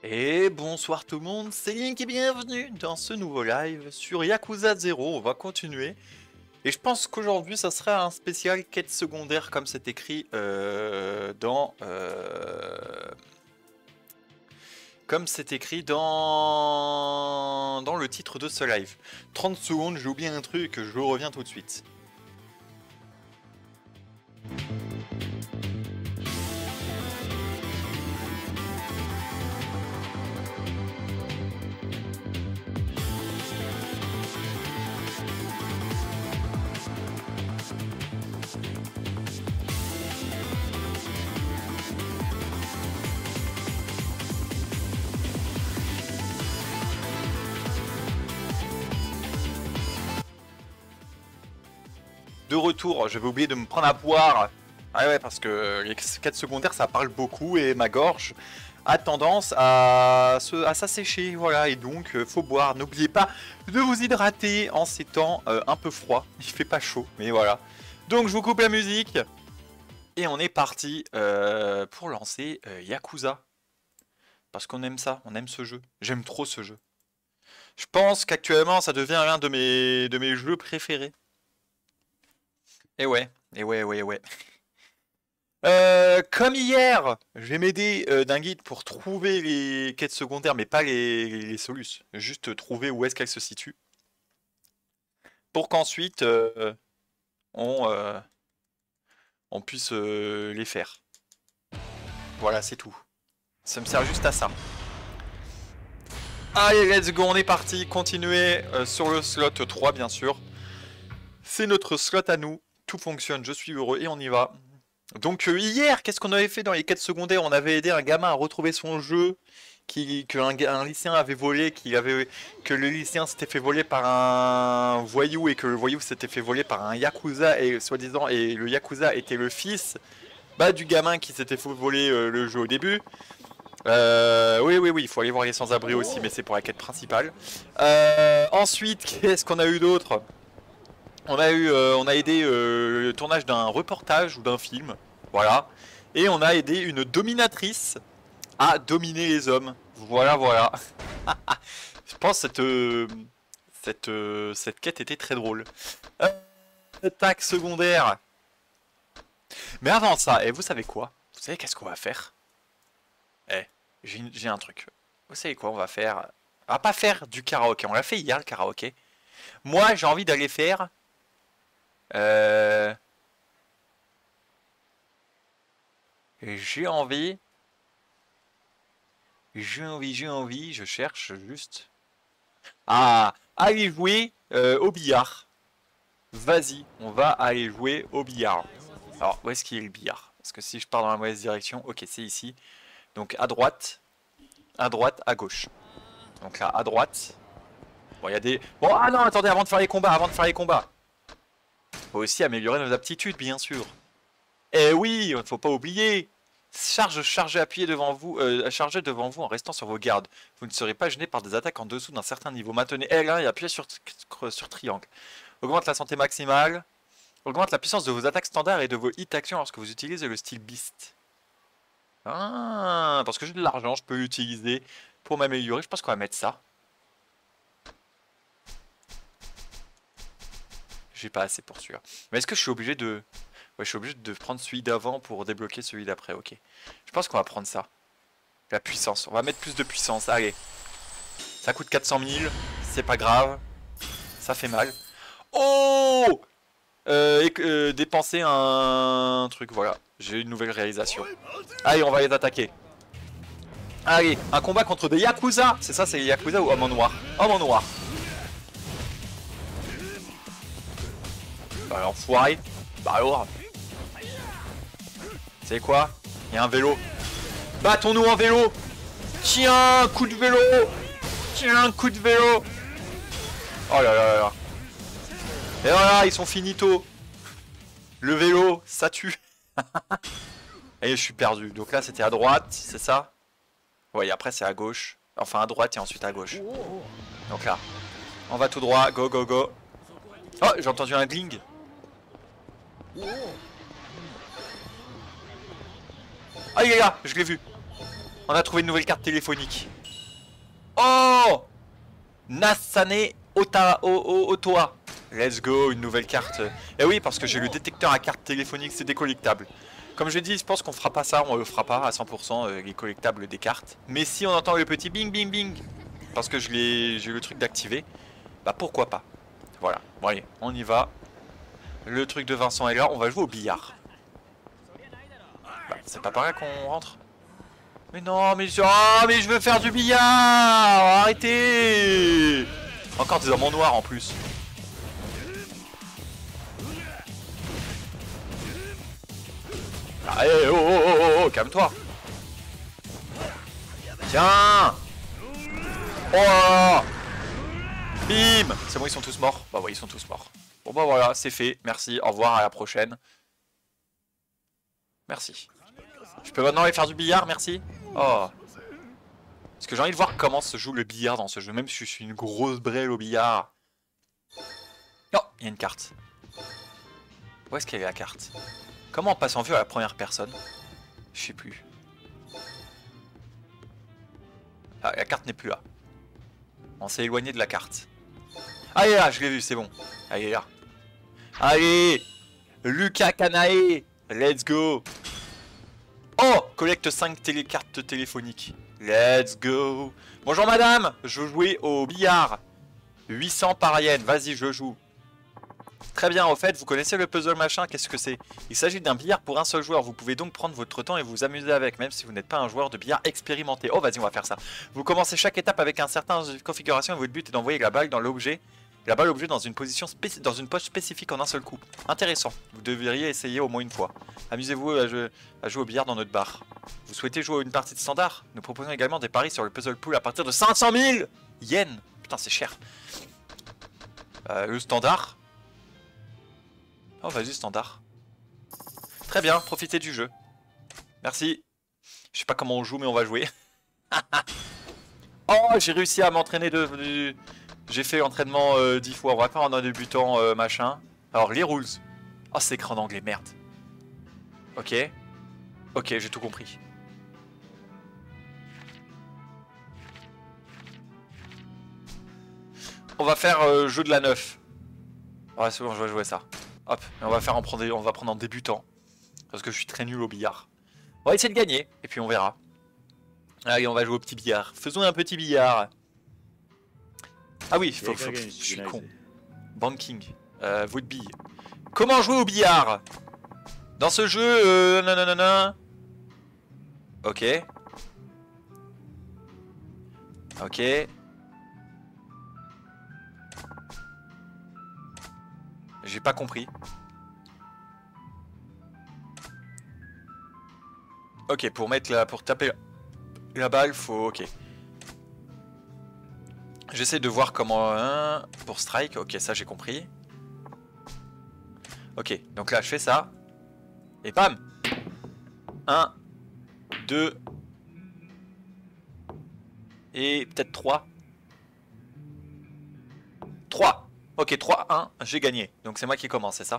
Et bonsoir tout le monde, c'est Link et bienvenue dans ce nouveau live sur Yakuza 0. On va continuer. Et je pense qu'aujourd'hui ça sera un spécial quête secondaire comme c'est écrit dans le titre de ce live. 30 secondes, j'ai oublié un truc, je reviens tout de suite. De retour, j'avais oublié de me prendre à boire. Ah ouais, parce que les quêtes secondaires ça parle beaucoup et ma gorge a tendance à s'assécher, voilà, et donc faut boire. N'oubliez pas de vous hydrater en ces temps un peu froid. Il fait pas chaud, mais voilà. Donc je vous coupe la musique et on est parti pour lancer Yakuza. Parce qu'on aime ça, on aime ce jeu. J'aime trop ce jeu. Je pense qu'actuellement ça devient l'un de mes jeux préférés. Et ouais, et ouais, ouais, ouais. Comme hier, je vais m'aider d'un guide pour trouver les quêtes secondaires, mais pas les solus. Juste trouver où est-ce qu'elles se situent. Pour qu'ensuite, on, euh, on puisse les faire. Voilà, c'est tout. Ça me sert juste à ça. Allez, let's go, on est parti. Continuer sur le slot 3, bien sûr. C'est notre slot à nous. Tout fonctionne, je suis heureux et on y va. Donc hier, qu'est-ce qu'on avait fait dans les quêtes secondaires? On avait aidé un gamin à retrouver son jeu qu'un lycéen avait volé, que le lycéen s'était fait voler par un voyou et que le voyou s'était fait voler par un yakuza et soi-disant et le yakuza était le fils du gamin qui s'était fait voler le jeu au début. Oui, il faut aller voir les sans-abri aussi, mais c'est pour la quête principale. Ensuite, qu'est-ce qu'on a eu d'autre? On a aidé le tournage d'un reportage ou d'un film, voilà. Et on a aidé une dominatrice à dominer les hommes. Voilà, voilà. Je pense que cette quête était très drôle. Attaque secondaire. Mais avant ça, et vous savez quoi? Vous savez qu'est-ce qu'on va faire? J'ai un truc. Vous savez quoi on va faire? On va pas faire du karaoké. On l'a fait hier le karaoké. Moi j'ai envie d'aller faire... Euh... J'ai envie, je cherche juste. Ah, aller jouer au billard. Vas-y, on va aller jouer au billard. Alors, où est-ce qu'il est le billard? Parce que si je pars dans la mauvaise direction, ok, c'est ici. Donc à droite, à gauche. Donc là, à droite. Bon, il y a des... Bon, ah non, attendez, avant de faire les combats, faut aussi améliorer nos aptitudes, bien sûr. Eh oui, il ne faut pas oublier. Chargez appuyez devant vous, chargez devant vous en restant sur vos gardes. Vous ne serez pas gêné par des attaques en dessous d'un certain niveau. Maintenez L1 et appuyez sur triangle. Augmente la santé maximale. Augmente la puissance de vos attaques standards et de vos hit actions lorsque vous utilisez le style Beast. Ah, parce que j'ai de l'argent, je peux l'utiliser pour m'améliorer. Je pense qu'on va mettre ça. J'ai pas assez pour celui-là. Mais est-ce que je suis obligé de... Ouais, je suis obligé de prendre celui d'avant pour débloquer celui d'après, ok. Je pense qu'on va prendre ça. La puissance, on va mettre plus de puissance, allez. Ça coûte 400 000, c'est pas grave. Ça fait mal. Oh dépenser un truc, voilà. J'ai une nouvelle réalisation. Allez, on va les attaquer. Allez, un combat contre des Yakuza. C'est ça, c'est les Yakuza ou Homme en noir? Homme en noir. Bah alors, foiré. Bah alors... C'est quoi? Il y a un vélo. Battons-nous en vélo. Tiens, coup de vélo. Tiens, coup de vélo. Oh là là là là. Et voilà, ils sont finito. Le vélo, ça tue. Et je suis perdu. Donc là, c'était à droite, c'est ça? Ouais, et après, c'est à gauche. Enfin, à droite et ensuite à gauche. Donc là, on va tout droit. Go, go, go. Oh, j'ai entendu un gling. Ah, il est là, je l'ai vu. On a trouvé une nouvelle carte téléphonique. Oh, Nasane Otoa. Let's go, une nouvelle carte. Et oui, parce que j'ai le détecteur à carte téléphonique, c'est des collectables. Comme je dis, je pense qu'on fera pas ça, on le fera pas à 100% les collectables des cartes. Mais si on entend le petit bing bing bing, parce que j'ai le truc d'activer, bah pourquoi pas. Voilà, bon allez, on y va. Le truc de Vincent est là, on va jouer au billard. Bah, c'est pas par là qu'on rentre. Mais non, mais je veux faire du billard. Arrêtez. Encore des hommes en noir en plus. Allez, oh, oh, oh, oh, oh, calme-toi. Tiens. Oh là là. Bim. C'est bon, ils sont tous morts. Bah ouais, ils sont tous morts. Bon bah voilà, c'est fait. Merci, au revoir, à la prochaine. Merci. Je peux maintenant aller faire du billard, merci. Oh. Parce que j'ai envie de voir comment se joue le billard dans ce jeu, même si je suis une grosse brêle au billard. Oh, il y a une carte. Où est-ce qu'elle est la carte? Comment on passe en vue à la première personne? Je sais plus. Ah, la carte n'est plus là. On s'est éloigné de la carte. Ah, elle est là, je l'ai vu, c'est bon. Ah, elle est là. Allez, Lucas Kanae, let's go. Oh, collecte 5 cartes téléphoniques. Let's go. Bonjour madame, je jouais au billard. 800 par yen, vas-y je joue. Très bien, au fait, vous connaissez le puzzle machin, qu'est-ce que c'est? Il s'agit d'un billard pour un seul joueur, vous pouvez donc prendre votre temps et vous amuser avec, même si vous n'êtes pas un joueur de billard expérimenté. Oh vas-y, on va faire ça. Vous commencez chaque étape avec un certain configuration et votre but est d'envoyer la balle dans l'objet. La balle objet dans une position dans une poche spécifique en un seul coup. Intéressant, vous devriez essayer au moins une fois. Amusez-vous à jouer au billard dans notre bar. Vous souhaitez jouer à une partie de standard? Nous proposons également des paris sur le puzzle pool à partir de 500 000 yens. Putain, c'est cher. Le standard. Oh, vas-y, standard. Très bien, profitez du jeu. Merci. Je sais pas comment on joue, mais on va jouer. Oh, j'ai réussi à m'entraîner J'ai fait l'entraînement 10 fois. On va faire en un débutant machin. Alors, les rules. Oh, c'est écran d'anglais, merde. Ok. Ok, j'ai tout compris. On va faire jeu de la 9. Ouais, c'est bon, je vais jouer ça. Hop, et on va prendre en débutant. Parce que je suis très nul au billard. On va essayer de gagner, et puis on verra. Allez, on va jouer au petit billard. Faisons un petit billard. Ah oui, je suis con. Banking. Woodbee. Comment jouer au billard? Dans ce jeu, nanana. Ok. Ok. J'ai pas compris. Ok, pour taper la balle, faut... Ok. J'essaie de voir comment... pour strike, ok, ça j'ai compris. Ok, donc là je fais ça. Et bam! 1, 2... Et peut-être 3. 3! Ok, 3, 1, j'ai gagné. Donc c'est moi qui commence, c'est ça?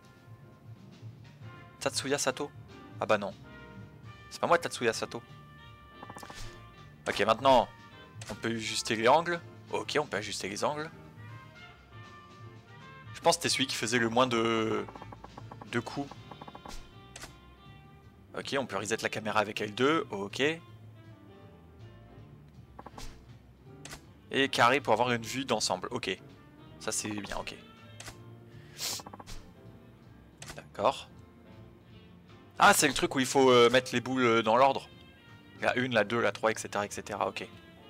Tatsuya Sato? Ah bah non. C'est pas moi Tatsuya Sato. Ok, maintenant, on peut ajuster les angles. Ok, on peut ajuster les angles. Je pense que c'était celui qui faisait le moins de coups. Ok, on peut reset la caméra avec L2. Ok. Et carré pour avoir une vue d'ensemble. Ok. Ça c'est bien, ok. D'accord. Ah, c'est le truc où il faut mettre les boules dans l'ordre. La 1, la 2, la 3, etc. etc. Ok.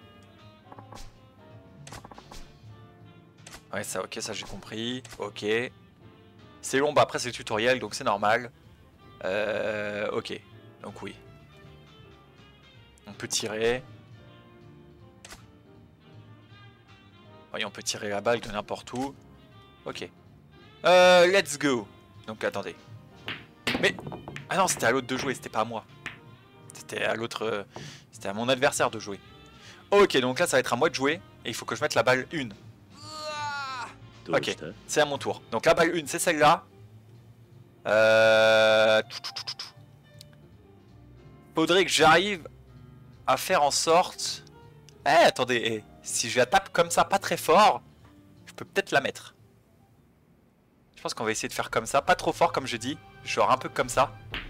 Ouais, ça, ok, ça j'ai compris. Ok. C'est long, bah après c'est le tutoriel, donc c'est normal. Ok. Donc oui. On peut tirer. Oui, on peut tirer la balle de n'importe où. Ok. Let's go. Donc attendez. Mais... Ah non, c'était à l'autre de jouer, c'était pas à moi. C'était à l'autre... C'était à mon adversaire de jouer. Ok, donc là ça va être à moi de jouer. Et il faut que je mette la balle 1. Ok, c'est à mon tour. Donc la balle 1, c'est celle-là. Faudrait que j'arrive à faire en sorte... Eh, attendez, si je la tape comme ça, pas très fort, je peux peut-être la mettre. Je pense qu'on va essayer de faire comme ça, pas trop fort comme je dis, genre un peu comme ça.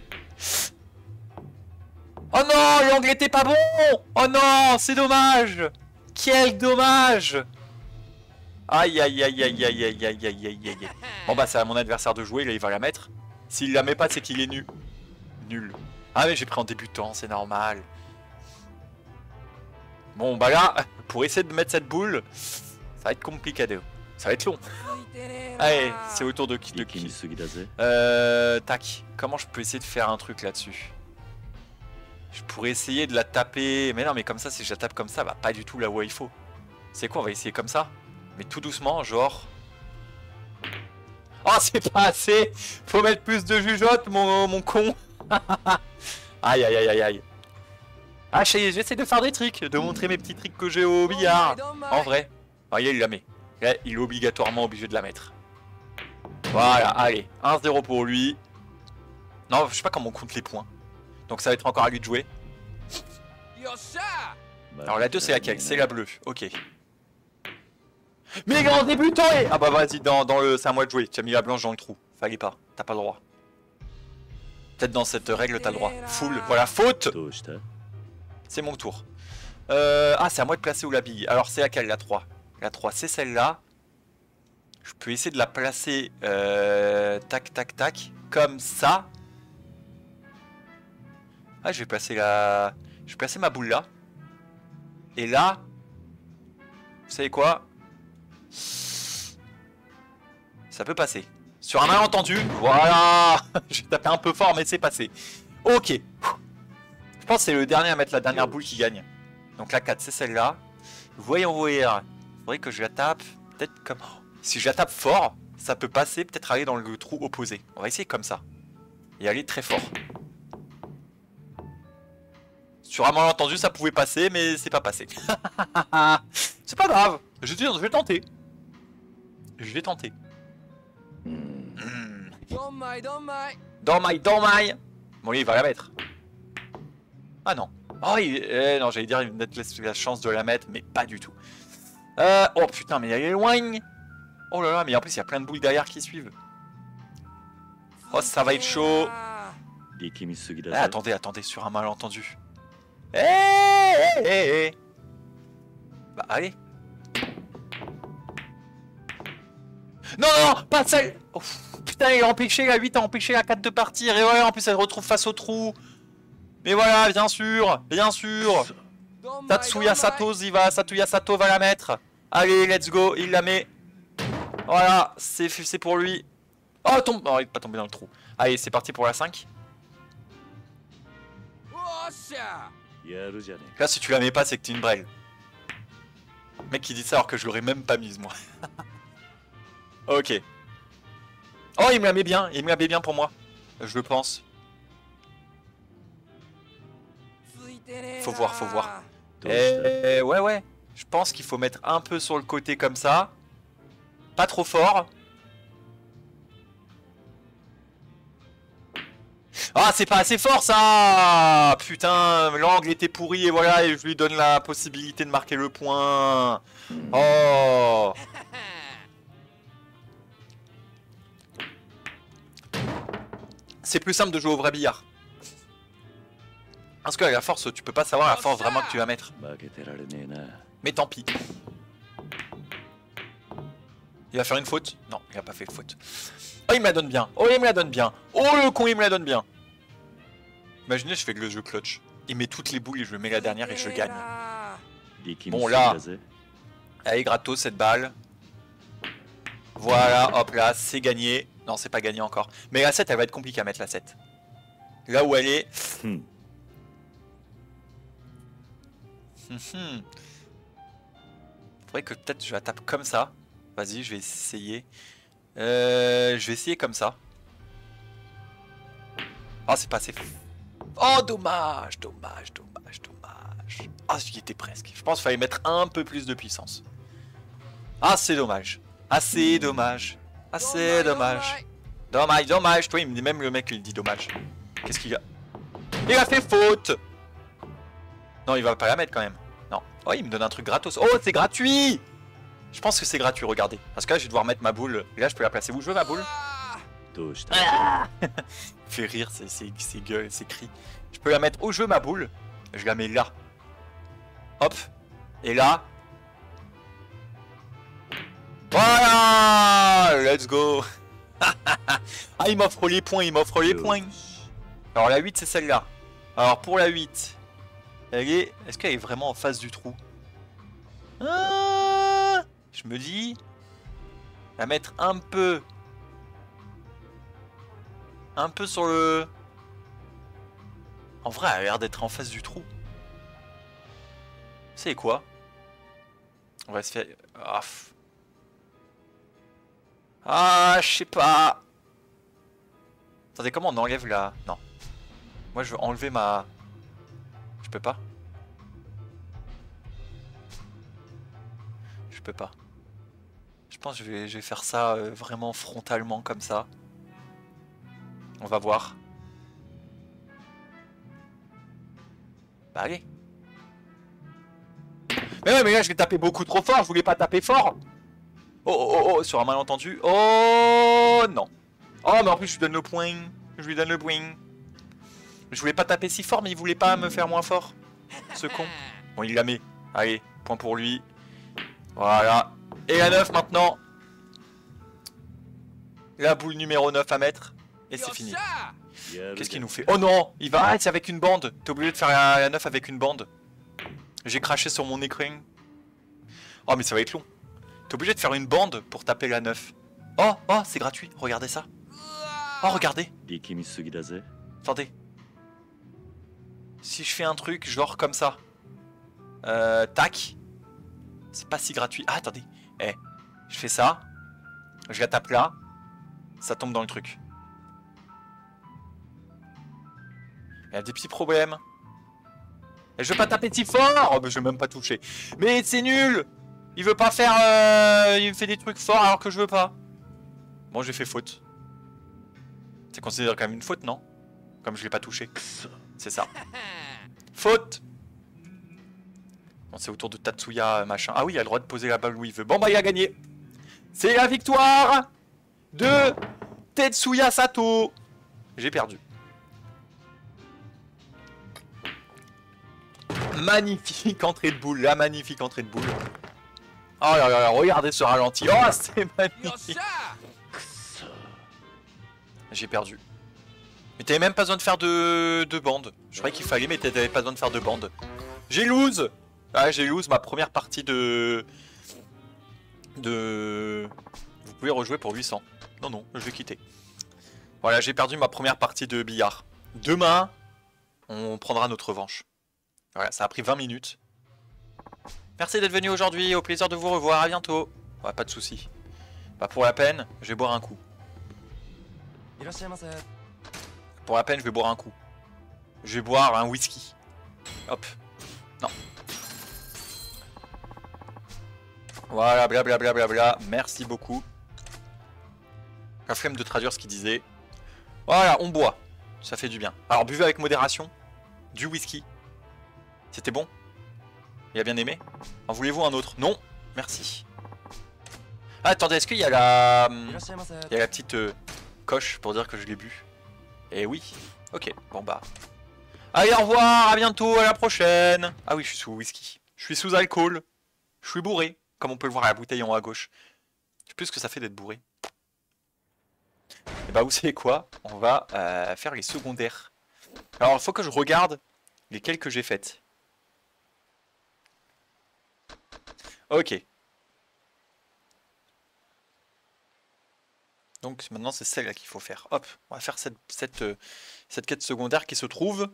Oh non, l'angle était pas bon! Oh non, c'est dommage! Quel dommage! Aïe aïe aïe aïe aïe aïe aïe aïe aïe aïe. Bon bah c'est à mon adversaire de jouer, là il va la mettre. S'il la met pas, c'est qu'il est nul. Nul. Ah mais j'ai pris en débutant, c'est normal. Bon bah là, pour essayer de mettre cette boule, ça va être compliqué. Ça va être long. Allez, c'est au tour de qui? Tac. Comment je peux essayer de faire un truc là-dessus? Je pourrais essayer de la taper. Mais non, mais comme ça, si je la tape comme ça, bah pas du tout là où il faut. C'est quoi? On va essayer comme ça. Mais tout doucement, genre... Oh, c'est pas assez! Faut mettre plus de jugeote, mon con! Aïe, aïe, aïe, aïe, aïe. Ah, j'essaie de faire des tricks, de montrer mes petits tricks que j'ai au billard. En vrai. Voyez, il la met. Là, il est obligatoirement obligé de la mettre. Voilà, allez. 1-0 pour lui. Non, je sais pas comment on compte les points. Donc ça va être encore à lui de jouer. Alors la 2 c'est laquelle? C'est la bleue, ok. Mais grand débutant! Ah bah vas-y, dans le... c'est à moi de jouer. Tu as mis la blanche dans le trou. Fallait pas, t'as pas le droit. Peut-être dans cette règle t'as le droit. Full, voilà, faute! C'est mon tour. Ah, c'est à moi de placer où la bille. Alors c'est laquelle, la 3? La 3 c'est celle-là. Je peux essayer de la placer... tac, tac, tac. Comme ça. Ah, je vais placer la... Je vais placer ma boule là. Et là... Vous savez quoi? Ça peut passer. Sur un malentendu. Voilà. J'ai tapé un peu fort, mais c'est passé. Ok. Je pense que c'est le dernier à mettre la dernière boule qui gagne. Donc la 4, c'est celle-là. Voyons voir. Il faudrait que je la tape. Peut-être comme... Si je la tape fort, ça peut passer. Peut-être aller dans le trou opposé. On va essayer comme ça. Et aller très fort. Sur un malentendu, ça pouvait passer, mais c'est pas passé. C'est pas grave. Je vais tenter. Je vais tenter. Dans my. Bon, lui, il va la mettre. Ah non. Oh, non, j'allais dire, il me laisse la chance de la mettre, mais pas du tout. Oh putain, mais il est loin. Oh là là, mais en plus, il y a plein de boules derrière qui suivent. Oh, ça va être chaud. Ah, attendez, sur un malentendu. Bah, allez. Non, pas celle. Oh, putain, il a empêché la 8, a empêché la 4 de partir. Et voilà, en plus, elle se retrouve face au trou. Mais voilà, bien sûr. Tatsuya Sato va la mettre. Allez, let's go, il la met. Voilà, c'est pour lui. Oh, tombe. Oh, il est pas tombé dans le trou. Allez, c'est parti pour la 5. Là, si tu la mets pas, c'est que t'es une brêle. Mec qui dit ça alors que je l'aurais même pas mise, moi. Ok. Oh, il me la met bien pour moi. Je le pense. Faut voir. Ouais. Je pense qu'il faut mettre un peu sur le côté comme ça. Pas trop fort. Ah, c'est pas assez fort ça! Putain, l'angle était pourri et voilà, et je lui donne la possibilité de marquer le point. Oh! C'est plus simple de jouer au vrai billard. Parce que la force, tu peux pas savoir la force vraiment que tu vas mettre. Mais tant pis. Il va faire une faute? Non, il a pas fait de faute. Oh, il me la donne bien. Oh, le con, il me la donne bien. Imaginez, je fais le jeu clutch. Il met toutes les boules et je mets la dernière et je gagne. Bon, là. Allez, gratos, cette balle. Voilà, hop là, c'est gagné. Non, c'est pas gagné encore. Mais la 7, elle va être compliquée à mettre, la 7. Là où elle est... Faudrait que peut-être je la tape comme ça. Vas-y, je vais essayer. Je vais essayer comme ça. Oh, c'est pas assez... Oh, dommage. Ah, j'y étais presque. Je pense qu'il fallait mettre un peu plus de puissance. Ah, c'est dommage. Dommage. Toi, il me dit même le mec, il dit dommage. Qu'est-ce qu'il a? Il a fait faute. Non, il va pas la mettre quand même. Non. Oh, il me donne un truc gratos. Oh, c'est gratuit! Je pense que c'est gratuit, regardez. Parce que là, je vais devoir mettre ma boule. Et là, je peux la placer où je veux, ma boule. Ah fait rire, c'est gueule, c'est cri. Je peux la mettre où je veux, ma boule. Je la mets là. Hop. Et là. Voilà! Let's go! Ah, il m'offre les points, il m'offre les points. Alors, la 8, c'est celle-là. Alors, pour la 8, elle est... Est-ce qu'elle est vraiment en face du trou? Ah, je me dis... La mettre un peu sur le... En vrai, elle a l'air d'être en face du trou. C'est quoi? On va se faire... Ah, je sais pas. Attendez, comment on enlève la... Non. Moi, je veux enlever ma... Je peux pas. Je peux pas. Je pense que je vais faire ça vraiment frontalement comme ça. On va voir. Bah allez. Mais ouais, mais là je l'ai tapé beaucoup trop fort, je voulais pas taper fort. Oh, sur un malentendu. Oh non. Oh, mais en plus je lui donne le point. Je lui donne le point. Je voulais pas taper si fort, mais il voulait pas me faire moins fort. Ce con. Bon, il la met. Allez, point pour lui. Voilà. Et la 9 maintenant. La boule numéro 9 à mettre. Et c'est fini. Qu'est-ce qu'il nous fait? Oh non, il va... Ah, c'est avec une bande. T'es obligé de faire la 9 avec une bande. J'ai craché sur mon écran. Oh, mais ça va être long. T'es obligé de faire une bande pour taper la 9. Oh, c'est gratuit. Regardez ça. Oh, regardez. Attendez. Si je fais un truc genre comme ça. Tac. C'est pas si gratuit. Ah, attendez. Je fais ça. Je la tape là. Ça tombe dans le truc. Il y a des petits problèmes. Et je veux pas taper si fort. Oh, mais je vais même pas toucher. Mais c'est nul. Il veut pas faire... il me fait des trucs forts alors que je veux pas. Bon, j'ai fait faute. C'est considéré comme une faute, non? Comme je l'ai pas touché. C'est ça. Faute. Bon, c'est autour de Tatsuya, machin. Ah oui, il a le droit de poser la balle où il veut. Bon, bah, il a gagné. C'est la victoire de Tetsuya Sato. J'ai perdu. Magnifique entrée de boule, la magnifique entrée de boule. Oh là là, regardez ce ralenti. Oh, c'est magnifique. J'ai perdu. Mais t'avais même pas besoin de faire de bande. Je croyais qu'il fallait, mais t'avais pas besoin de faire de bande. J'ai lose. Ah, j'ai lose ma première partie de... Vous pouvez rejouer pour 800. Non, non, je vais quitter. Voilà, j'ai perdu ma première partie de billard. Demain, on prendra notre revanche. Voilà, ça a pris 20 minutes. Merci d'être venu aujourd'hui, au plaisir de vous revoir, à bientôt. Ouais, pas de soucis. Pas pour la peine, je vais boire un coup. Pour la peine, je vais boire un coup. Je vais boire un whisky. Hop. Non. Voilà, blablabla, bla. Merci beaucoup. La flemme de traduire ce qu'il disait. Voilà, on boit. Ça fait du bien. Alors, buvez avec modération. Du whisky. C'était bon? Il a bien aimé? En voulez-vous un autre? Non? Merci. Ah, attendez, est-ce qu'il y a la... Il y a la petite coche pour dire que je l'ai bu? Eh oui. Ok, bon bah... Allez, au revoir, à bientôt, à la prochaine. Ah oui, je suis sous whisky. Je suis sous alcool. Je suis bourré, comme on peut le voir à la bouteille en haut à gauche. Je sais plus ce que ça fait d'être bourré. Et bah, vous savez quoi? On va faire les secondaires. Alors, il faut que je regarde lesquelles que j'ai faites. Ok. Donc maintenant c'est celle-là qu'il faut faire. Hop, on va faire cette quête secondaire qui se trouve...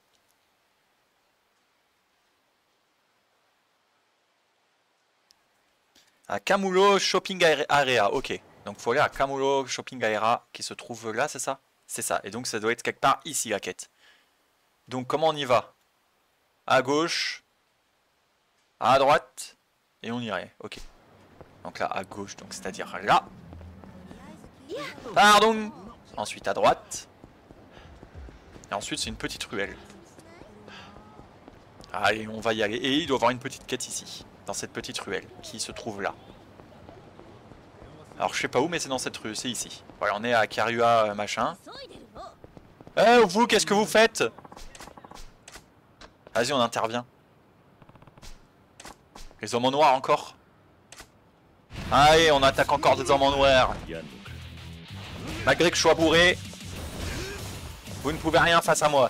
à Kamulo Shopping Area. Ok, donc il faut aller à Kamulo Shopping Area qui se trouve là, c'est ça? C'est ça, et donc ça doit être quelque part ici la quête. Donc comment on y va? À gauche, à droite, et on irait. Ok. Donc là à gauche, donc c'est-à-dire là. Pardon. Ensuite à droite. Et ensuite c'est une petite ruelle. Allez, on va y aller. Et il doit y avoir une petite quête ici, dans cette petite ruelle qui se trouve là. Alors je sais pas où, mais c'est dans cette rue, c'est ici. Voilà, on est à Karua machin. Vous, qu'est-ce que vous faites? Vas-y, on intervient. Les hommes en noir encore. Allez, on attaque encore des hommes en noir. Malgré que je sois bourré, vous ne pouvez rien face à moi.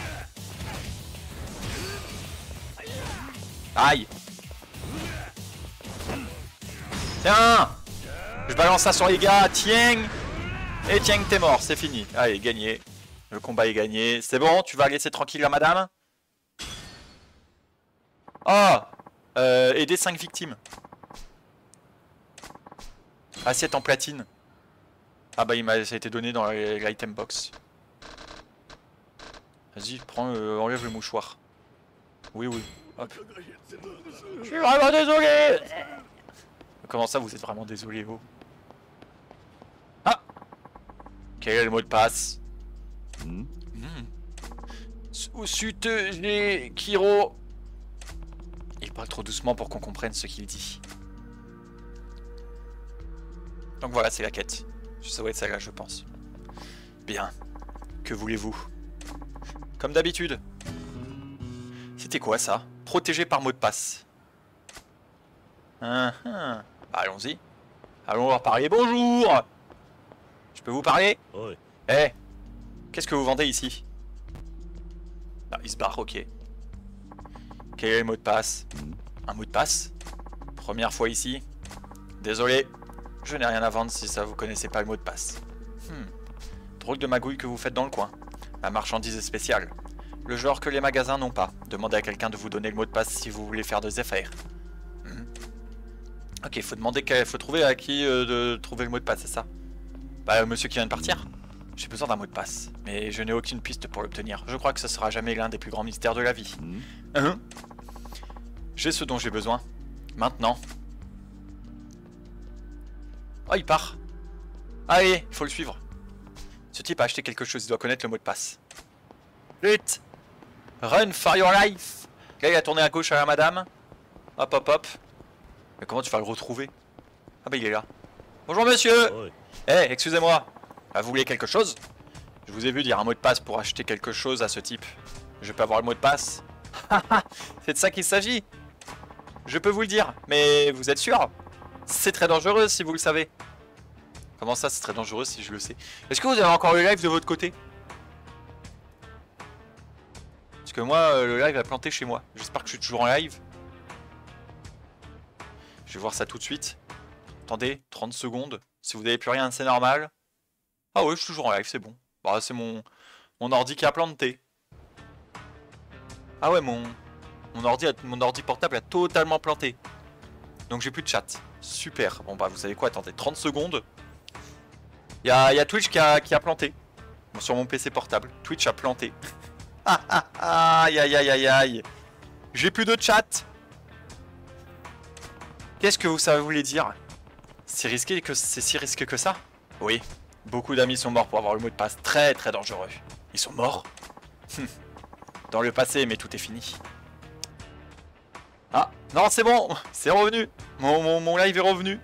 Aïe. Tiens, je balance ça sur les gars. Tiens. Et tiens, t'es mort, c'est fini. Allez, gagné. Le combat est gagné. C'est bon, tu vas laisser tranquille la madame. Oh, aider 5 victimes. Assiette en platine. Ah bah ça a été donné dans l'item box. Vas-y, prends, enlève le mouchoir. Oui, oui. Hop. Je suis vraiment désolé. Comment ça, vous êtes vraiment désolé, vous? Ah. Quel est le mot de passe? Sute, j'ai Kiro. Il parle trop doucement pour qu'on comprenne ce qu'il dit. Donc voilà, c'est la quête. Ça doit être celle-là, je pense. Bien. Que voulez-vous? Comme d'habitude. C'était quoi ça? Protégé par mot de passe. Bah, allons-y. Allons leur parler. Bonjour! Je peux vous parler? Oui. Eh, qu'est-ce que vous vendez ici? Ah, il se barre, ok. Quel est le mot de passe? Un mot de passe? Première fois ici. Désolé, je n'ai rien à vendre si ça vous connaissez pas le mot de passe. Drôle de magouille que vous faites dans le coin. Ma marchandise est spéciale. Le genre que les magasins n'ont pas. Demandez à quelqu'un de vous donner le mot de passe si vous voulez faire des affaires. Ok, faut trouver à qui de trouver le mot de passe, c'est ça? Bah, monsieur qui vient de partir. J'ai besoin d'un mot de passe, mais je n'ai aucune piste pour l'obtenir. Je crois que ce sera jamais l'un des plus grands mystères de la vie. J'ai ce dont j'ai besoin. Maintenant. Oh, il part. Allez, il faut le suivre. Ce type a acheté quelque chose, il doit connaître le mot de passe. Vite! Run for your life! Là, il a tourné à gauche à la madame. Hop, hop, hop. Mais comment tu vas le retrouver? Ah bah, il est là. Bonjour, monsieur! Eh, excusez-moi. Vous voulez quelque chose? Je vous ai vu dire un mot de passe pour acheter quelque chose à ce type. Je peux avoir le mot de passe? C'est de ça qu'il s'agit. Je peux vous le dire, mais vous êtes sûr? C'est très dangereux si vous le savez. Comment ça, c'est très dangereux si je le sais? Est-ce que vous avez encore le live de votre côté? Parce que moi, le live a planté chez moi. J'espère que je suis toujours en live. Je vais voir ça tout de suite. Attendez, 30 secondes. Si vous n'avez plus rien, c'est normal. Ah ouais, je suis toujours en live, c'est bon. Bah, c'est mon ordi qui a planté. Ah ouais, mon ordi portable a totalement planté. Donc j'ai plus de chat. Super. Bon bah, vous savez quoi, attendez, 30 secondes. Il y a Twitch qui a planté. Bon, sur mon PC portable. Twitch a planté. Aïe aïe aïe aïe aïe. J'ai plus de chat. Qu'est-ce que vous voulez dire? C'est si risqué que ça? Oui. Beaucoup d'amis sont morts pour avoir le mot de passe très très dangereux. Ils sont morts? Dans le passé, mais tout est fini. Ah, non, c'est bon, c'est revenu. Mon live est revenu.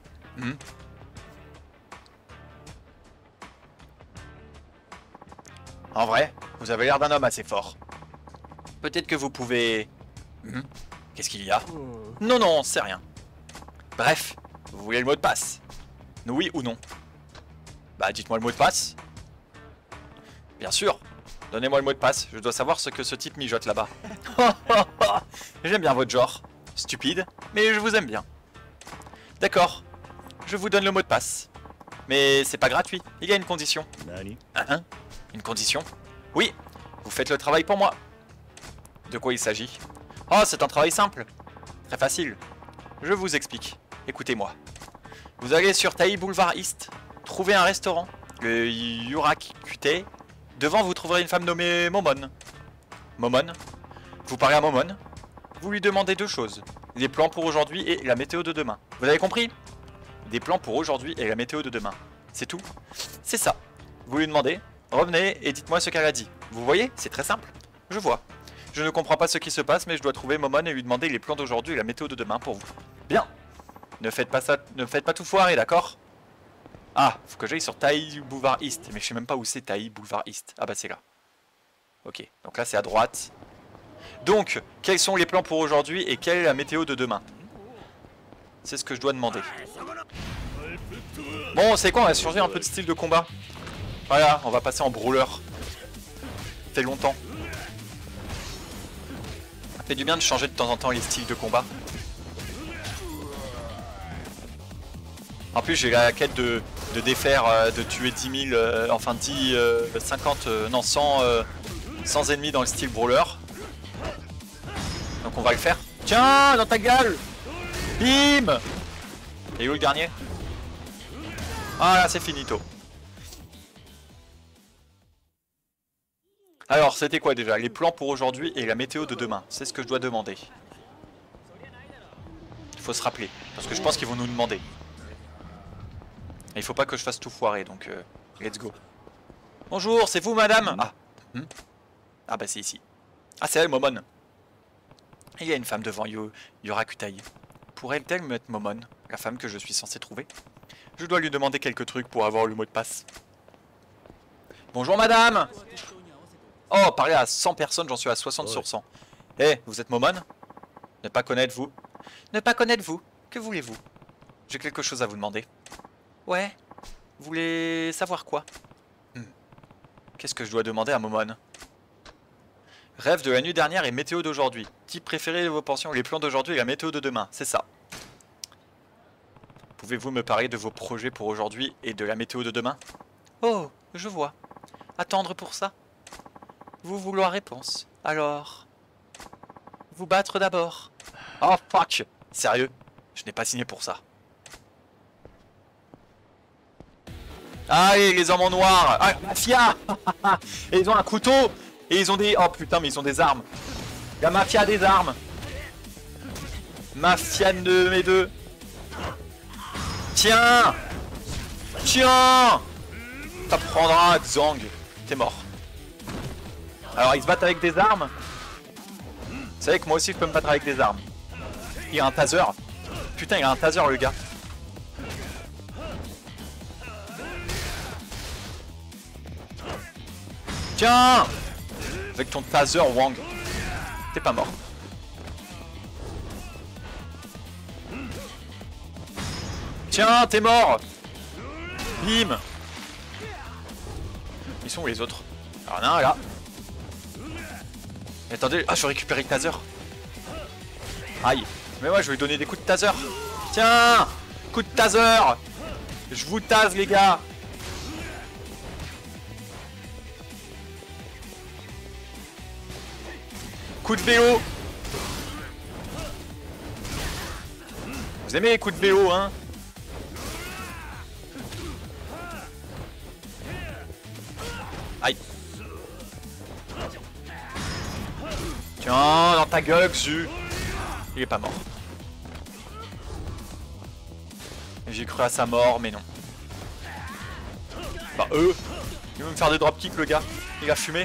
En vrai, vous avez l'air d'un homme assez fort. Peut-être que vous pouvez... Qu'est-ce qu'il y a? Non, non, c'est rien. Bref, vous voulez le mot de passe? Oui ou non? Bah, dites-moi le mot de passe. Bien sûr. Donnez-moi le mot de passe. Je dois savoir ce que ce type mijote là-bas. J'aime bien votre genre. Stupide, mais je vous aime bien. D'accord. Je vous donne le mot de passe. Mais c'est pas gratuit. Il y a une condition. Une condition? Oui. Vous faites le travail pour moi. De quoi il s'agit? Oh, c'est un travail simple. Très facile. Je vous explique. Écoutez-moi. Vous allez sur Tai Boulevard East. Trouvez un restaurant, le Yurakute. Devant, vous trouverez une femme nommée Momon. Momon. Vous parlez à Momon. Vous lui demandez deux choses. Les plans pour aujourd'hui et la météo de demain. Vous avez compris? Des plans pour aujourd'hui et la météo de demain. C'est tout? C'est ça. Vous lui demandez, revenez et dites-moi ce qu'elle a dit. Vous voyez? C'est très simple. Je vois. Je ne comprends pas ce qui se passe, mais je dois trouver Momon et lui demander les plans d'aujourd'hui et la météo de demain pour vous. Bien. Ne faites pas ça, ne faites pas tout foirer, d'accord? Ah, faut que j'aille sur Taï Boulevard East. Mais je sais même pas où c'est Taï Boulevard East. Ah bah c'est là. Ok, donc là c'est à droite. Donc, quels sont les plans pour aujourd'hui et quelle est la météo de demain? C'est ce que je dois demander. Bon, c'est quoi? On va changer un peu de style de combat. Voilà, on va passer en brawler. Ça fait longtemps. Ça fait du bien de changer de temps en temps les styles de combat. En plus, j'ai la quête de défaire, de tuer 10 000, enfin 10, 50, non 100, 100 ennemis dans le style brawler. Donc on va le faire. Tiens, dans ta gueule! Bim! Et où le dernier? Ah là, c'est finito. Alors, c'était quoi déjà? Les plans pour aujourd'hui et la météo de demain. C'est ce que je dois demander. Il faut se rappeler. Parce que je pense qu'ils vont nous demander. Et il faut pas que je fasse tout foirer, donc let's go. Bonjour, c'est vous madame? Ah. Ah bah c'est ici. Ah c'est elle, Momon. Il y a une femme devant Yorakutai. Pourrait-elle me mettre Momon, la femme que je suis censé trouver? Je dois lui demander quelques trucs pour avoir le mot de passe. Bonjour madame! Oh, parler à 100 personnes, j'en suis à 60 sur 100. Eh, vous êtes Momon? Ne pas connaître vous? Ne pas connaître vous? Que voulez-vous? J'ai quelque chose à vous demander. Ouais. Vous voulez savoir quoi? Qu'est-ce que je dois demander à Momon? Rêve de la nuit dernière et météo d'aujourd'hui. Type préféré de vos pensions, les plans d'aujourd'hui et la météo de demain. C'est ça. Pouvez-vous me parler de vos projets pour aujourd'hui et de la météo de demain? Oh, je vois. Attendre pour ça. Vous vouloir réponse. Alors... Vous battre d'abord. Oh fuck! Sérieux? Je n'ai pas signé pour ça. Allez, les hommes en noir! Ah, mafia! Et ils ont un couteau! Et ils ont des... Oh putain, mais ils ont des armes! La mafia a des armes! Mafia de mes deux! Tiens! Tiens! Ça prendra, Zang! T'es mort. Alors, ils se battent avec des armes. Vous savez que moi aussi, je peux me battre avec des armes. Il a un taser. Putain, il a un taser, le gars. Tiens! Avec ton taser, Wang. T'es pas mort. Tiens, t'es mort! Bim! Ils sont où les autres? Alors, non, là. Mais attendez, ah, je vais récupérer le taser. Aïe. Mais ouais, je vais lui donner des coups de taser. Tiens! Coup de taser! Je vous tase, les gars! Coup de vélo! Vous aimez les coups de vélo, hein? Aïe. Tiens, dans ta gueule, Xu. Il est pas mort. J'ai cru à sa mort, mais non. Bah, il veut me faire des dropkicks, le gars. Il a fumé.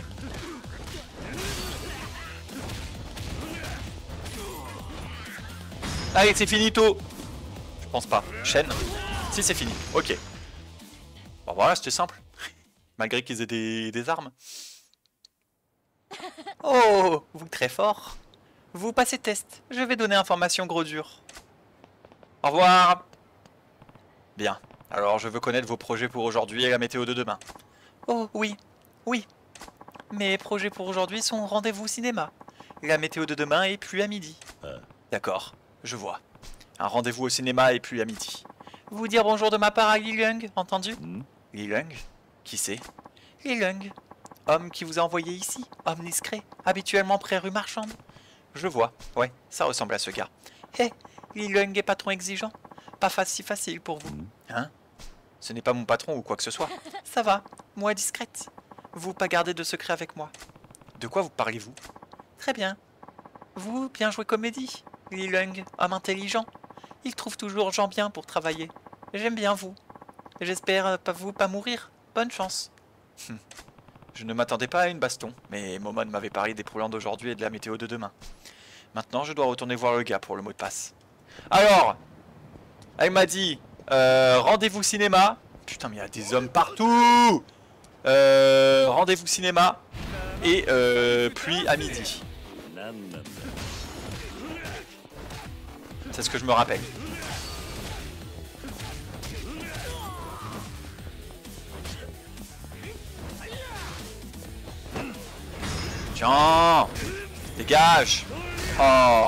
Allez, c'est finito. Je pense pas. Chaîne. Si, c'est fini. Ok. Bon, voilà, c'était simple. Malgré qu'ils aient des armes. Oh, vous très fort. Vous passez test. Je vais donner information gros dur. Au revoir. Bien. Alors, je veux connaître vos projets pour aujourd'hui et la météo de demain. Oh, oui. Oui. Mes projets pour aujourd'hui sont rendez-vous cinéma. La météo de demain est pluie à midi. D'accord, je vois. Un rendez-vous au cinéma et pluie à midi. Vous dire bonjour de ma part à Li Lung, entendu? Li Lung? Qui c'est? Li Lung. Homme qui vous a envoyé ici, homme discret, habituellement près rue marchande. Je vois, ouais, ça ressemble à ce gars. Hé, Li Lung est patron exigeant. Pas facile pour vous. Hein? Ce n'est pas mon patron ou quoi que ce soit. Ça va, moi discrète. Vous pas garder de secret avec moi. De quoi vous parlez-vous? Très bien. Vous, bien joué comédie. Li Lung, homme intelligent. Il trouve toujours gens bien pour travailler. J'aime bien vous. J'espère pas mourir. Bonne chance. Je ne m'attendais pas à une baston, mais Momon m'avait parlé des problèmes d'aujourd'hui et de la météo de demain. Maintenant, je dois retourner voir le gars pour le mot de passe. Alors, elle m'a dit, rendez-vous cinéma. Putain, mais il y a des hommes partout. Rendez-vous cinéma et puis à midi. C'est ce que je me rappelle. Tiens, dégage. Oh.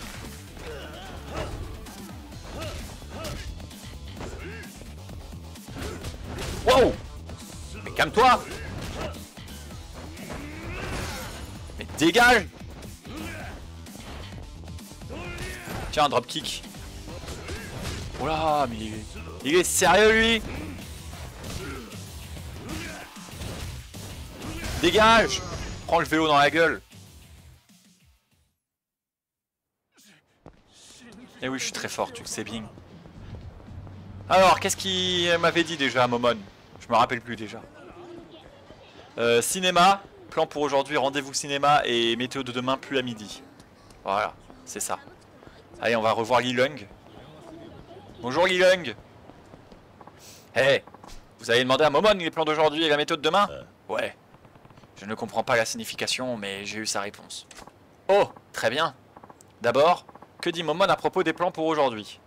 Wow. Mais calme-toi. Mais dégage. Tiens, un dropkick. Oula, mais il est sérieux lui. Dégage. Prends le vélo dans la gueule. Eh oui, je suis très fort, tu le sais bien. Alors, qu'est-ce qu'il m'avait dit déjà, Momon? Je me rappelle plus déjà. Cinéma, plan pour aujourd'hui, rendez-vous cinéma et météo de demain plus à midi. Voilà, c'est ça. Allez, on va revoir Lilung. Bonjour Lilung. Hey, vous avez demandé à Momon les plans d'aujourd'hui et la météo de demain? Ouais. Je ne comprends pas la signification, mais j'ai eu sa réponse. Oh, très bien. D'abord, que dit Momon à propos des plans pour aujourd'hui?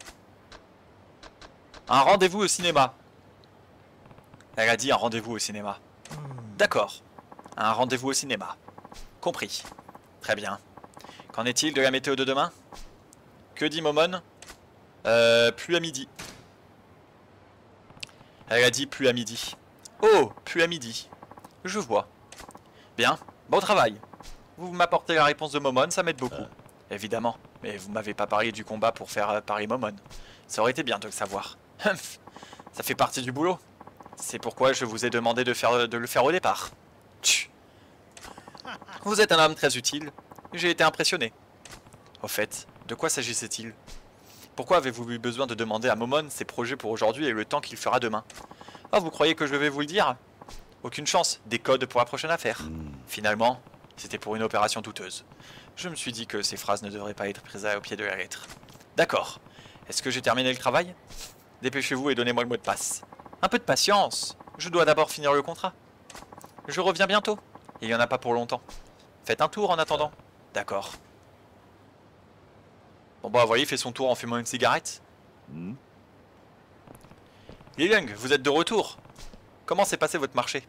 Un rendez-vous au cinéma. Elle a dit un rendez-vous au cinéma. D'accord. Un rendez-vous au cinéma. Compris. Très bien. Qu'en est-il de la météo de demain? Que dit Momon? Plus à midi. Elle a dit plus à midi. Oh, plus à midi. Je vois. Bien, bon travail. Vous m'apportez la réponse de Momon, ça m'aide beaucoup. Évidemment, mais vous m'avez pas parlé du combat pour faire parler Momon. Ça aurait été bien de le savoir. Ça fait partie du boulot. C'est pourquoi je vous ai demandé de le faire au départ. Tch. Vous êtes un homme très utile. J'ai été impressionné. Au fait, de quoi s'agissait-il? Pourquoi avez-vous eu besoin de demander à Momon ses projets pour aujourd'hui et le temps qu'il fera demain? Ah, vous croyez que je vais vous le dire? Aucune chance, des codes pour la prochaine affaire. Finalement, c'était pour une opération douteuse. Je me suis dit que ces phrases ne devraient pas être prises au pied de la lettre. D'accord. Est-ce que j'ai terminé le travail? Dépêchez-vous et donnez-moi le mot de passe. Un peu de patience. Je dois d'abord finir le contrat. Je reviens bientôt. Il n'y en a pas pour longtemps. Faites un tour en attendant. D'accord. Bon bah, vous voyez, il fait son tour en fumant une cigarette. Lilung, vous êtes de retour. Comment s'est passé votre marché?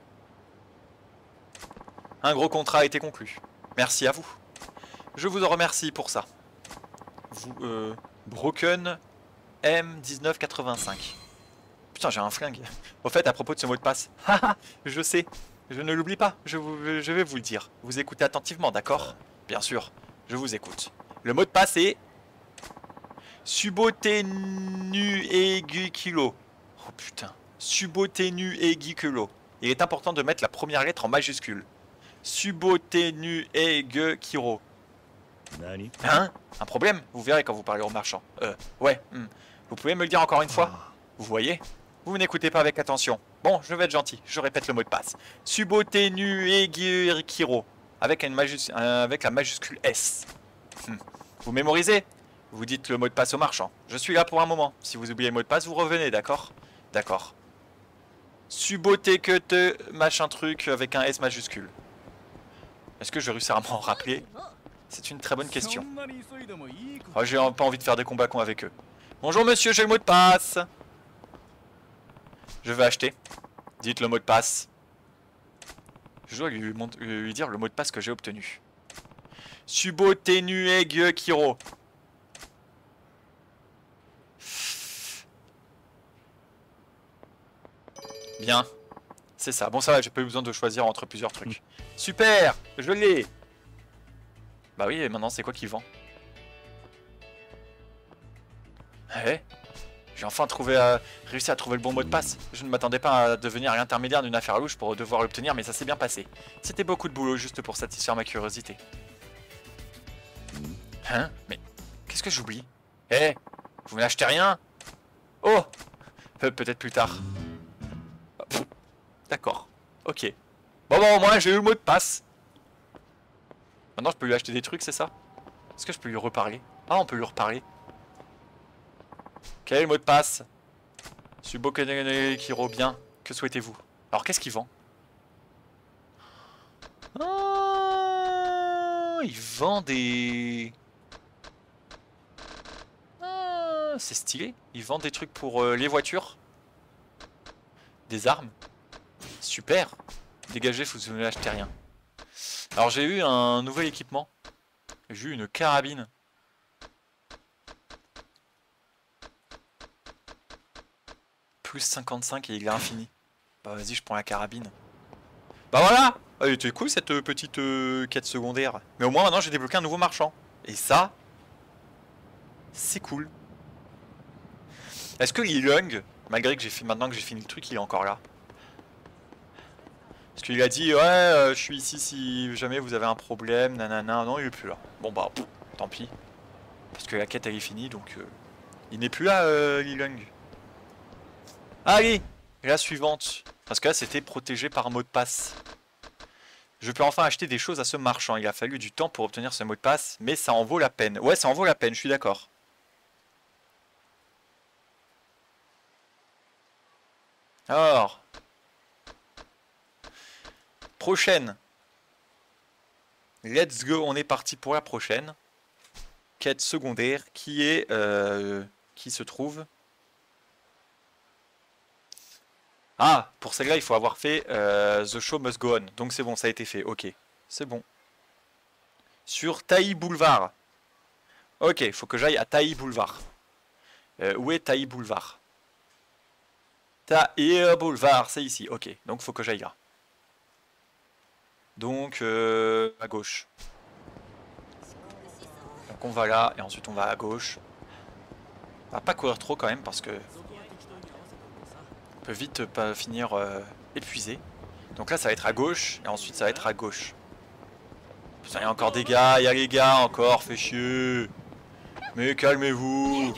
Un gros contrat a été conclu. Merci à vous. Je vous en remercie pour ça. Vous, Broken M1985. Putain, j'ai un flingue. Au fait, à propos de ce mot de passe. Je sais. Je ne l'oublie pas. Je vais vous le dire. Vous écoutez attentivement, d'accord? Bien sûr. Je vous écoute. Le mot de passe est... Subotenu Egu Kilo. Oh putain. Subotenu Egu Kilo. Il est important de mettre la première lettre en majuscule. Subotenu Egu Kiro. Hein? Un problème? Vous verrez quand vous parlez au marchand. Ouais. Vous pouvez me le dire encore une fois? Vous voyez? Vous n'écoutez pas avec attention. Bon, je vais être gentil. Je répète le mot de passe. Subotenu Egu Kiro. Avec la majuscule S. Vous mémorisez? Vous dites le mot de passe au marchand. Je suis là pour un moment. Si vous oubliez le mot de passe, vous revenez, d'accord? D'accord. Subotekete machin truc avec un S majuscule. Est-ce que je vais réussir à m'en rappeler? C'est une très bonne question. Oh, j'ai pas envie de faire des combats cons avec eux. Bonjour monsieur, j'ai le mot de passe. Je vais acheter. Dites le mot de passe. Je dois lui dire le mot de passe que j'ai obtenu. Subotenu Egu Kiro. Bien. C'est ça. Bon, ça va, j'ai pas eu besoin de choisir entre plusieurs trucs. Super! Je l'ai! Bah oui, et maintenant, c'est quoi qu'il vend? Eh? J'ai enfin réussi à trouver le bon mot de passe. Je ne m'attendais pas à devenir l'intermédiaire d'une affaire louche pour devoir l'obtenir, mais ça s'est bien passé. C'était beaucoup de boulot juste pour satisfaire ma curiosité. Hein? Mais qu'est-ce que j'oublie? Eh? Vous n'achetez rien? Oh! Peut-être plus tard. D'accord. Ok. Bon, au moins j'ai eu le mot de passe. Maintenant je peux lui acheter des trucs, c'est ça? Est-ce que je peux lui reparler? Ah, on peut lui reparler. Quel est le mot de passe? Subokene Kiro, bien. Que souhaitez-vous? Alors qu'est-ce qu'il vend? Oh, il vend des... Ah, c'est stylé. Il vend des trucs pour les voitures. Des armes. Super. Dégagez, vous ne achetez rien. Alors j'ai eu un nouvel équipement. J'ai eu une carabine. Plus 55 et il est infini. Bah vas-y, je prends la carabine. Bah voilà. Elle était cool cette petite quête secondaire. Mais au moins maintenant j'ai débloqué un nouveau marchand. Et ça, c'est cool. Est-ce que Lilong, malgré que j'ai fait maintenant que j'ai fini le truc, il est encore là? Parce qu'il a dit ouais, je suis ici si jamais vous avez un problème, nanana. Non, il est plus là. Bon bah, tant pis. Parce que la quête elle est finie donc il n'est plus là, Lilong. Allez, la suivante. Parce que là c'était protégé par mot de passe. Je peux enfin acheter des choses à ce marchand. Il a fallu du temps pour obtenir ce mot de passe, mais ça en vaut la peine. Ouais, ça en vaut la peine, je suis d'accord. Alors. Prochaine. Let's go, on est parti pour la prochaine. Quête secondaire qui est... qui se trouve... Ah, pour celle-là, il faut avoir fait The Show Must Go On. Donc c'est bon, ça a été fait. Ok, c'est bon. Sur Taï Boulevard. Ok, il faut que j'aille à Taï Boulevard. Où est Taï Boulevard? Taï Boulevard, c'est ici. Ok, donc il faut que j'aille là. Donc à gauche. Donc on va là et ensuite on va à gauche. On va pas courir trop quand même parce que on peut vite pas finir épuisé. Donc là ça va être à gauche et ensuite ça va être à gauche. Putain, il y a encore des gars, il y a les gars encore, fait chier. Mais calmez-vous.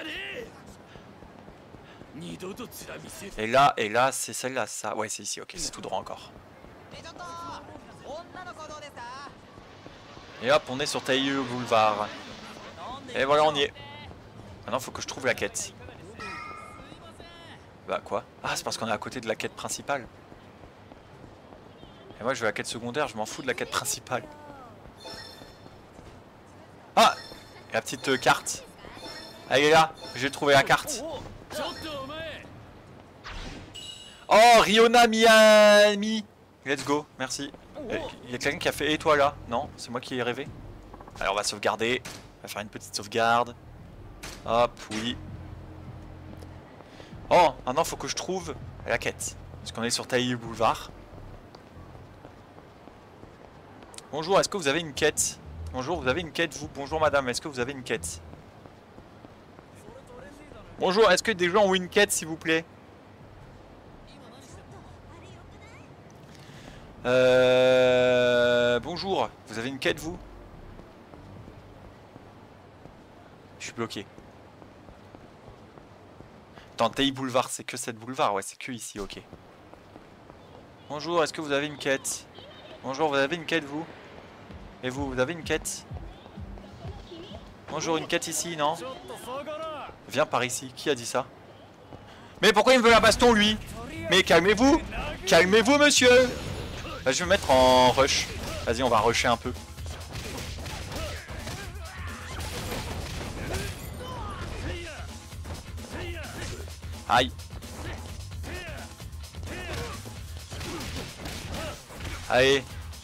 Et là c'est celle-là, ça. Ouais, c'est ici, ok, c'est tout droit encore. Et hop, on est sur Taïu Boulevard. Et voilà, on y est. Maintenant, faut que je trouve la quête. Bah, quoi? Ah, c'est parce qu'on est à côté de la quête principale. Et moi, je veux la quête secondaire, je m'en fous de la quête principale. Ah! La petite carte. Elle est là, j'ai trouvé la carte. Oh, Riona Miami. Let's go, merci. Il y a quelqu'un qui a fait et toi là? Non, c'est moi qui ai rêvé. Alors on va sauvegarder. On va faire une petite sauvegarde. Hop, oui. Oh, maintenant faut que je trouve la quête. Parce qu'on est sur Taï Boulevard. Bonjour, est-ce que vous avez une quête? Bonjour, vous avez une quête vous? Bonjour madame, est-ce que vous avez une quête? Bonjour, est-ce que des gens ont une quête s'il vous plaît? Bonjour, vous avez une quête vous? Je suis bloqué. Attends, Taï Boulevard, c'est que cette boulevard? Ouais, c'est que ici, ok. Bonjour, est-ce que vous avez une quête? Bonjour, vous avez une quête vous? Et vous, vous avez une quête? Bonjour, une quête ici, non? Viens par ici, qui a dit ça? Mais pourquoi il me veut la baston lui? Mais calmez-vous! Calmez-vous monsieur! Là, je vais me mettre en rush. Vas-y, on va rusher un peu. Aïe. Allez.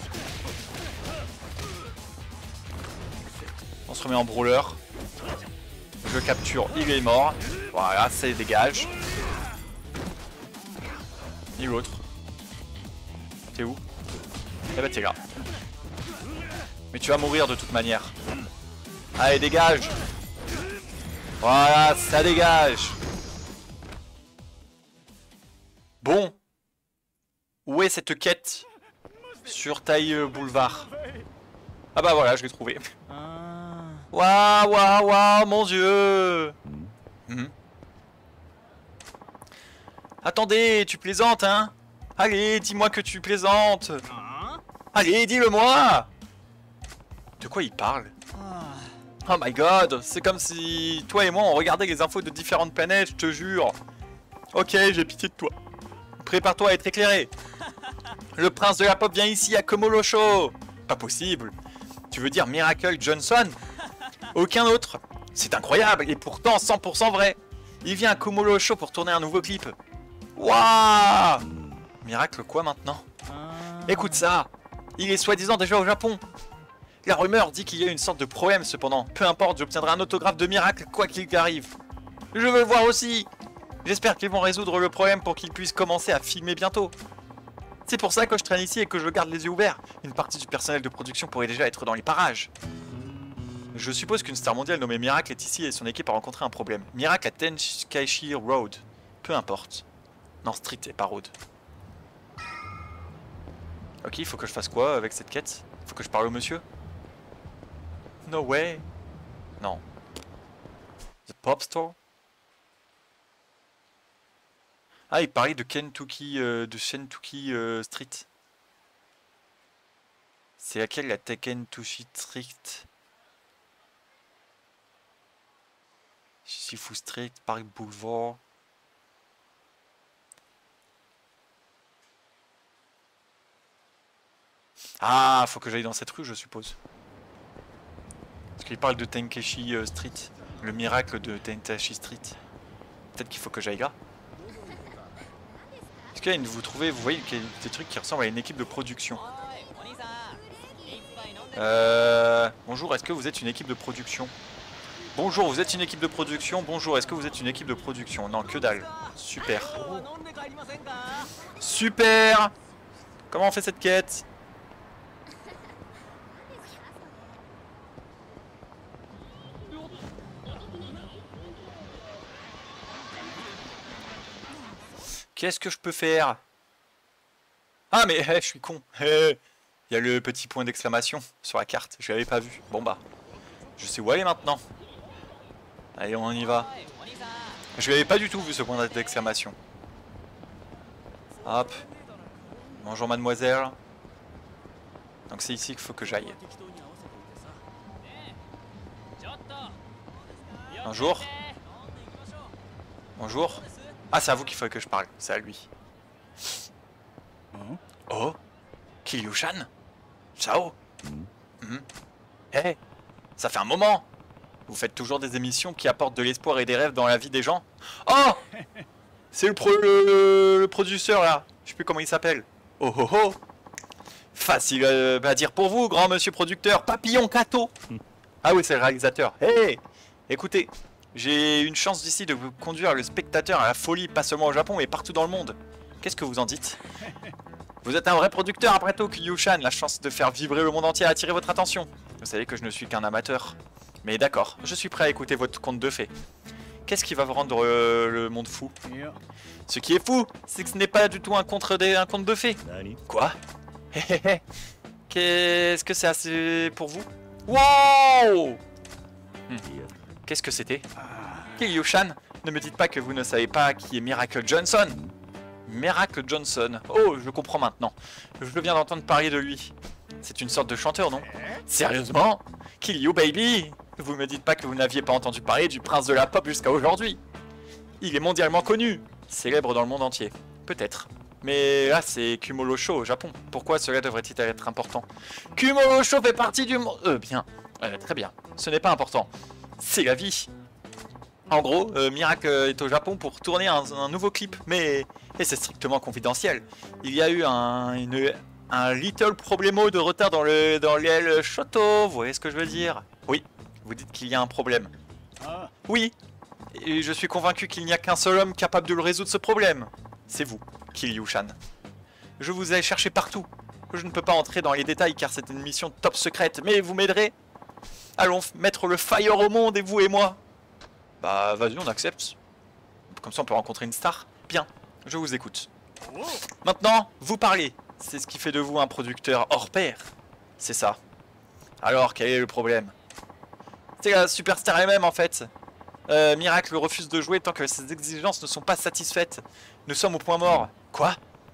On se remet en brawler. Je le capture, il est mort. Voilà, ça dégage. Et l'autre. T'es où? Eh bah t'es là. Mais tu vas mourir de toute manière. Allez, dégage. Voilà, ça dégage. Bon. Où est cette quête? Sur Taï Boulevard. Ah bah voilà, je l'ai trouvé. Waouh, waouh, waouh, mon dieu. Attendez, tu plaisantes, hein? Allez, dis-moi que tu plaisantes. Allez, dis-le-moi. De quoi il parle? Oh my god, c'est comme si toi et moi on regardait les infos de différentes planètes, je te jure. Ok, j'ai pitié de toi. Prépare-toi à être éclairé. Le prince de la pop vient ici à Komolosho. Pas possible. Tu veux dire Miracle Johnson? Aucun autre. C'est incroyable et pourtant 100% vrai. Il vient à Komolosho pour tourner un nouveau clip. Waouh! Miracle quoi maintenant? Écoute ça. Il est soi-disant déjà au Japon. La rumeur dit qu'il y a une sorte de problème cependant. Peu importe, j'obtiendrai un autographe de Miracle quoi qu'il arrive. Je veux le voir aussi. J'espère qu'ils vont résoudre le problème pour qu'ils puissent commencer à filmer bientôt. C'est pour ça que je traîne ici et que je garde les yeux ouverts. Une partie du personnel de production pourrait déjà être dans les parages. Je suppose qu'une star mondiale nommée Miracle est ici et son équipe a rencontré un problème. Miracle à Tenkaichi Road. Peu importe. Non, Street et pas Road. Ok, il faut que je fasse quoi avec cette quête? Faut que je parle au monsieur? No way. Non. The Pop Store? Ah, il parlait de Kentucky, Street. C'est laquelle la Kentucky Street? Shifu Street, Park Boulevard. Ah, faut que j'aille dans cette rue, je suppose. Parce qu'il parle de Tenkaichi Street. Le miracle de Tenkaichi Street. Peut-être qu'il faut que j'aille là. Est-ce qu'il y a vous trouvez, vous voyez qu'il y a des trucs qui ressemblent à une équipe de production. Bonjour, est-ce que vous êtes une équipe de production? Bonjour, vous êtes une équipe de production. Bonjour, est-ce que vous êtes une équipe de production? Non, que dalle. Super. Super. Comment on fait cette quête? Qu'est-ce que je peux faire? Ah mais je suis con. Il y a le petit point d'exclamation sur la carte. Je l'avais pas vu. Bon bah, je sais où aller maintenant. Allez, on y va. Je l'avais pas du tout vu ce point d'exclamation. Hop. Bonjour mademoiselle. Donc c'est ici qu'il faut que j'aille. Bonjour. Bonjour. Ah, c'est à vous qu'il faut que je parle. C'est à lui. Oh, Kiryu-chan. Ciao. Hey, ça fait un moment. Vous faites toujours des émissions qui apportent de l'espoir et des rêves dans la vie des gens. Oh, c'est le producteur là. Je sais plus comment il s'appelle. Oh oh oh. Facile à dire pour vous, grand monsieur producteur. Papillon Kato. Ah oui, c'est le réalisateur. Hey, écoutez, j'ai une chance d'ici de vous conduire le spectateur à la folie, pas seulement au Japon, mais partout dans le monde. Qu'est-ce que vous en dites? Vous êtes un vrai producteur après tout, Kiryu-chan. La chance de faire vibrer le monde entier a attiré votre attention. Vous savez que je ne suis qu'un amateur. Mais d'accord, je suis prêt à écouter votre conte de fées. Qu'est-ce qui va vous rendre le monde fou? Ce qui est fou, c'est que ce n'est pas du tout un conte de fées. Quoi? Qu'est-ce que c'est assez pour vous? Wow! Qu'est-ce que c'était? Kiryu-chan, ne me dites pas que vous ne savez pas qui est Miracle Johnson. Miracle Johnson. Oh, je comprends maintenant. Je viens d'entendre parler de lui. C'est une sorte de chanteur, non? Sérieusement? Kiryu baby? Vous me dites pas que vous n'aviez pas entendu parler du prince de la pop jusqu'à aujourd'hui. Il est mondialement connu, célèbre dans le monde entier. Peut-être. Mais là, c'est Kumolosho au Japon. Pourquoi cela devrait-il être important? Kumolosho fait partie du monde... bien. Très bien. Ce n'est pas important. C'est la vie. En gros, Miracle est au Japon pour tourner un nouveau clip, mais c'est strictement confidentiel. Il y a eu un little problemo de retard dans l'El Shoto, vous voyez ce que je veux dire? Oui, vous dites qu'il y a un problème. Oui, et je suis convaincu qu'il n'y a qu'un seul homme capable de le résoudre ce problème. C'est vous, Kiryu-chan. Je vous ai cherché partout. Je ne peux pas entrer dans les détails car c'est une mission top secrète, mais vous m'aiderez? Allons mettre le fire au monde, et vous et moi. Bah vas-y, on accepte. Comme ça on peut rencontrer une star. Bien, je vous écoute. Maintenant, vous parlez. C'est ce qui fait de vous un producteur hors pair. C'est ça. Alors, quel est le problème? C'est la superstar elle-même en fait. Miracle refuse de jouer tant que ses exigences ne sont pas satisfaites. Nous sommes au point mort. Quoi?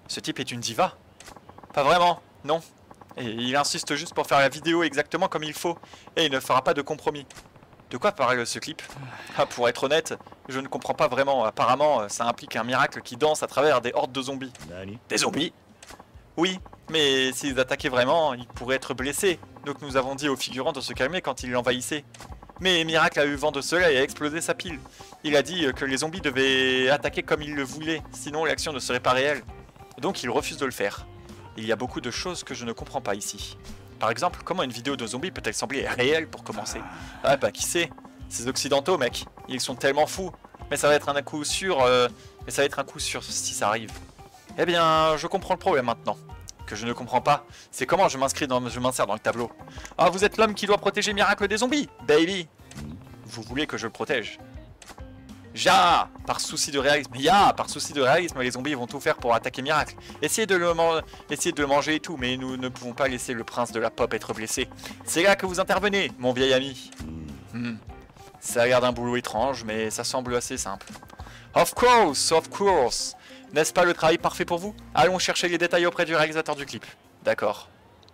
Ce type est une diva? Pas vraiment, non. Et il insiste juste pour faire la vidéo exactement comme il faut. Et il ne fera pas de compromis. De quoi parle ce clip? Ah, pour être honnête, je ne comprends pas vraiment. Apparemment, ça implique un miracle qui danse à travers des hordes de zombies. Des zombies? Oui, mais s'ils attaquaient vraiment, ils pourraient être blessés. Donc nous avons dit aux figurants de se calmer quand ils l'envahissaient. Mais Miracle a eu vent de cela et a explosé sa pile. Il a dit que les zombies devaient attaquer comme ils le voulaient, sinon l'action ne serait pas réelle. Donc il refuse de le faire. Il y a beaucoup de choses que je ne comprends pas ici. Par exemple, comment une vidéo de zombies peut-elle sembler réelle pour commencer? Ah bah qui sait? Ces occidentaux mec, ils sont tellement fous. Mais ça va être un coup sûr, si ça arrive. Eh bien, je comprends le problème maintenant. Que je ne comprends pas, c'est comment je m'insère dans le tableau. Ah, vous êtes l'homme qui doit protéger Miracle des zombies, baby. Vous voulez que je le protège? Par souci de réalisme, les zombies vont tout faire pour attaquer Miracle. Essayez de le manger et tout, mais nous ne pouvons pas laisser le prince de la pop être blessé. C'est là que vous intervenez, mon vieil ami. Ça a l'air d'un boulot étrange, mais ça semble assez simple. Of course, of course. N'est-ce pas le travail parfait pour vous? Allons chercher les détails auprès du réalisateur du clip. D'accord.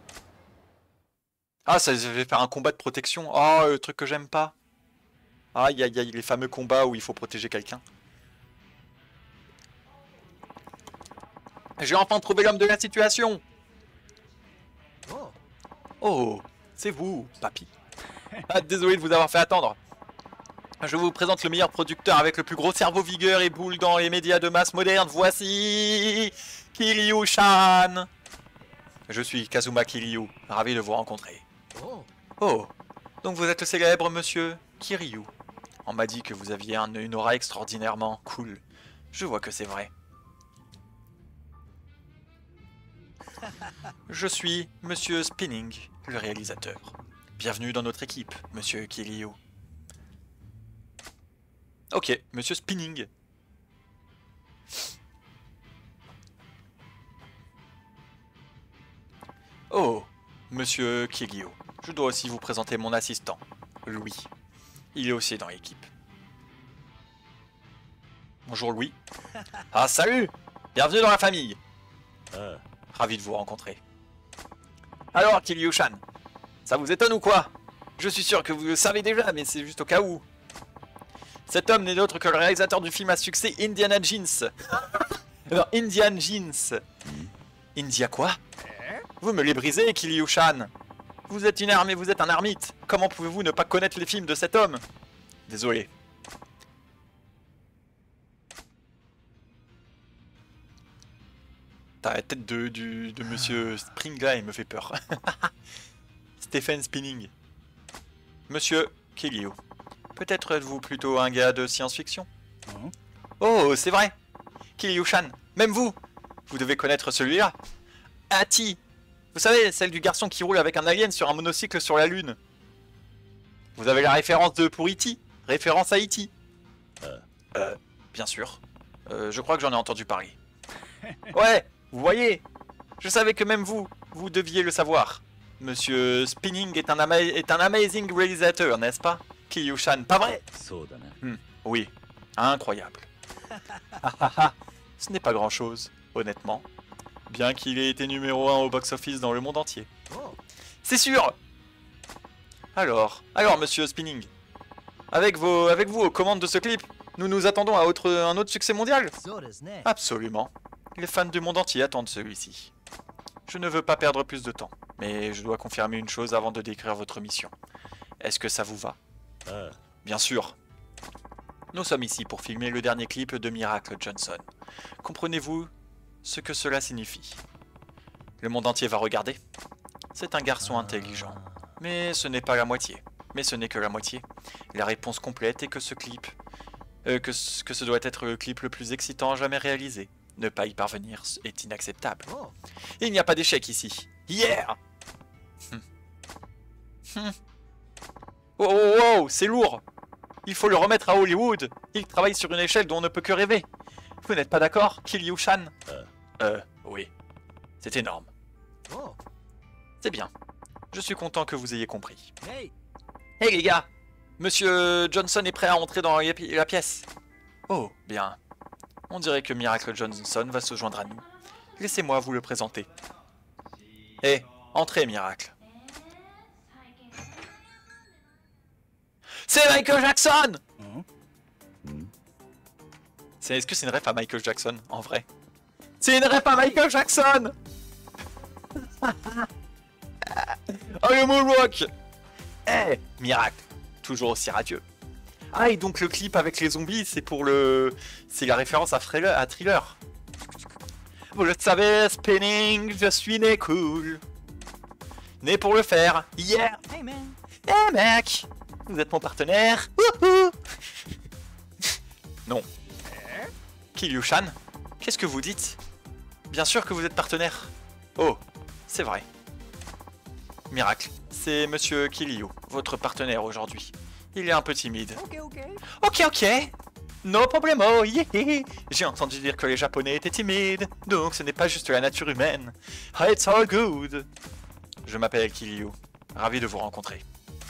Ah, ça va faire un combat de protection. Oh, le truc que j'aime pas. Aïe, aïe, aïe, les fameux combats où il faut protéger quelqu'un. J'ai enfin trouvé l'homme de la situation. Oh, c'est vous, papy. Ah, désolé de vous avoir fait attendre. Je vous présente le meilleur producteur avec le plus gros cerveau vigueur et boule dans les médias de masse modernes. Voici Kiryu-chan. Je suis Kazuma Kiryu, ravi de vous rencontrer. Oh, donc vous êtes le célèbre monsieur Kiryu. On m'a dit que vous aviez une aura extraordinairement cool. Je vois que c'est vrai. Je suis monsieur Spinning, le réalisateur. Bienvenue dans notre équipe, monsieur Kiryu. Ok, monsieur Spinning. Oh, monsieur Kiryu. Je dois aussi vous présenter mon assistant, Louis. Il est aussi dans l'équipe. Bonjour Louis. Ah salut! Bienvenue dans la famille. Ravi de vous rencontrer. Alors Kiryu-chan, ça vous étonne ou quoi? Je suis sûr que vous le savez déjà, mais c'est juste au cas où. Cet homme n'est autre que le réalisateur du film à succès Indiana Jeans. Alors, Indiana Jeans. India quoi? Vous me les brisez, Kiryu-chan. Vous êtes un ermite. Comment pouvez-vous ne pas connaître les films de cet homme? Désolé. T'as la tête de monsieur Spring là, il me fait peur. Stephen Spinning. Monsieur Kiryu. Peut-être êtes-vous plutôt un gars de science-fiction? Oh, c'est vrai. Kiryu-chan, même vous devez connaître celui-là. Ati. Vous savez, celle du garçon qui roule avec un alien sur un monocycle sur la Lune. Vous avez la référence pour E.T. Référence à E.T. Bien sûr. Je crois que j'en ai entendu parler. Ouais, vous voyez. Je savais que même vous deviez le savoir. Monsieur Spinning est un amazing réalisateur, n'est-ce pas? Kiryu-chan, pas vrai? Oui, incroyable. Ce n'est pas grand-chose, honnêtement. Bien qu'il ait été numéro 1 au box-office dans le monde entier. C'est sûr! Alors, monsieur Spinning, avec vous aux commandes de ce clip, nous nous attendons à un autre succès mondial? Absolument. Les fans du monde entier attendent celui-ci. Je ne veux pas perdre plus de temps, mais je dois confirmer une chose avant de décrire votre mission. Est-ce que ça vous va? Bien sûr. Nous sommes ici pour filmer le dernier clip de Miracle Johnson. Comprenez-vous ce que cela signifie? Le monde entier va regarder. C'est un garçon intelligent. Mais ce n'est pas la moitié. Mais ce n'est que la moitié. La réponse complète est que ce clip... que ce doit être le clip le plus excitant jamais réalisé. Ne pas y parvenir est inacceptable. Il n'y a pas d'échec ici. Yeah! Oh, oh, oh, c'est lourd! Il faut le remettre à Hollywood! Il travaille sur une échelle dont on ne peut que rêver! Vous n'êtes pas d'accord, Kiryu-chan? Oui. C'est énorme. C'est bien. Je suis content que vous ayez compris. Hey les gars! Monsieur Johnson est prêt à entrer dans la pièce. Oh, bien. On dirait que Miracle Johnson va se joindre à nous. laissez-moi vous le présenter. Eh, entrez, Miracle. C'est Michael Jackson! Est-ce que c'est une ref à Michael Jackson, en vrai? C'est une ref à Michael Jackson! Oh, le moonwalk! Eh, Miracle, toujours aussi radieux. Ah, et donc le clip avec les zombies, c'est pour le... C'est la référence à Thriller. Vous le savez, Spinning, je suis né cool. Né pour le faire, yeah! Hey man! Eh mec! Vous êtes mon partenaire! Wouhou! Non. Kiryu-chan, qu'est-ce que vous dites? Bien sûr que vous êtes partenaire. Oh, c'est vrai. Miracle, c'est Monsieur Kiryu, votre partenaire aujourd'hui. Il est un peu timide. Ok. No problemo, yeah. J'ai entendu dire que les Japonais étaient timides, donc ce n'est pas juste la nature humaine. It's all good. Je m'appelle Kiryu, ravi de vous rencontrer.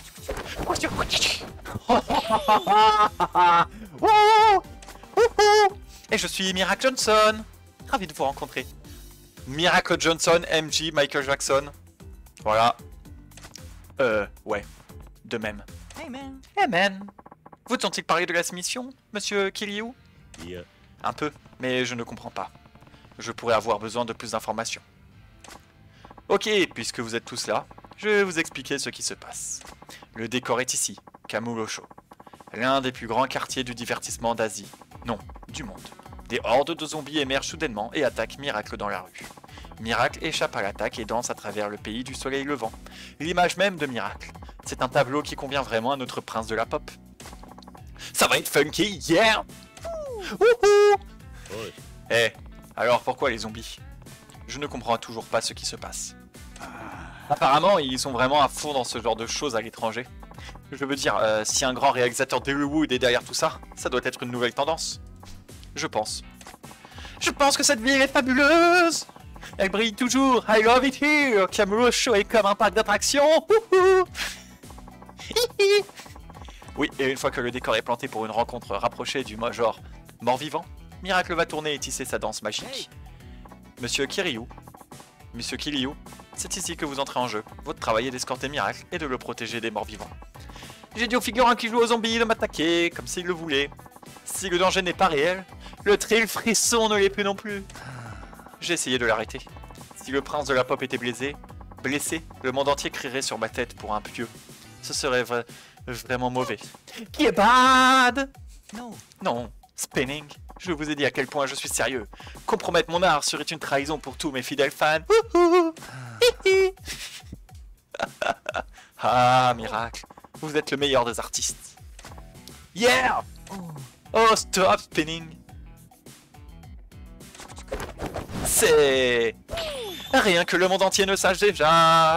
Et je suis Miracle Johnson. Ravi de vous rencontrer. Miracle Johnson, MJ, Michael Jackson. Voilà. Ouais. De même. Hey man! Hey man. Vous ont-ils parlé de la mission, monsieur Kiryu? Yeah. Un peu, mais je ne comprends pas. Je pourrais avoir besoin de plus d'informations. Ok, puisque vous êtes tous là, je vais vous expliquer ce qui se passe. Le décor est ici, Kamurocho. L'un des plus grands quartiers du divertissement d'Asie. Non, du monde. Des hordes de zombies émergent soudainement et attaquent Miracle dans la rue. Miracle échappe à l'attaque et danse à travers le pays du soleil levant. L'image même de Miracle. C'est un tableau qui convient vraiment à notre prince de la pop. Ça va être funky, yeah! Wouhou! Eh, alors pourquoi les zombies? Je ne comprends toujours pas ce qui se passe. Apparemment, ils sont vraiment à fond dans ce genre de choses à l'étranger. Je veux dire, si un grand réalisateur d'Hollywood est derrière tout ça, ça doit être une nouvelle tendance. Je pense. Je pense que cette ville est fabuleuse! Elle brille toujours, I love it here! Kamurocho est comme un parc d'attractions! Oui, et une fois que le décor est planté pour une rencontre rapprochée du genre mort-vivant, Miracle va tourner et tisser sa danse magique. Monsieur Kiryu, c'est ici que vous entrez en jeu. Votre travail est d'escorter Miracle et de le protéger des morts-vivants. J'ai dit aux figurants qui jouent aux zombies de m'attaquer, comme s'ils le voulaient. Si le danger n'est pas réel, le thrill frisson ne l'est plus non plus. J'ai essayé de l'arrêter. Si le prince de la pop était blessé, le monde entier crierait sur ma tête pour un pieu. Ce serait vraiment mauvais. Qui est bad? Non, Spinning. Je vous ai dit à quel point je suis sérieux. Compromettre mon art serait une trahison pour tous mes fidèles fans. Ah, Miracle, vous êtes le meilleur des artistes. Yeah! Oh, stop, Spinning. C'est... rien que le monde entier ne sache déjà.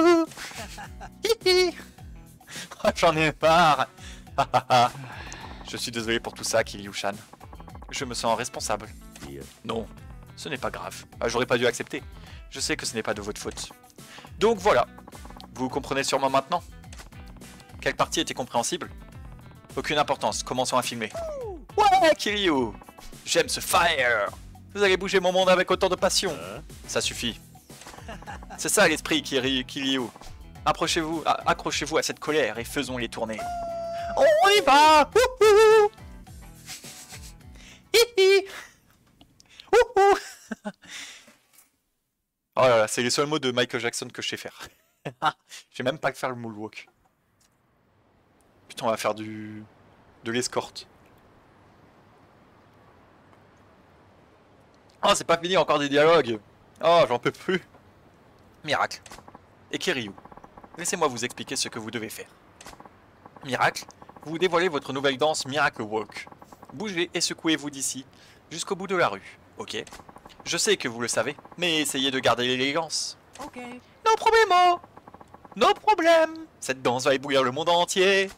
J'en ai marre. Je suis désolé pour tout ça, Kiryu-chan. Je me sens responsable. Non, ce n'est pas grave. J'aurais pas dû accepter. Je sais que ce n'est pas de votre faute. Donc voilà. Vous comprenez sûrement maintenant. Quelle partie était compréhensible? Aucune importance, commençons à filmer. Ouais, Kiryu! J'aime ce fire! Vous allez bouger mon monde avec autant de passion. Ça suffit. C'est ça l'esprit, Kiryu. Accrochez-vous à cette colère et faisons-les tourner. On y va! Wouhou! Hihi! Wouhou! Oh là là, c'est les seuls mots de Michael Jackson que je sais faire. Je vais même pas faire le moonwalk. Putain, on va faire de l'escorte. Oh, c'est pas fini, encore des dialogues. Oh, j'en peux plus. Miracle. Et Kiryu, laissez-moi vous expliquer ce que vous devez faire. Miracle, vous dévoilez votre nouvelle danse Miracle Walk. Bougez et secouez-vous d'ici, jusqu'au bout de la rue, ok? Je sais que vous le savez, mais essayez de garder l'élégance. Ok. No problemo! No problème! Cette danse va éblouir le monde entier.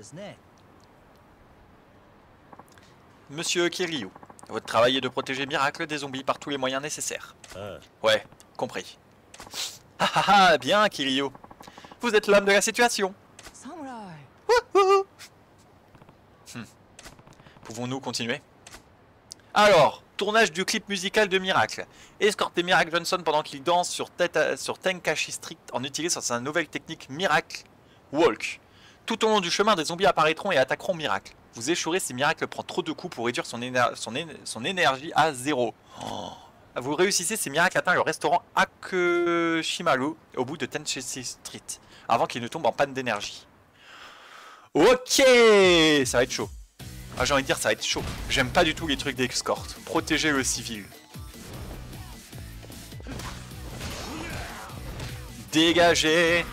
Monsieur Kiryu, votre travail est de protéger Miracle des zombies par tous les moyens nécessaires. Ouais, compris. Ah ah ah, bien Kiryu. Vous êtes l'homme de la situation. Samurai. Pouvons-nous continuer? Alors, Tournage du clip musical de Miracle. Escortez Miracle Johnson pendant qu'il danse sur Tenkashi Street en utilisant sa nouvelle technique Miracle Walk. Tout au long du chemin, des zombies apparaîtront et attaqueront Miracle. Vous échouerez si Miracle prend trop de coups pour réduire son énergie à 0. Oh. Vous réussissez si Miracle atteint le restaurant Akeshimaru au bout de Tenkashi Street, avant qu'il ne tombe en panne d'énergie. Ok, ça va être chaud. Ah, j'ai envie de dire ça va être chaud. J'aime pas du tout les trucs d'escorte. Protéger le civil. Dégagez.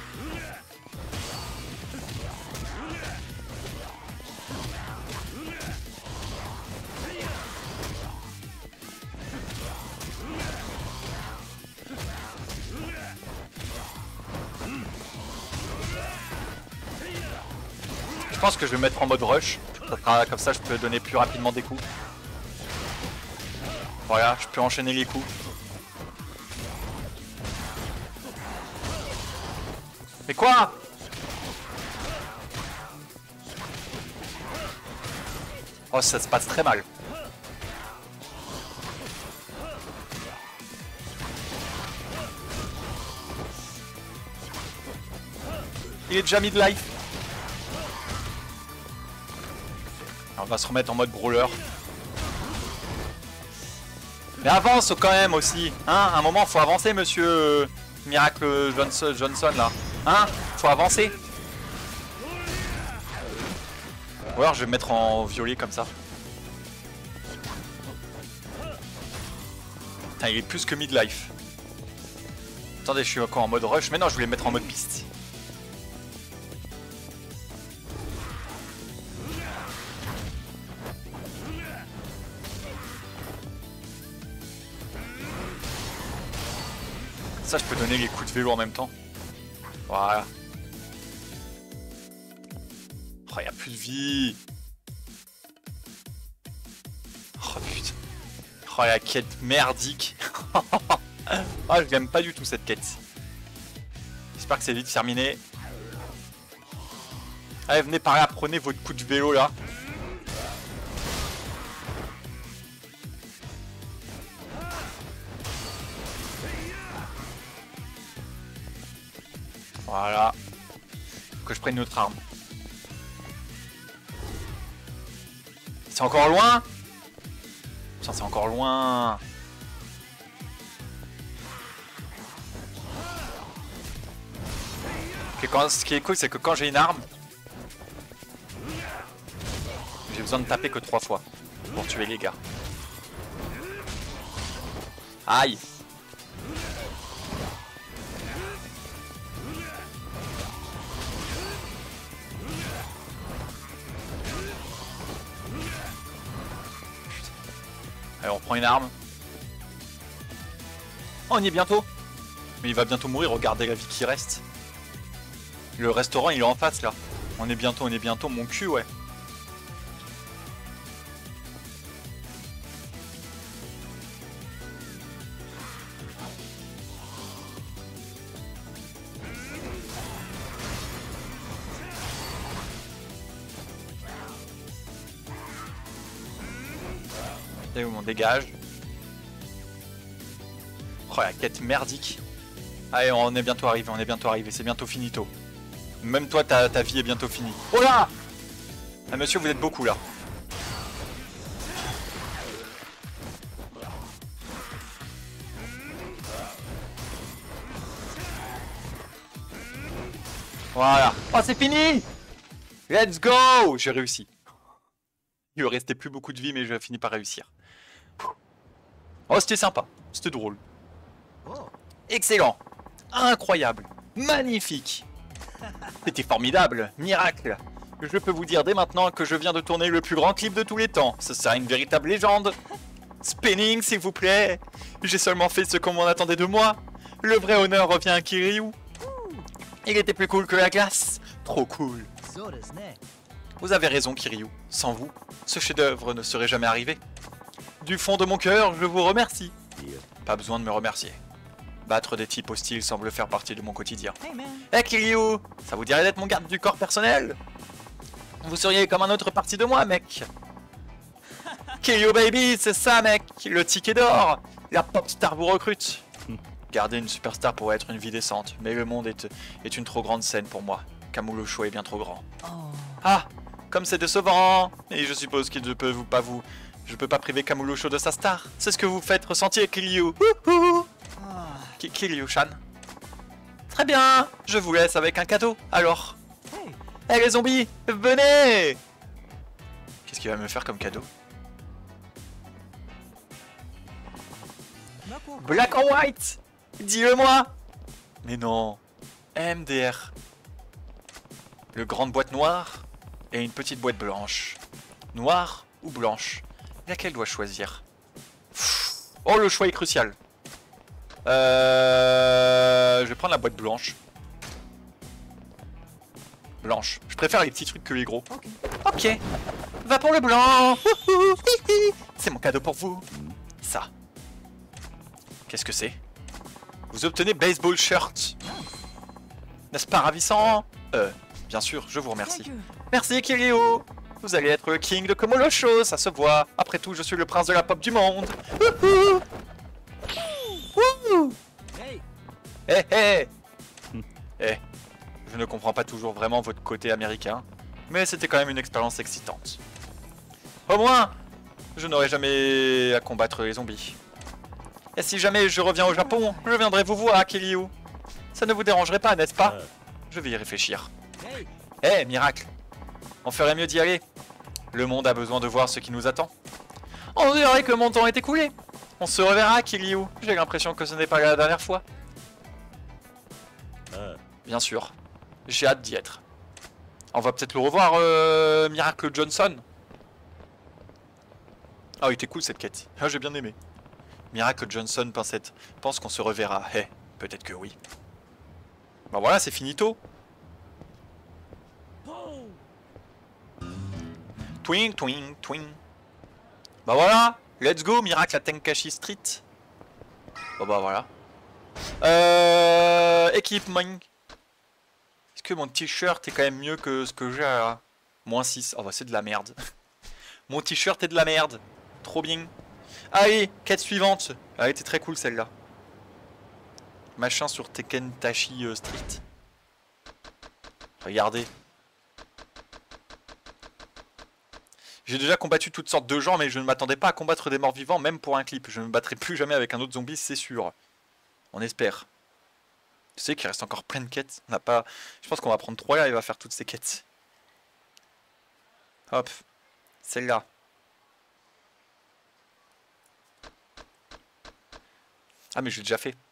Je pense que je vais me mettre en mode rush. Ça sera, comme ça je peux donner plus rapidement des coups. Voilà, je peux enchaîner les coups. Mais quoi? Oh, ça se passe très mal. Il est déjà mid-life. On va se remettre en mode brawler. Mais avance quand même aussi. Hein, à un moment, faut avancer, monsieur Miracle Johnson, là. Hein, faut avancer. Ou alors je vais me mettre en violet comme ça. Putain, il est plus que mid-life. Attendez, je suis encore en mode rush. Mais non, je voulais me mettre en mode piste. Ça, je peux donner les coups de vélo en même temps. Voilà. Oh, y a plus de vie. Oh putain. Oh, la quête merdique. Oh, je l'aime pas du tout cette quête. J'espère que c'est vite terminé. Allez, venez par là, prenez votre coup de vélo là. Voilà. Faut que je prenne une autre arme. C'est encore loin? Putain, c'est encore loin. Okay, ce qui est cool, c'est que quand j'ai une arme, j'ai besoin de taper que 3 fois pour tuer les gars. Aïe. Allez, on prend une arme. Oh, on y est bientôt. Mais il va bientôt mourir, regardez la vie qui reste. Le restaurant, il est en face, là. On est bientôt, mon cul, ouais. Et où on dégage. Oh, la quête merdique. Allez, on est bientôt arrivé, c'est bientôt finito. Même toi, ta vie est bientôt finie. Oh là! Ah, monsieur, vous êtes beaucoup là. Voilà. Oh, c'est fini! Let's go! J'ai réussi. Il me restait plus beaucoup de vie, mais j'ai fini par réussir. Oh, c'était sympa. C'était drôle. Excellent. Incroyable. Magnifique. C'était formidable. Miracle. Je peux vous dire dès maintenant que je viens de tourner le plus grand clip de tous les temps. Ce sera une véritable légende. Spinning, s'il vous plaît. J'ai seulement fait ce qu'on m'en attendait de moi. Le vrai honneur revient à Kiryu. Il était plus cool que la glace. Trop cool. Vous avez raison, Kiryu. Sans vous, ce chef-d'œuvre ne serait jamais arrivé. Du fond de mon cœur, je vous remercie. Pas besoin de me remercier. Battre des types hostiles semble faire partie de mon quotidien. Hey Kiryu, ça vous dirait d'être mon garde du corps personnel? Vous seriez comme un autre parti de moi, mec. Kiryu baby, c'est ça mec, le ticket d'or. La pop star vous recrute. Garder une superstar pourrait être une vie décente, mais le monde est une trop grande scène pour moi. Kamurocho est bien trop grand. Ah, comme c'est décevant. Et je suppose qu'il ne peut je peux pas priver Kamurocho de sa star. C'est ce que vous faites ressentir, Kiryu. Kiryu-chan. Très bien, je vous laisse avec un cadeau, alors. Hey les zombies, venez. Qu'est-ce qu'il va me faire comme cadeau? Black or white. Dis-le-moi. Mais non. MDR. Le grande boîte noire et une petite boîte blanche. Noire ou blanche? Laquelle dois-je choisir? Oh, le choix est crucial. Je vais prendre la boîte blanche. Blanche. Je préfère les petits trucs que les gros. Ok. Va pour le blanc. C'est mon cadeau pour vous. Ça. Qu'est-ce que c'est? Vous obtenez baseball shirt. N'est-ce pas ravissant? Bien sûr, je vous remercie. Merci Kiryu. Vous allez être le king de Kamurocho, ça se voit. Après tout, je suis le prince de la pop du monde. Hé hé. Je ne comprends pas toujours vraiment votre côté américain, mais c'était quand même une expérience excitante. Au moins, je n'aurai jamais à combattre les zombies. Et si jamais je reviens au Japon, je viendrai vous voir, Kiryu. Ça ne vous dérangerait pas, n'est-ce pas? Je vais y réfléchir. Hé, miracle. On ferait mieux d'y aller. Le monde a besoin de voir ce qui nous attend. On dirait que mon temps est écoulé. On se reverra, Kiryu. J'ai l'impression que ce n'est pas la dernière fois. Bien sûr. J'ai hâte d'y être. On va peut-être le revoir, Miracle Johnson. Ah, il était cool cette quête. Ah, j'ai bien aimé. Miracle Johnson, pincette. Pense qu'on se reverra. Peut-être que oui. Bah voilà, c'est finito. Twing, twing, twing. Bah voilà, let's go, Miracle à Tenkashi Street. Bah voilà. Équipement. Est-ce que mon t-shirt est quand même mieux que ce que j'ai à -6? Oh bah c'est de la merde. Mon t-shirt est de la merde. Trop bien. Allez, quête suivante. Elle était très cool celle-là. Machin sur Tenkaichi Street. Regardez. J'ai déjà combattu toutes sortes de gens, mais je ne m'attendais pas à combattre des morts vivants, même pour un clip. Je ne me battrai plus jamais avec un autre zombie, c'est sûr. On espère. Tu sais qu'il reste encore plein de quêtes. On n'a pas... Je pense qu'on va prendre 3 là et va faire toutes ces quêtes. Hop. Celle-là. Ah mais je l'ai déjà fait.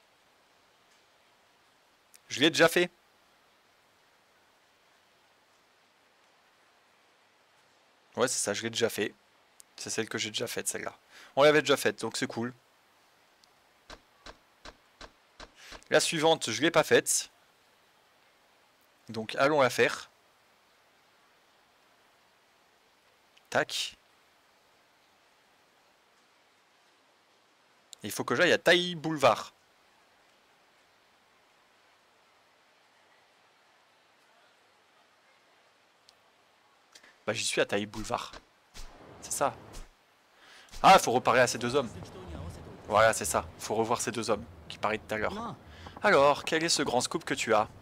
Je l'ai déjà fait. Ouais, c'est ça, je l'ai déjà fait. C'est celle que j'ai déjà faite, celle-là. On l'avait déjà faite, donc c'est cool. La suivante, je l'ai pas faite. Donc allons la faire. Tac. Il faut que j'aille à Tai Boulevard. Bah j'y suis à Tai Boulevard. C'est ça. Ah, il faut reparler à ces deux hommes. Voilà, c'est ça. Il faut revoir ces deux hommes qui parlaient tout à l'heure. Alors, quel est ce grand scoop que tu as?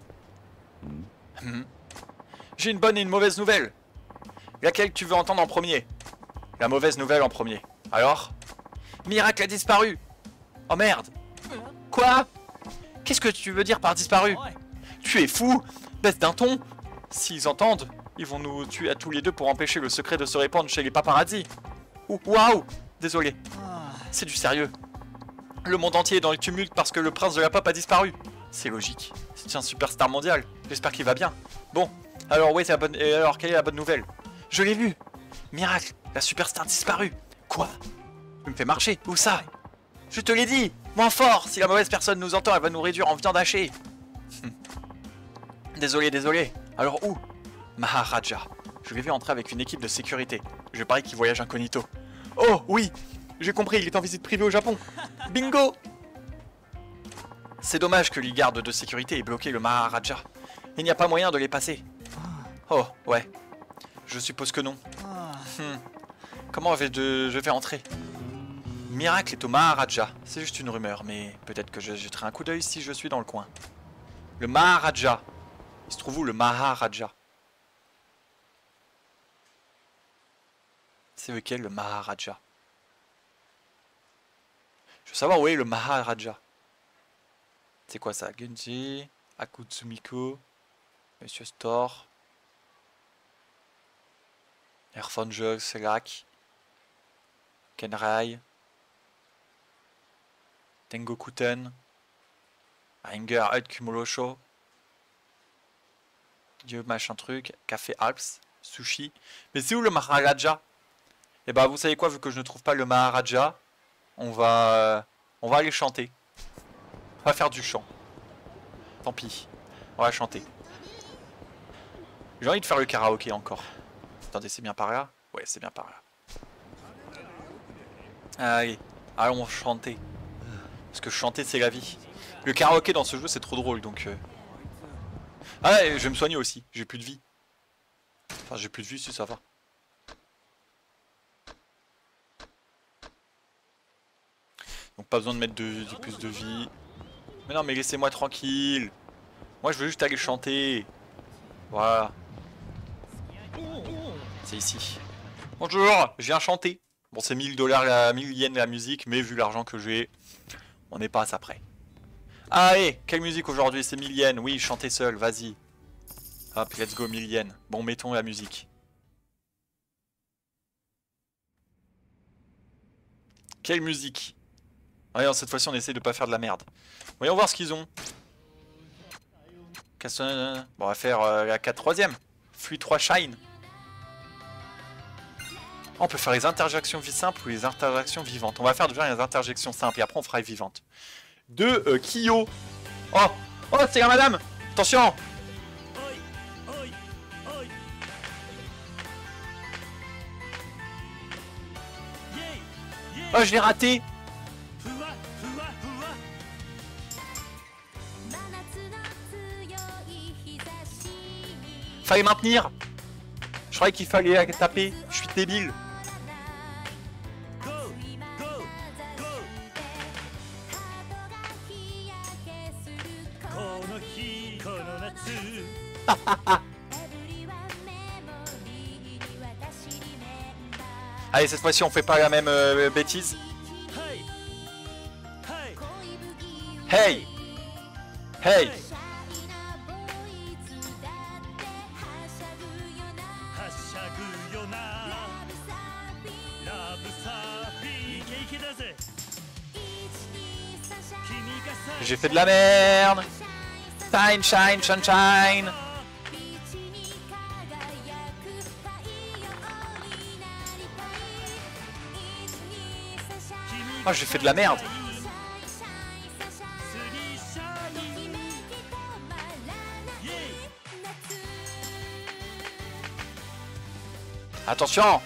J'ai une bonne et une mauvaise nouvelle. Laquelle tu veux entendre en premier? La mauvaise nouvelle en premier. Alors? Miracle a disparu. Oh merde. Quoi? Qu'est-ce que tu veux dire par disparu? Tu es fou? Baisse d'un ton. S'ils entendent, ils vont nous tuer à tous les deux pour empêcher le secret de se répandre chez les paparazzis. Waouh! Désolé. C'est du sérieux. Le monde entier est dans le tumulte parce que le prince de la pop a disparu. C'est logique. C'est un superstar mondial. J'espère qu'il va bien. Bon, alors ouais, c'est la bonne... Et alors, quelle est la bonne nouvelle? Je l'ai vu. Miracle, la superstar disparue. Quoi? Tu me fais marcher. Où ça? Je te l'ai dit. Moins fort. Si la mauvaise personne nous entend, elle va nous réduire en viande hachée. Désolé, désolé. Alors où? Maharaja. Je l'ai vu entrer avec une équipe de sécurité. Je parie qu'il voyage incognito. Oh oui, j'ai compris, il est en visite privée au Japon. Bingo. C'est dommage que les gardes de sécurité aient bloqué le Maharaja. Il n'y a pas moyen de les passer. Oh, ouais. Je suppose que non. Comment je vais entrer? Miracle est au Maharaja. C'est juste une rumeur, mais peut-être que je jetterai un coup d'œil si je suis dans le coin. Le Maharaja. Il se trouve où le Maharaja? C'est lequel le Maharaja? Je veux savoir où est le Maharaja. C'est quoi ça? Genji, Akutsumiko, Monsieur Store, Airphone Jug, Selak, Kenrai, Tengokuten, Anger Hut Kumolosho, Dieu machin truc, Café Alps, Sushi. Mais c'est où le Maharaja? Et bah vous savez quoi, vu que je ne trouve pas le Maharaja, on va aller chanter. On va faire du chant. Tant pis, on va chanter. J'ai envie de faire le karaoké encore. Attendez, c'est bien par là? Ouais, c'est bien par là. Allez, allons chanter. Parce que chanter, c'est la vie. Le karaoké dans ce jeu, c'est trop drôle, donc... Ah, et je vais me soigner aussi. J'ai plus de vie. Enfin, j'ai plus de vie, si ça va. Donc pas besoin de mettre de plus de vie. Mais non, mais laissez-moi tranquille. Moi, je veux juste aller chanter. Voilà. C'est ici. Bonjour, je viens chanter. Bon, c'est 1000 $, 1000 yens la musique, mais vu l'argent que j'ai, on n'est pas à ça près. Allez, quelle musique aujourd'hui? C'est 1000 yens. Oui, chantez seul, vas-y. Hop, let's go, 1000 yens. Bon, mettons la musique. Quelle musique? Voyons, cette fois-ci, on essaie de pas faire de la merde. Voyons voir ce qu'ils ont. Bon, on va faire la 4/3e. Fluid 3 Shine. On peut faire les interjections simples ou les interjections vivantes. On va faire déjà les interjections simples et après on fera les vivantes. De Kyo. Oh, oh, c'est la madame. Attention. Oh, je l'ai raté. Fallait maintenir. Je croyais qu'il fallait taper. Je suis débile. Allez, cette fois-ci, on fait pas la même bêtise. Hey! Hey! J'ai fait de la merde. Shine, shine, sunshine. Oh, j'ai fait de la merde. Attention.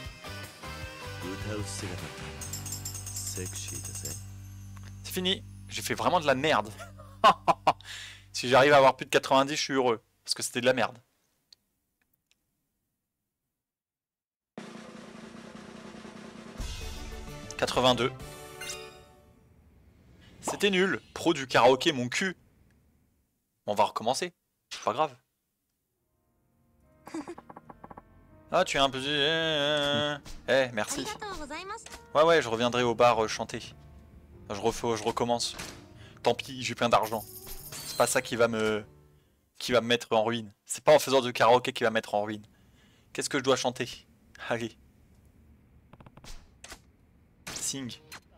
C'est fini. J'ai fait vraiment de la merde. Si j'arrive à avoir plus de 90, je suis heureux. Parce que c'était de la merde. « 82. C'était nul. Pro du karaoké, mon cul. On va recommencer. C'est pas grave. Ah, tu es un peu... Eh, merci. Ouais, je reviendrai au bar chanter. Je recommence. Tant pis, j'ai plein d'argent. C'est pas ça qui va me mettre en ruine. C'est pas en faisant du karaoké qui va me mettre en ruine. Qu'est-ce que je dois chanter? Allez. Sing.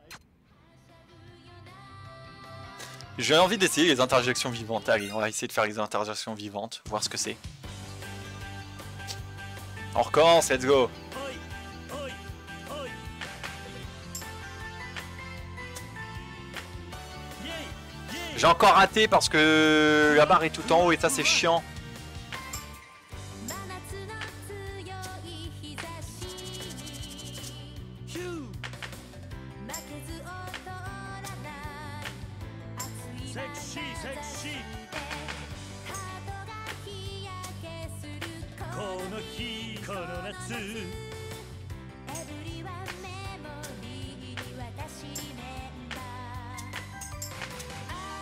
J'ai envie d'essayer les interjections vivantes. Allez, on va essayer de faire les interjections vivantes. Voir ce que c'est. On recommence, let's go. J'ai encore raté parce que la barre est tout en haut et ça c'est chiant.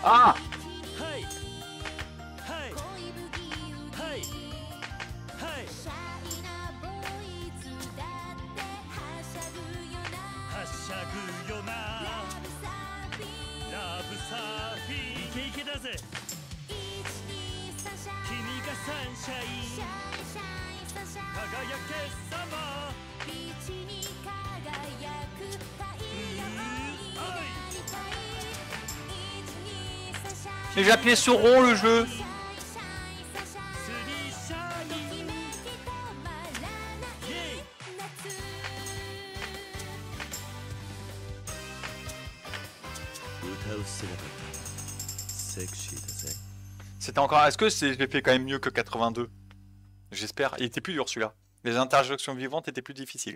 Ah! Mais j'ai appuyé sur rond le jeu. C'était encore... Est-ce que j'ai fait quand même mieux que 82? J'espère. Il était plus dur celui-là. Les interjections vivantes étaient plus difficiles.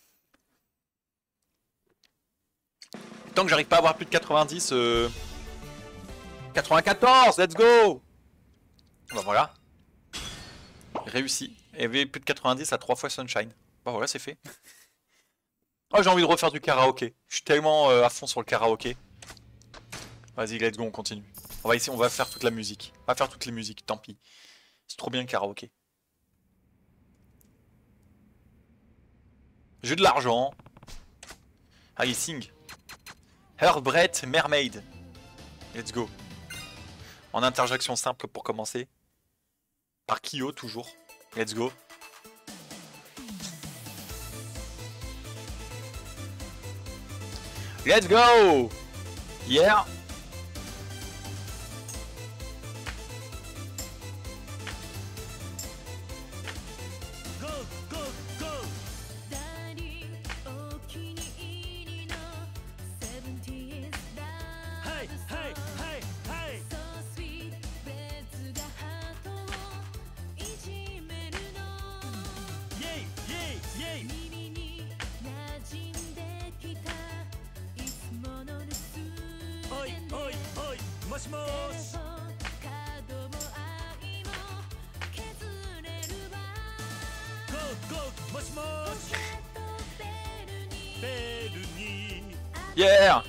Tant que j'arrive pas à avoir plus de 90... 94, let's go! Bah voilà. Réussi. Il y avait plus de 90 à 3 fois Sunshine. Bah voilà, c'est fait. Oh, j'ai envie de refaire du karaoké. Je suis tellement à fond sur le karaoké. Vas-y, let's go, on continue. On va essayer, on va faire toute la musique. On va faire toutes les musiques, tant pis. C'est trop bien le karaoké. J'ai de l'argent. Allez, sing. Heartbreath Mermaid. Let's go. En interjection simple pour commencer. Par Kyo, toujours. Let's go. Let's go! Yeah! Yeah!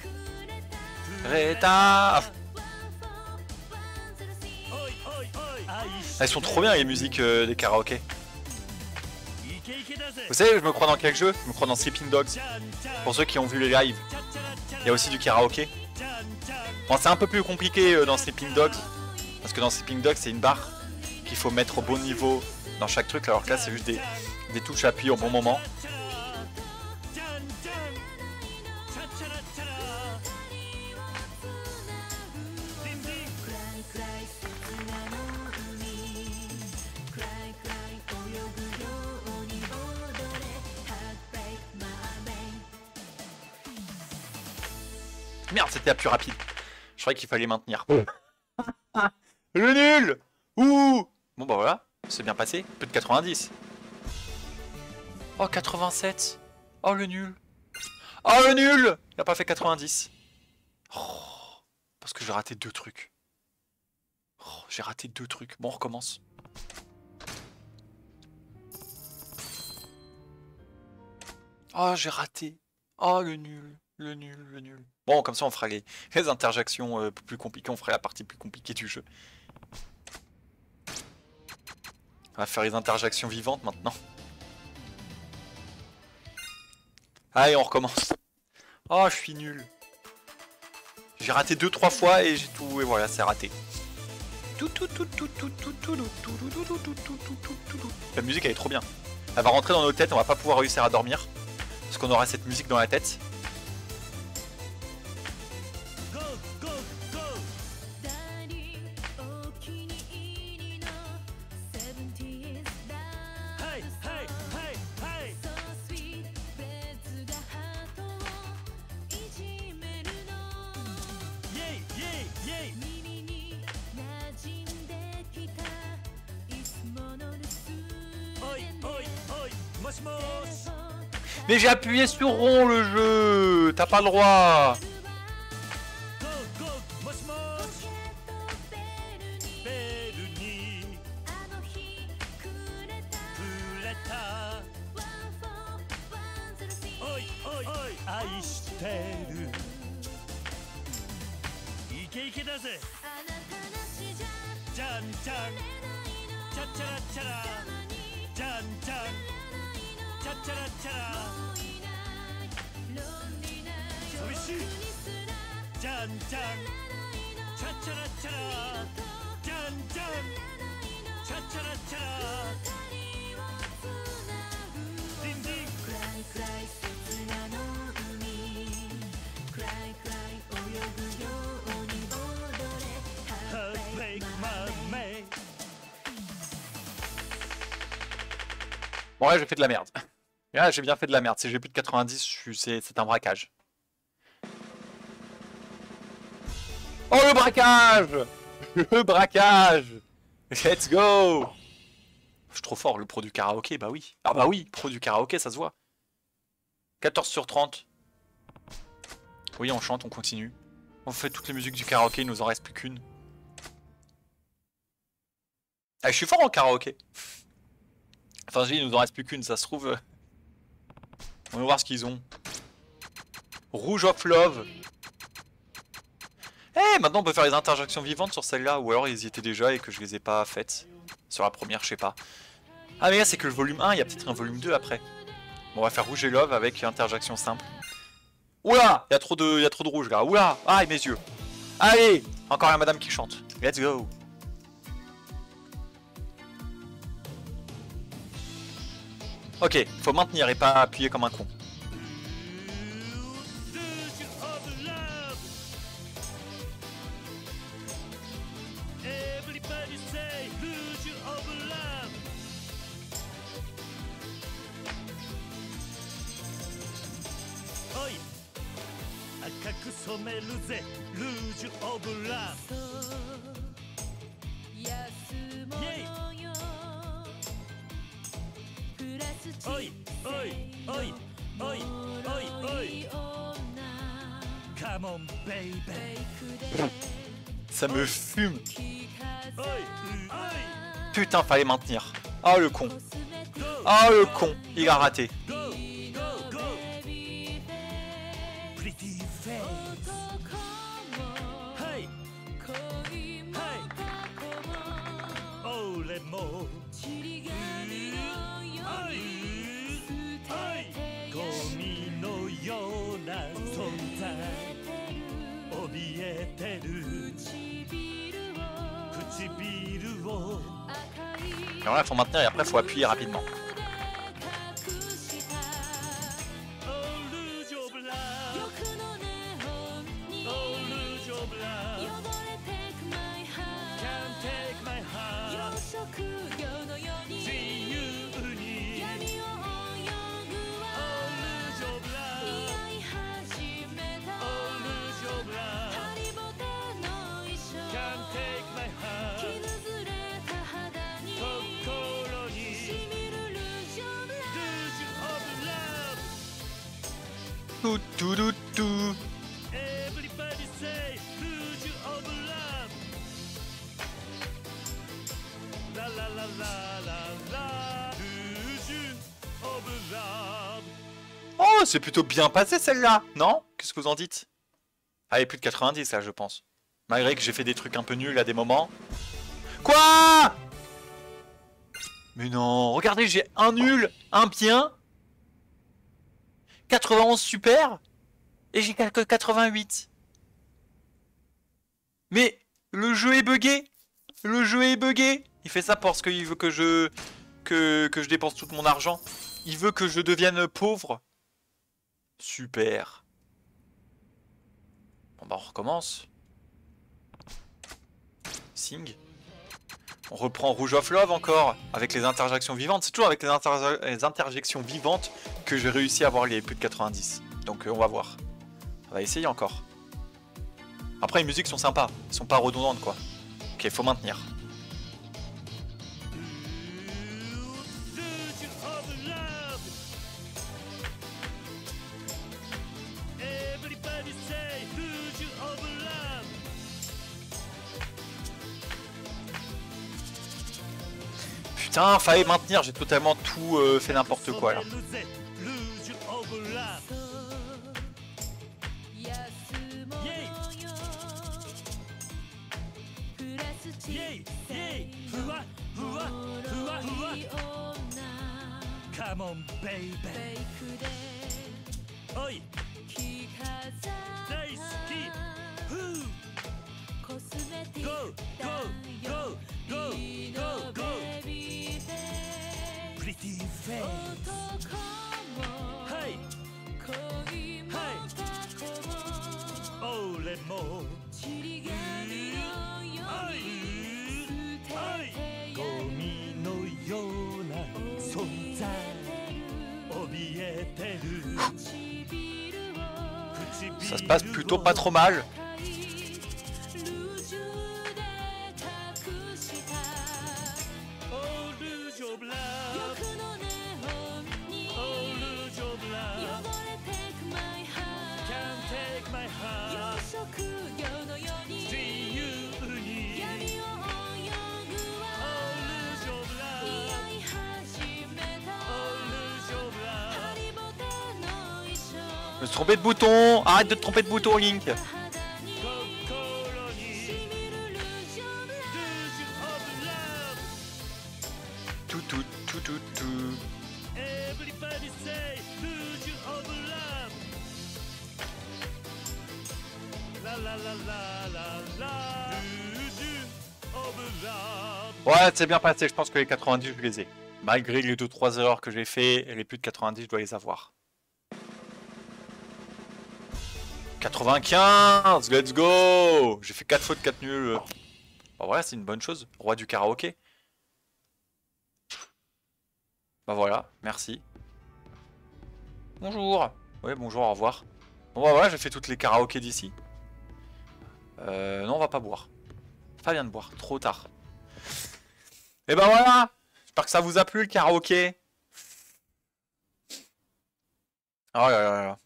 Reta! Elles sont trop bien les musiques des karaokés. Vous savez, je me crois dans quel jeu? Je me crois dans Sleeping Dogs. Pour ceux qui ont vu les lives. Il y a aussi du karaoké. Bon, c'est un peu plus compliqué dans Sleeping Dogs. Parce que dans Sleeping Dogs, c'est une barre qu'il faut mettre au bon niveau dans chaque truc. Alors que là, c'est juste des touches à appuyer au bon moment. Merde, c'était la plus rapide. Je croyais qu'il fallait maintenir. Le nul! Ouh! Bon bah voilà, c'est bien passé. Plus de 90. Oh, 87. Oh, le nul. Oh, le nul! Il a pas fait 90. Oh, parce que j'ai raté 2 trucs. Oh, j'ai raté 2 trucs. Bon, on recommence. Oh, j'ai raté. Oh, le nul. Le nul, le nul. Bon, comme ça, on fera les interjections plus compliquées. On fera la partie plus compliquée du jeu. On va faire les interjections vivantes maintenant. Allez, on recommence. Oh, je suis nul. J'ai raté 2-3 fois et j'ai tout... Et voilà, c'est raté. La musique, elle est trop bien. Elle va rentrer dans nos têtes, on va pas pouvoir réussir à dormir. Parce qu'on aura cette musique dans la tête. Mais j'ai appuyé sur rond le jeu. T'as pas le droit. ケイケだぜじゃんじゃんチャッチャラッチャラじゃんじゃんチャッチャラッチャラ寂しいじゃんじゃんチャッチャラッチャラじゃんじゃんチャッチャラッチャラディンディン暗い暗い刹那の海暗い暗い泳ぐように踊れ Heartbreak my mate. Bon là j'ai fait de la merde. Là j'ai bien fait de la merde. Si j'ai plus de 90, c'est un braquage. Oh le braquage! Le braquage! Let's go! Je suis trop fort, le pro du karaoké, bah oui. Ah bah oui, pro du karaoké, ça se voit. 14 sur 30. Oui, on chante, on continue. On fait toutes les musiques du karaoké, il nous en reste plus qu'une. Ah, je suis fort en karaoké. Enfin, je dis, il nous en reste plus qu'une, ça se trouve. On va voir ce qu'ils ont. Rouge of Love. Eh, maintenant on peut faire les interjections vivantes sur celle-là, ou alors ils y étaient déjà et que je les ai pas faites. Sur la première, je sais pas. Ah mais là c'est que le volume 1, il y a peut-être un volume 2 après. Bon, on va faire rouge et love avec interjection simple. Oula, il y a trop de rouge là. Oula, aïe mes yeux. Allez, encore la madame qui chante. Let's go. Ok, faut maintenir et pas appuyer comme un con. Everybody say, illusion of love. Oi, 赤く染めるぜ、illusion of love. 休ものよプラスチックおいおいおいおいおいおい Come on baby. Ça me fume. Oi, oi. Putain, fallait maintenir. Oh le con. Oh le con. Il a raté. Go, go, go. Pretty face. Hey, hey. Oh les mots. Gomi no yona sonzai. Obie te ru. Kuchibiru wo. Alors là, faut maintenir et après, faut appuyer rapidement. Tout, tout, tout, tout. Everybody say, illusion of love. La la la la la la, illusion of love. Oh, c'est plutôt bien passé celle-là, non? Qu'est-ce que vous en dites? Allez, plus de 90 là, je pense. Malgré que j'ai fait des trucs un peu nuls à des moments. Quoi? Mais non, regardez, j'ai un nul, un bien, 91 super, et j'ai que 88. Mais le jeu est buggé. Le jeu est buggé. Il fait ça parce qu'il veut que je dépense tout mon argent. Il veut que je devienne pauvre. Super. Bon bah on recommence. Sing. On reprend Rouge of Love encore, avec les interjections vivantes. C'est toujours avec les interjections vivantes que j'ai réussi à avoir les plus de 90. Donc on va voir. On va essayer encore. Après les musiques sont sympas, elles sont pas redondantes quoi. Ok, faut maintenir. Illusion of love. Everybody say, illusion of love. Putain, fallait maintenir, j'ai totalement tout fait n'importe quoi là. Illusion of love. イェイイェイふわふわふわふわカモンベイベーおい大好きふうゴーゴーゴーゴーゴーゴープリティフェイスはいはい俺もゴミのような存在怯えてる Ça se passe plutôt pas trop mal. Je me suis trompé de bouton. Arrête de te tromper de bouton, Link. Tout, tout, tout, tout, tout. Everybody say illusion of love. La la la la la la. Illusion of love. Ouais, c'est bien passé. Je pense que les 90, je les ai. Malgré les 2-3 erreurs que j'ai fait, les plus de 90, je dois les avoir. 95, let's go. J'ai fait 4 fautes, 4 nuls. Bah voilà, c'est une bonne chose. Roi du karaoké. Bah voilà, merci. Bonjour. Ouais, bonjour, au revoir. Bon bah voilà, j'ai fait toutes les karaokés d'ici. Non, on va pas boire. Pas bien de boire, trop tard. Et bah voilà. J'espère que ça vous a plu le karaoké. Oh là là là.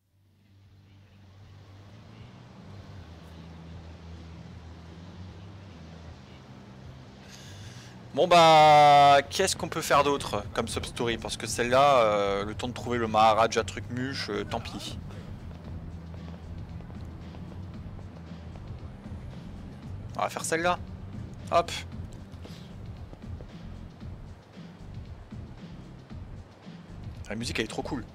Bon bah, qu'est-ce qu'on peut faire d'autre comme sub-story? Parce que celle-là, le temps de trouver le Maharaja truc muche, tant pis. On va faire celle-là. Hop. La musique elle est trop cool.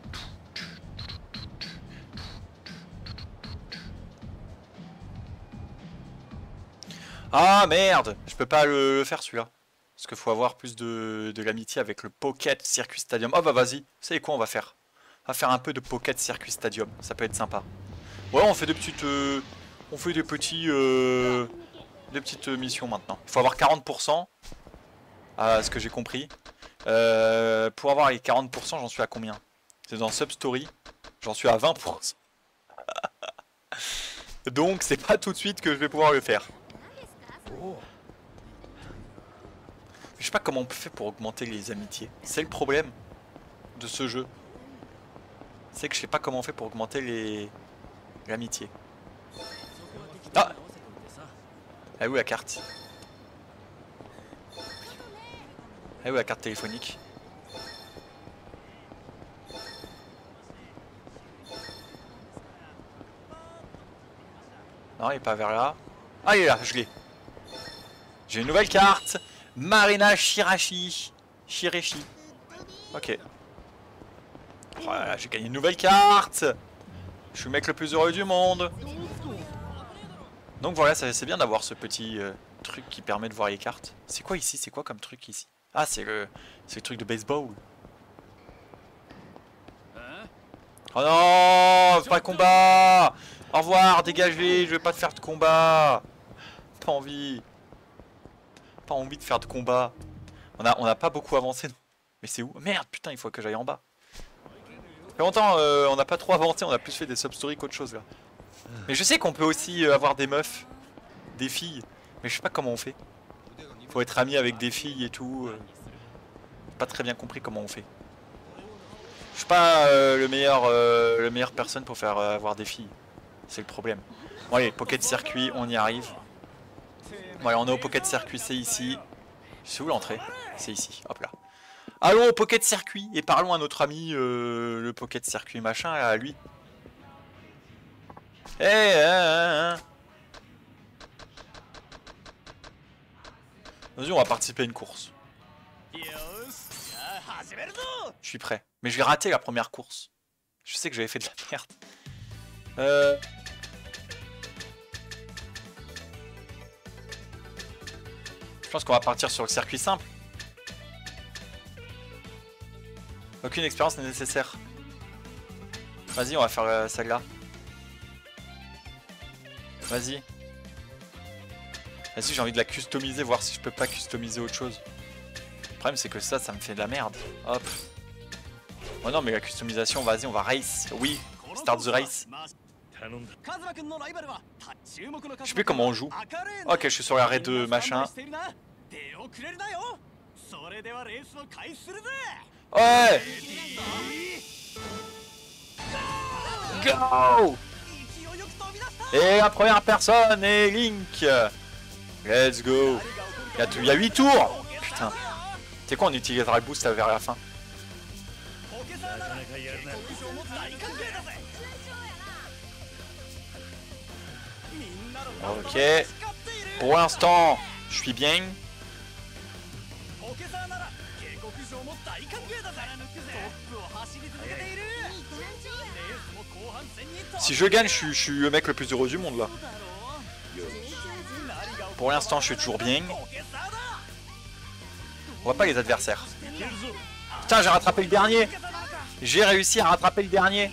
Ah merde, je peux pas le faire celui-là. Parce qu'il faut avoir plus de l'amitié avec le Pocket Circuit Stadium. Oh bah vas-y, vous savez quoi on va faire? On va faire un peu de Pocket Circuit Stadium, ça peut être sympa. Ouais, on fait des petites... on fait des petits... des petites missions maintenant. Il faut avoir 40%, à ce que j'ai compris. Pour avoir les 40%, j'en suis à combien? C'est dans Substory, j'en suis à 20%. Donc c'est pas tout de suite que je vais pouvoir le faire. Je sais pas comment on fait pour augmenter les amitiés. C'est le problème de ce jeu. C'est que je sais pas comment on fait pour augmenter l'amitié. Ah! Elle est où la carte? Elle est où la carte téléphonique? Non, il est pas vers là. Ah, il est là, je l'ai. J'ai une nouvelle carte. Marina Shirashi. Shireshi. Ok. Voilà, j'ai gagné une nouvelle carte. Je suis le mec le plus heureux du monde. Donc voilà, c'est bien d'avoir ce petit truc qui permet de voir les cartes. C'est quoi ici? C'est quoi comme truc ici? Ah, c'est le truc de baseball. Oh non, pas de combat. Au revoir, dégagez, je vais pas te faire de combat. Pas envie. Pas envie de faire de combat. On a pas beaucoup avancé. Mais c'est où? Merde, putain, il faut que j'aille en bas. Ça fait longtemps, on n'a pas trop avancé, on a plus fait des sub-stories qu'autre chose là. Mais je sais qu'on peut aussi avoir des meufs, des filles. Mais je sais pas comment on fait. Faut être ami avec des filles et tout. Pas très bien compris comment on fait. Je suis pas le meilleur personne pour faire avoir des filles. C'est le problème. Bon allez, Pocket Circuit, on y arrive. Bon allez, on est au Pocket Circuit, c'est ici. C'est où l'entrée? C'est ici, hop là. Allons au Pocket Circuit et parlons à notre ami le Pocket Circuit machin, à lui. Eh, Vas-y, on va participer à une course. Je suis prêt. Mais je vais rater la première course. Je sais que j'avais fait de la merde. Je pense qu'on va partir sur le circuit simple. Aucune expérience n'est nécessaire. Vas-y, on va faire celle-là. Vas-y. Vas-y, j'ai envie de la customiser, voir si je peux pas customiser autre chose. Le problème, c'est que ça me fait de la merde. Hop. Oh non, mais la customisation, vas-y, on va race. Oui, start the race. Je sais plus comment on joue. Ok, je suis sur l'arrêt de machin. Ouais. Go. Et la première personne est Link. Let's go. Il y a 8 tours. Putain. C'est quoi, on utilisera le boost vers la fin. Ok. Pour l'instant, je suis bien. Si je gagne, je suis le mec le plus heureux du monde là. Pour l'instant, je suis toujours bien. On voit pas les adversaires. Putain, j'ai rattrapé le dernier. J'ai réussi à rattraper le dernier.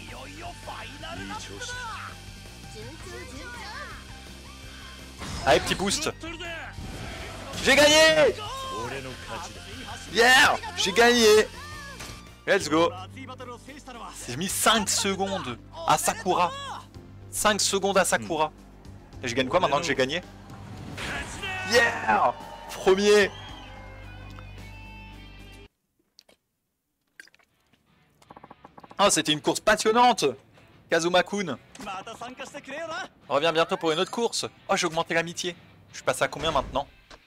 Allez, petit boost. J'ai gagné. Yeah, j'ai gagné. Let's go. J'ai mis 5 secondes à Sakura. 5 secondes à Sakura. Et je gagne quoi maintenant que j'ai gagné? Yeah. Premier. Oh, c'était une course passionnante. Kazuma-kun. On revient bientôt pour une autre course. Oh, j'ai augmenté l'amitié. Je suis passé à combien maintenant?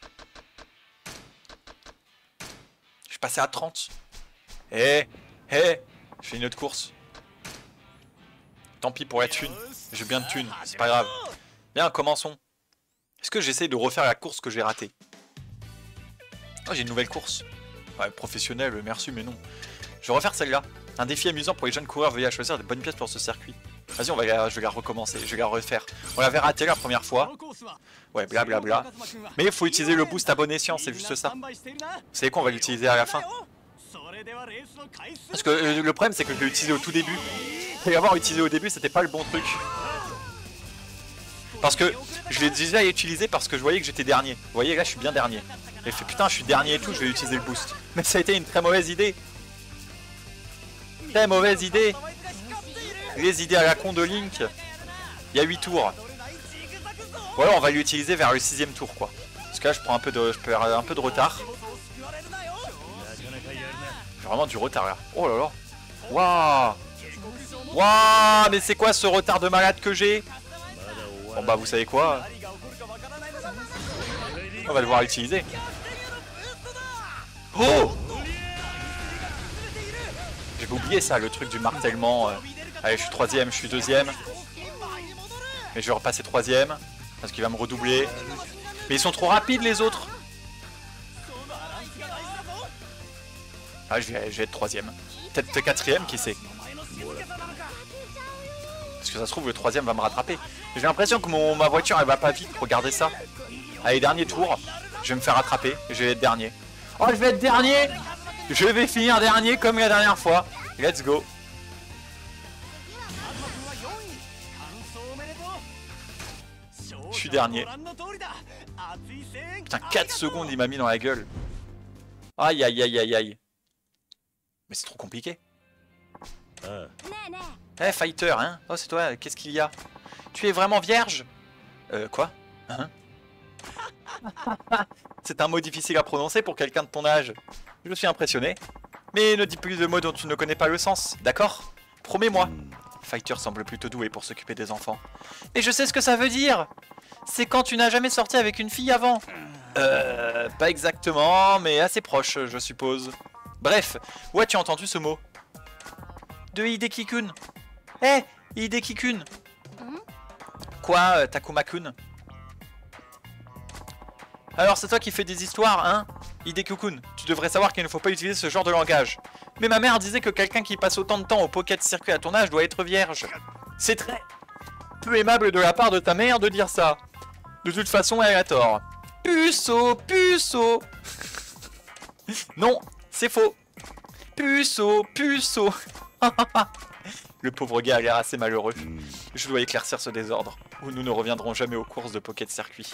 Je suis passé à 30. Je fais une autre course. Tant pis pour la thune. J'ai bien de thunes, c'est pas grave. Bien, commençons. Est-ce que j'essaye de refaire la course que j'ai ratée? Oh, j'ai une nouvelle course. Ouais, professionnelle, merci, mais non. Je vais refaire celle-là. Un défi amusant pour les jeunes coureurs, veuillez choisir des bonnes pièces pour ce circuit. Vas-y, je vais la recommencer, je vais la refaire. On l'avait raté la première fois. Ouais, blablabla. Mais il faut utiliser le boost à bon escient, c'est juste ça. Vous savez quoi, on va l'utiliser à la fin. Parce que le problème, c'est que je l'ai utilisé au tout début. Et l'avoir utilisé au début, c'était pas le bon truc. Parce que je l'ai déjà utilisé parce que je voyais que j'étais dernier. Vous voyez, là, je suis bien dernier. Et il fait putain, je suis dernier et tout, je vais utiliser le boost. Mais ça a été une très mauvaise idée. Très mauvaise idée. Les idées à la con de Link. Il y a 8 tours. Voilà, on va l'utiliser vers le 6ème tour, quoi. Parce que là, je perds un peu de retard. J'ai vraiment du retard, là. Oh là là. Waouh. Waouh, mais c'est quoi ce retard de malade que j'ai? Bon bah, vous savez quoi? On va devoir l'utiliser. Oh! J'avais oublié ça, le truc du martèlement. Allez, je suis 3ème, je suis 2ème. Et je vais repasser 3ème. Parce qu'il va me redoubler. Mais ils sont trop rapides, les autres. Ah, je vais être 3ème. Peut-être 4ème, qui sait. Parce que ça se trouve, le 3ème va me rattraper. J'ai l'impression que ma voiture, elle va pas vite. Regardez ça. Allez, dernier tour. Je vais me faire rattraper. Je vais être dernier. Oh, je vais être dernier! Je vais finir dernier comme la dernière fois. Let's go. Je suis dernier. Putain, 4 secondes il m'a mis dans la gueule. Aïe aïe aïe aïe aïe. Mais c'est trop compliqué. Eh, fighter, hein? Oh, c'est toi, qu'est-ce qu'il y a? Tu es vraiment vierge? Quoi? Hein? C'est un mot difficile à prononcer pour quelqu'un de ton âge. Je suis impressionné. Mais ne dis plus de mots dont tu ne connais pas le sens, d'accord? Promets-moi. Fighter semble plutôt doué pour s'occuper des enfants. Et je sais ce que ça veut dire! C'est quand tu n'as jamais sorti avec une fille avant. Pas exactement, mais assez proche, je suppose. Bref, où as-tu entendu ce mot? De Hideki-kun. Eh, Alors c'est toi qui fais des histoires, hein? Hidekokun, tu devrais savoir qu'il ne faut pas utiliser ce genre de langage. Mais ma mère disait que quelqu'un qui passe autant de temps au Pocket Circuit à ton âge doit être vierge. C'est très peu aimable de la part de ta mère de dire ça. De toute façon, elle a tort. Puceau, puceau. Non, c'est faux. Puceau, puceau. Le pauvre gars a l'air assez malheureux. Je dois éclaircir ce désordre, ou nous ne reviendrons jamais aux courses de Pocket Circuit.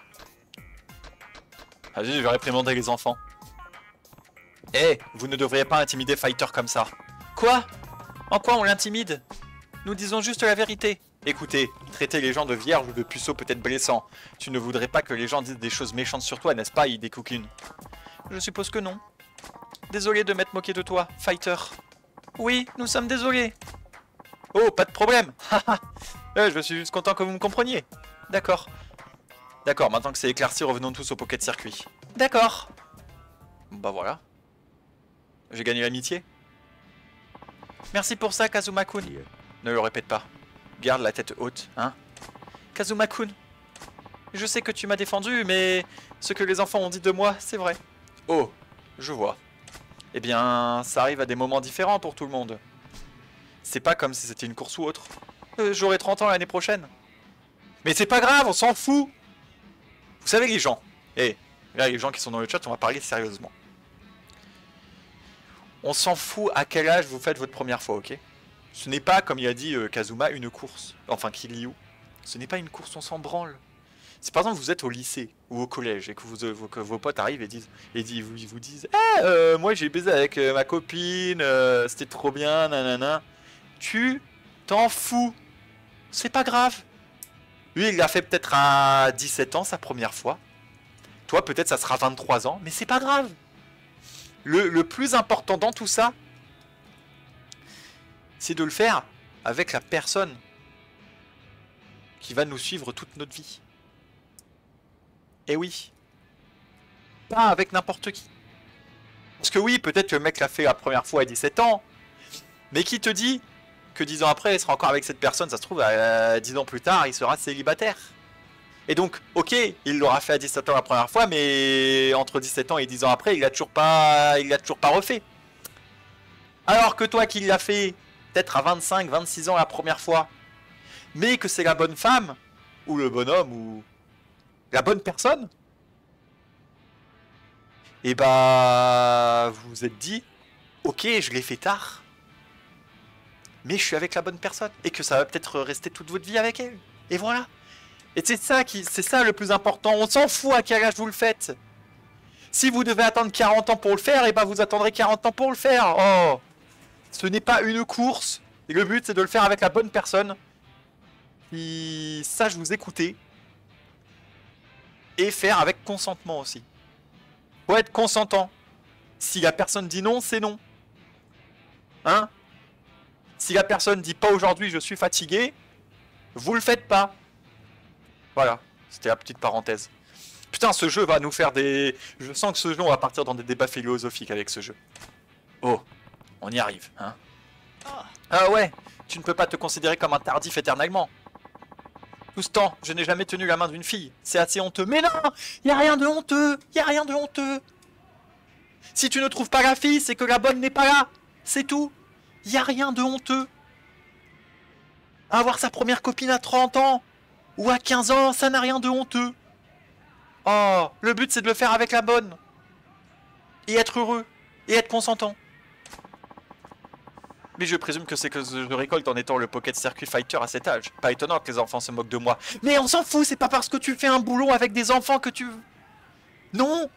Vas-y, je vais réprimander les enfants. Eh, vous ne devriez pas intimider Fighter comme ça. Quoi? En quoi on l'intimide? Nous disons juste la vérité. Écoutez, traiter les gens de vierges ou de puceaux peut être blessant. Tu ne voudrais pas que les gens disent des choses méchantes sur toi, n'est-ce pas, Hidekokun? Je suppose que non. Désolé de m'être moqué de toi, Fighter. Oui, nous sommes désolés. Oh, pas de problème. Je suis juste content que vous me compreniez. D'accord. D'accord, maintenant que c'est éclairci, revenons tous au Pocket Circuit. D'accord. Bah voilà. J'ai gagné l'amitié. Merci pour ça, Kazuma-kun. Ne le répète pas. Garde la tête haute, hein. Kazuma-kun, je sais que tu m'as défendu, mais ce que les enfants ont dit de moi, c'est vrai. Oh, je vois. Eh bien, ça arrive à des moments différents pour tout le monde. C'est pas comme si c'était une course ou autre. J'aurai 30 ans l'année prochaine. Mais c'est pas grave, on s'en fout. Vous savez les gens. Là les gens qui sont dans le chat, on va parler sérieusement. On s'en fout à quel âge vous faites votre première fois, ok? Ce n'est pas, comme il a dit Kazuma, une course. Enfin, Kiryu. Ce n'est pas une course, on s'en branle. Si par exemple vous êtes au lycée ou au collège et que vos potes arrivent et ils vous disent « moi j'ai baisé avec ma copine, c'était trop bien, nanana ». Tu t'en fous. C'est pas grave. Lui, il l'a fait peut-être à 17 ans, sa première fois. Toi, peut-être ça sera 23 ans, mais c'est pas grave. Le plus important dans tout ça, c'est de le faire avec la personne qui va nous suivre toute notre vie. Et oui. Pas avec n'importe qui. Parce que oui, peut-être que le mec l'a fait la première fois à 17 ans, mais qui te dit que 10 ans après, il sera encore avec cette personne, ça se trouve, 10 ans plus tard, il sera célibataire. Et donc, ok, il l'aura fait à 17 ans la première fois, mais entre 17 ans et 10 ans après, il l'a toujours pas refait. Alors que toi qui l'as fait peut-être à 25, 26 ans la première fois, mais que c'est la bonne femme, ou le bonhomme, ou la bonne personne, et bah, vous vous êtes dit, ok, je l'ai fait tard, mais je suis avec la bonne personne, et que ça va peut-être rester toute votre vie avec elle. Et voilà. Et c'est ça le plus important. On s'en fout à quel âge vous le faites. Si vous devez attendre 40 ans pour le faire, et bah vous attendrez 40 ans pour le faire. Oh, ce n'est pas une course. Et le but, c'est de le faire avec la bonne personne qui sache vous écouter. Et faire avec consentement aussi. Faut être consentant. Si la personne dit non, c'est non. Hein? Si la personne dit pas aujourd'hui, je suis fatigué, vous le faites pas. Voilà, c'était la petite parenthèse. Putain, ce jeu va nous faire des... Je sens que ce jeu, on va partir dans des débats philosophiques avec ce jeu. Oh, on y arrive, hein. Ah ouais, tu ne peux pas te considérer comme un tardif éternellement. Tout ce temps, je n'ai jamais tenu la main d'une fille. C'est assez honteux. Mais non, y a rien de honteux. Y a rien de honteux. Si tu ne trouves pas la fille, c'est que la bonne n'est pas là. C'est tout. Y a rien de honteux. Avoir sa première copine à 30 ans ou à 15 ans, ça n'a rien de honteux. Oh, le but c'est de le faire avec la bonne. Et être heureux. Et être consentant. Mais je présume que c'est que je récolte en étant le Pocket Circuit Fighter à cet âge. Pas étonnant que les enfants se moquent de moi. Mais on s'en fout, c'est pas parce que tu fais un boulot avec des enfants que tu... Non.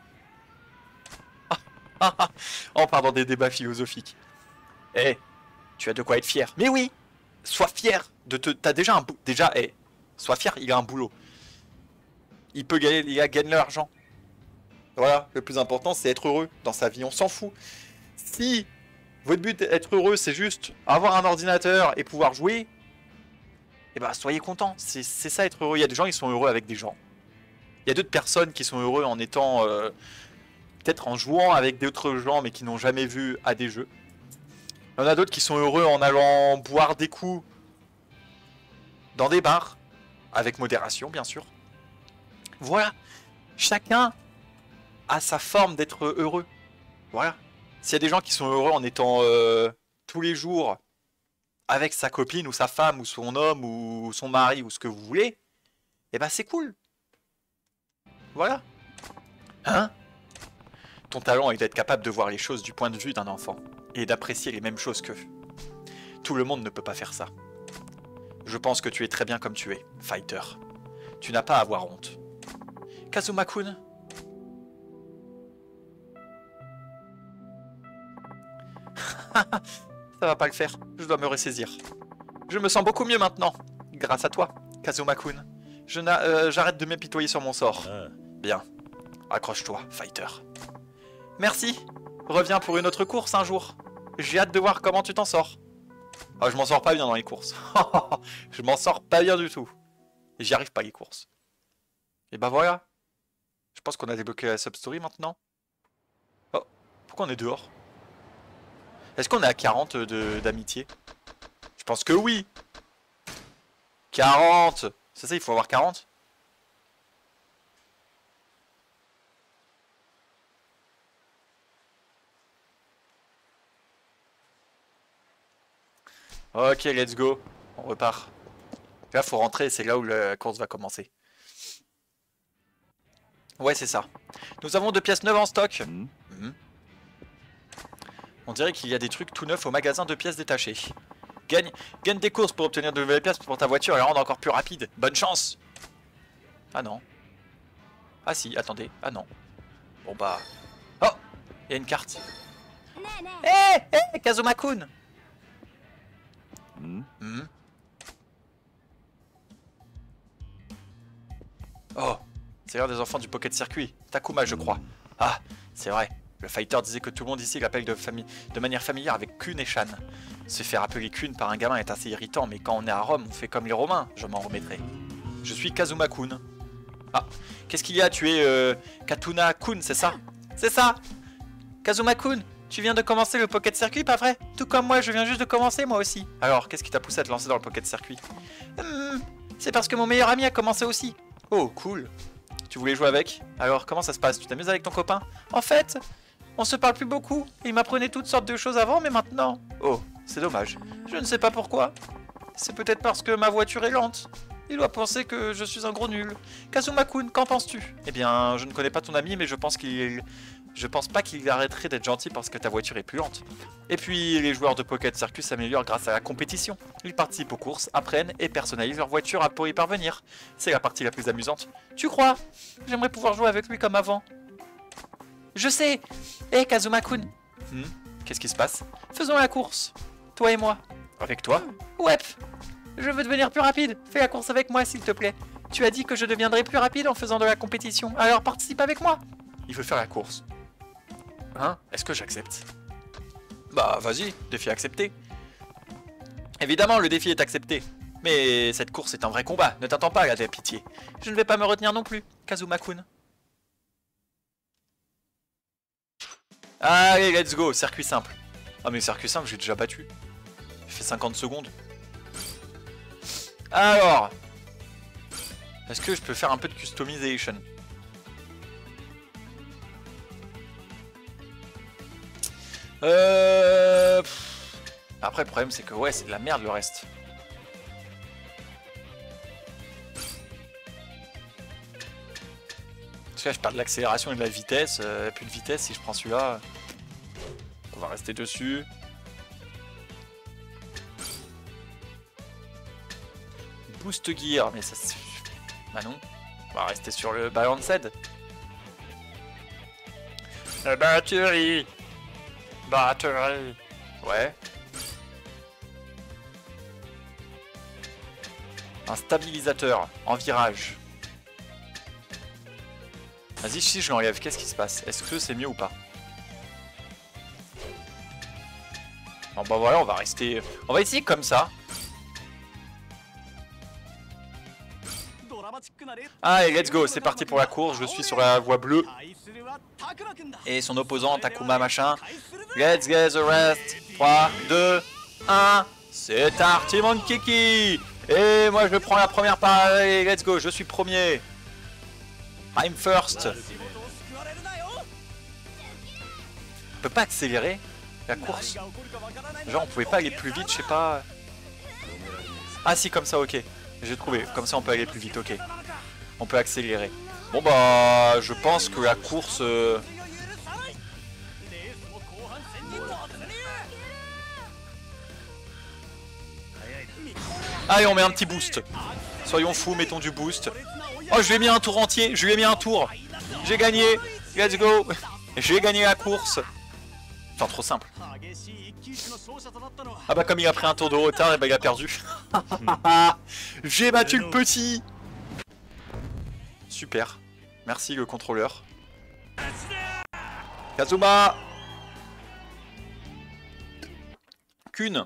Oh, pardon, des débats philosophiques. Eh, tu as de quoi être fier. Mais oui, sois fier de te... T'as déjà un... Déjà, sois fier, il a un boulot. Il peut gagner, il gagne de l'argent. Voilà, le plus important c'est être heureux dans sa vie, on s'en fout. Si votre but d'être heureux c'est juste avoir un ordinateur et pouvoir jouer, eh ben soyez contents, c'est ça être heureux. Il y a des gens qui sont heureux avec des gens. Il y a d'autres personnes qui sont heureux en étant... peut-être en jouant avec d'autres gens mais qui n'ont jamais vu à des jeux. Il y en a d'autres qui sont heureux en allant boire des coups dans des bars, avec modération bien sûr. Voilà. Chacun a sa forme d'être heureux. Voilà. S'il y a des gens qui sont heureux en étant tous les jours avec sa copine ou sa femme ou son homme ou son mari ou ce que vous voulez, eh ben c'est cool. Voilà. Hein? Ton talent est d'être capable de voir les choses du point de vue d'un enfant et d'apprécier les mêmes choses qu'eux. Tout le monde ne peut pas faire ça. Je pense que tu es très bien comme tu es, Fighter. Tu n'as pas à avoir honte. Kazuma-kun. Ça va pas le faire, je dois me ressaisir. Je me sens beaucoup mieux maintenant, grâce à toi, Kazuma-kun. J'arrête de m'épitoyer sur mon sort. Bien, accroche-toi, Fighter. Merci, reviens pour une autre course un jour. J'ai hâte de voir comment tu t'en sors. Oh, je m'en sors pas bien dans les courses. Je m'en sors pas bien du tout. Et j'y arrive pas les courses. Et bah voilà. Je pense qu'on a débloqué la sub-story maintenant. Oh, pourquoi on est dehors? Est-ce qu'on est à 40 d'amitié? Je pense que oui. 40. C'est ça, il faut avoir 40. Ok, let's go. On repart. Là, faut rentrer, c'est là où la course va commencer. Ouais, c'est ça. Nous avons 2 pièces neuves en stock. On dirait qu'il y a des trucs tout neufs au magasin de pièces détachées. Gagne des courses pour obtenir de nouvelles pièces pour ta voiture et la rendre encore plus rapide. Bonne chance. Ah non. Ah si, attendez. Ah non. Bon bah... Oh, il y a une carte. Hé, Kazuma-kun. Oh, c'est l'heure des enfants du Pocket Circuit. Takuma, je crois. Ah, c'est vrai. Le fighter disait que tout le monde ici l'appelle de manière familière avec Kun et Shan. Se faire appeler Kun par un gamin est assez irritant, mais quand on est à Rome, on fait comme les Romains. Je m'en remettrai. Je suis Kazuma-kun. Ah, qu'est-ce qu'il y a? Tu es Katuna-kun, c'est ça? C'est ça! Kazuma-kun, tu viens de commencer le Pocket Circuit, pas vrai? Tout comme moi, je viens juste de commencer, moi aussi. Alors, qu'est-ce qui t'a poussé à te lancer dans le Pocket Circuit? C'est parce que mon meilleur ami a commencé aussi. Oh, cool. Tu voulais jouer avec? Alors, comment ça se passe? Tu t'amuses avec ton copain? En fait, on se parle plus beaucoup. Il m'apprenait toutes sortes de choses avant, mais maintenant... Oh, c'est dommage. Je ne sais pas pourquoi. C'est peut-être parce que ma voiture est lente. Il doit penser que je suis un gros nul. Kazuma-kun, qu'en penses-tu? Eh bien, je ne connais pas ton ami, mais je pense pas qu'il arrêterait d'être gentil parce que ta voiture est plus lente. Et puis, les joueurs de Pocket Circuit s'améliorent grâce à la compétition. Ils participent aux courses, apprennent et personnalisent leur voiture pour y parvenir. C'est la partie la plus amusante. Tu crois? J'aimerais pouvoir jouer avec lui comme avant. Je sais. Hé, Kazuma-kun. Qu'est-ce qui se passe? Faisons la course. Toi et moi. Avec toi? Ouais. Je veux devenir plus rapide. Fais la course avec moi, s'il te plaît. Tu as dit que je deviendrais plus rapide en faisant de la compétition. Alors participe avec moi. Il veut faire la course. Hein? Est-ce que j'accepte? Bah, vas-y, défi accepté. Évidemment, le défi est accepté. Mais cette course est un vrai combat. Ne t'attends pas à la pitié. Je ne vais pas me retenir non plus, Kazuma-kun. Allez, let's go, circuit simple. Ah mais circuit simple, j'ai déjà battu. J'ai fait 50 secondes. Alors, est-ce que je peux faire un peu de customization? Après, le problème, c'est que ouais, c'est de la merde le reste. Parce que là, je perds de l'accélération et de la vitesse. Plus de vitesse si je prends celui-là. On va rester dessus. Boost gear, mais ça c'est... Bah non. On va rester sur le balanced. La batterie. Batterie. Ouais. Un stabilisateur en virage. Vas-y, si je l'enlève, qu'est-ce qui se passe? Est-ce que c'est mieux ou pas? Bon bah voilà, on va rester... On va essayer comme ça. Allez, let's go, c'est parti pour la course, je suis sur la voie bleue. Et son opposant, Takuma machin. Let's get the rest. 3, 2, 1. C'est parti mon kiki. Et moi je prends la première part. Allez, let's go, je suis premier. I'm first. On peut pas accélérer la course. Genre on pouvait pas aller plus vite, je sais pas. Ah si, comme ça, ok. J'ai trouvé, comme ça on peut aller plus vite, ok. On peut accélérer. Bon bah je pense que la course... Allez, on met un petit boost. Soyons fous, mettons du boost. Oh, je lui ai mis un tour entier, je lui ai mis un tour. J'ai gagné, let's go. J'ai gagné la course. Enfin, trop simple. Ah bah comme il a pris un tour de retard, et bah il a perdu. J'ai battu le petit. Super. Merci le contrôleur. Kazuma. Kun.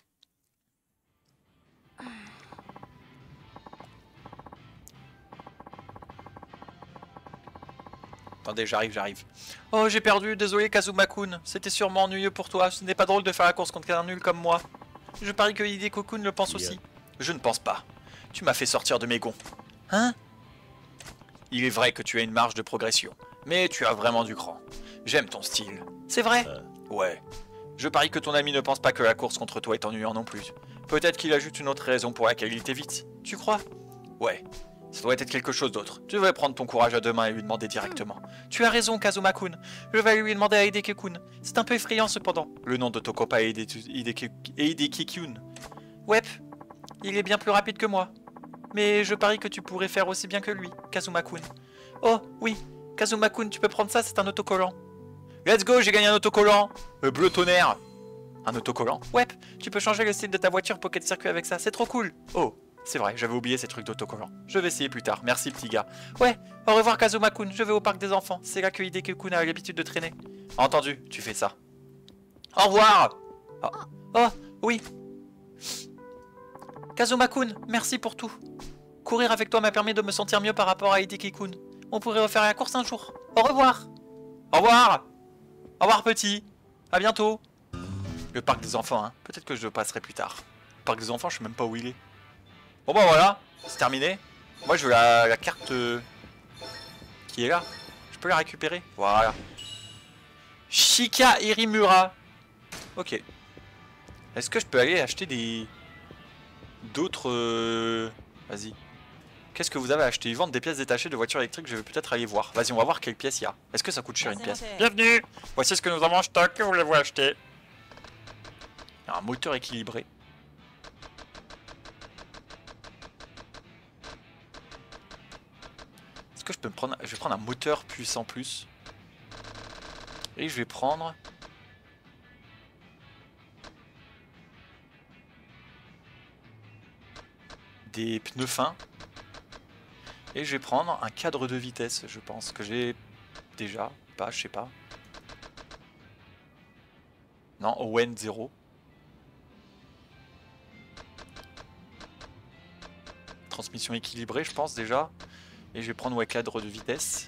Attendez, j'arrive. Oh, j'ai perdu, désolé Kazuma-kun. C'était sûrement ennuyeux pour toi. Ce n'est pas drôle de faire la course contre un nul comme moi. Je parie que Hideko-kun le pense aussi. Je ne pense pas. Tu m'as fait sortir de mes gonds. Hein? Il est vrai que tu as une marge de progression. Mais tu as vraiment du cran. J'aime ton style. C'est vrai? Ouais. Je parie que ton ami ne pense pas que la course contre toi est ennuyant non plus. Peut-être qu'il ajoute une autre raison pour laquelle il t'évite. Tu crois? Ouais. Ça doit être quelque chose d'autre. Tu devrais prendre ton courage à deux mains et lui demander directement. Tu as raison, Kazuma-kun. Je vais lui demander à Hideki-kun. C'est un peu effrayant cependant. Le nom de Tokopa est Hideki-kun. Ouais, il est bien plus rapide que moi. Mais je parie que tu pourrais faire aussi bien que lui, Kazuma-kun. Oh, oui, Kazuma-kun, tu peux prendre ça, c'est un autocollant. Let's go, j'ai gagné un autocollant. Bleu tonnerre. Un autocollant? Ouais, tu peux changer le style de ta voiture Pocket Circuit avec ça, c'est trop cool. Oh. C'est vrai, j'avais oublié ces trucs d'autocollant. Je vais essayer plus tard, merci petit gars. Ouais, au revoir Kazuma-kun, je vais au parc des enfants. C'est là que Hideki-kun a l'habitude de traîner. Entendu, tu fais ça. Au revoir. Oh, oui. Kazuma-kun, merci pour tout. Courir avec toi m'a permis de me sentir mieux par rapport à Hideki-kun. On pourrait refaire la course un jour. Au revoir. Au revoir. Au revoir petit. À bientôt. Le parc des enfants, hein. Peut-être que je le passerai plus tard. Le parc des enfants, je sais même pas où il est. Bon bah voilà, c'est terminé. Moi je veux la carte qui est là. Je peux la récupérer. Voilà. Shika Irimura. Ok. Est-ce que je peux aller acheter des... d'autres... Vas-y. Qu'est-ce que vous avez acheté? Ils vendent des pièces détachées de voitures électriques, je vais peut-être aller voir. Vas-y, on va voir quelle pièce il y a. Est-ce que ça coûte cher une pièce? Bienvenue. Voici ce que nous avons en stock, que voulez-vous acheter? Il y a un moteur équilibré. Est-ce que je peux me prendre... Je vais prendre un moteur puissant plus. Et je vais prendre... des pneus fins. Et je vais prendre un cadre de vitesse, je pense, que j'ai déjà. Pas, je sais pas. Non, Owen 0. Transmission équilibrée, je pense déjà. Et je vais prendre cadre de vitesse.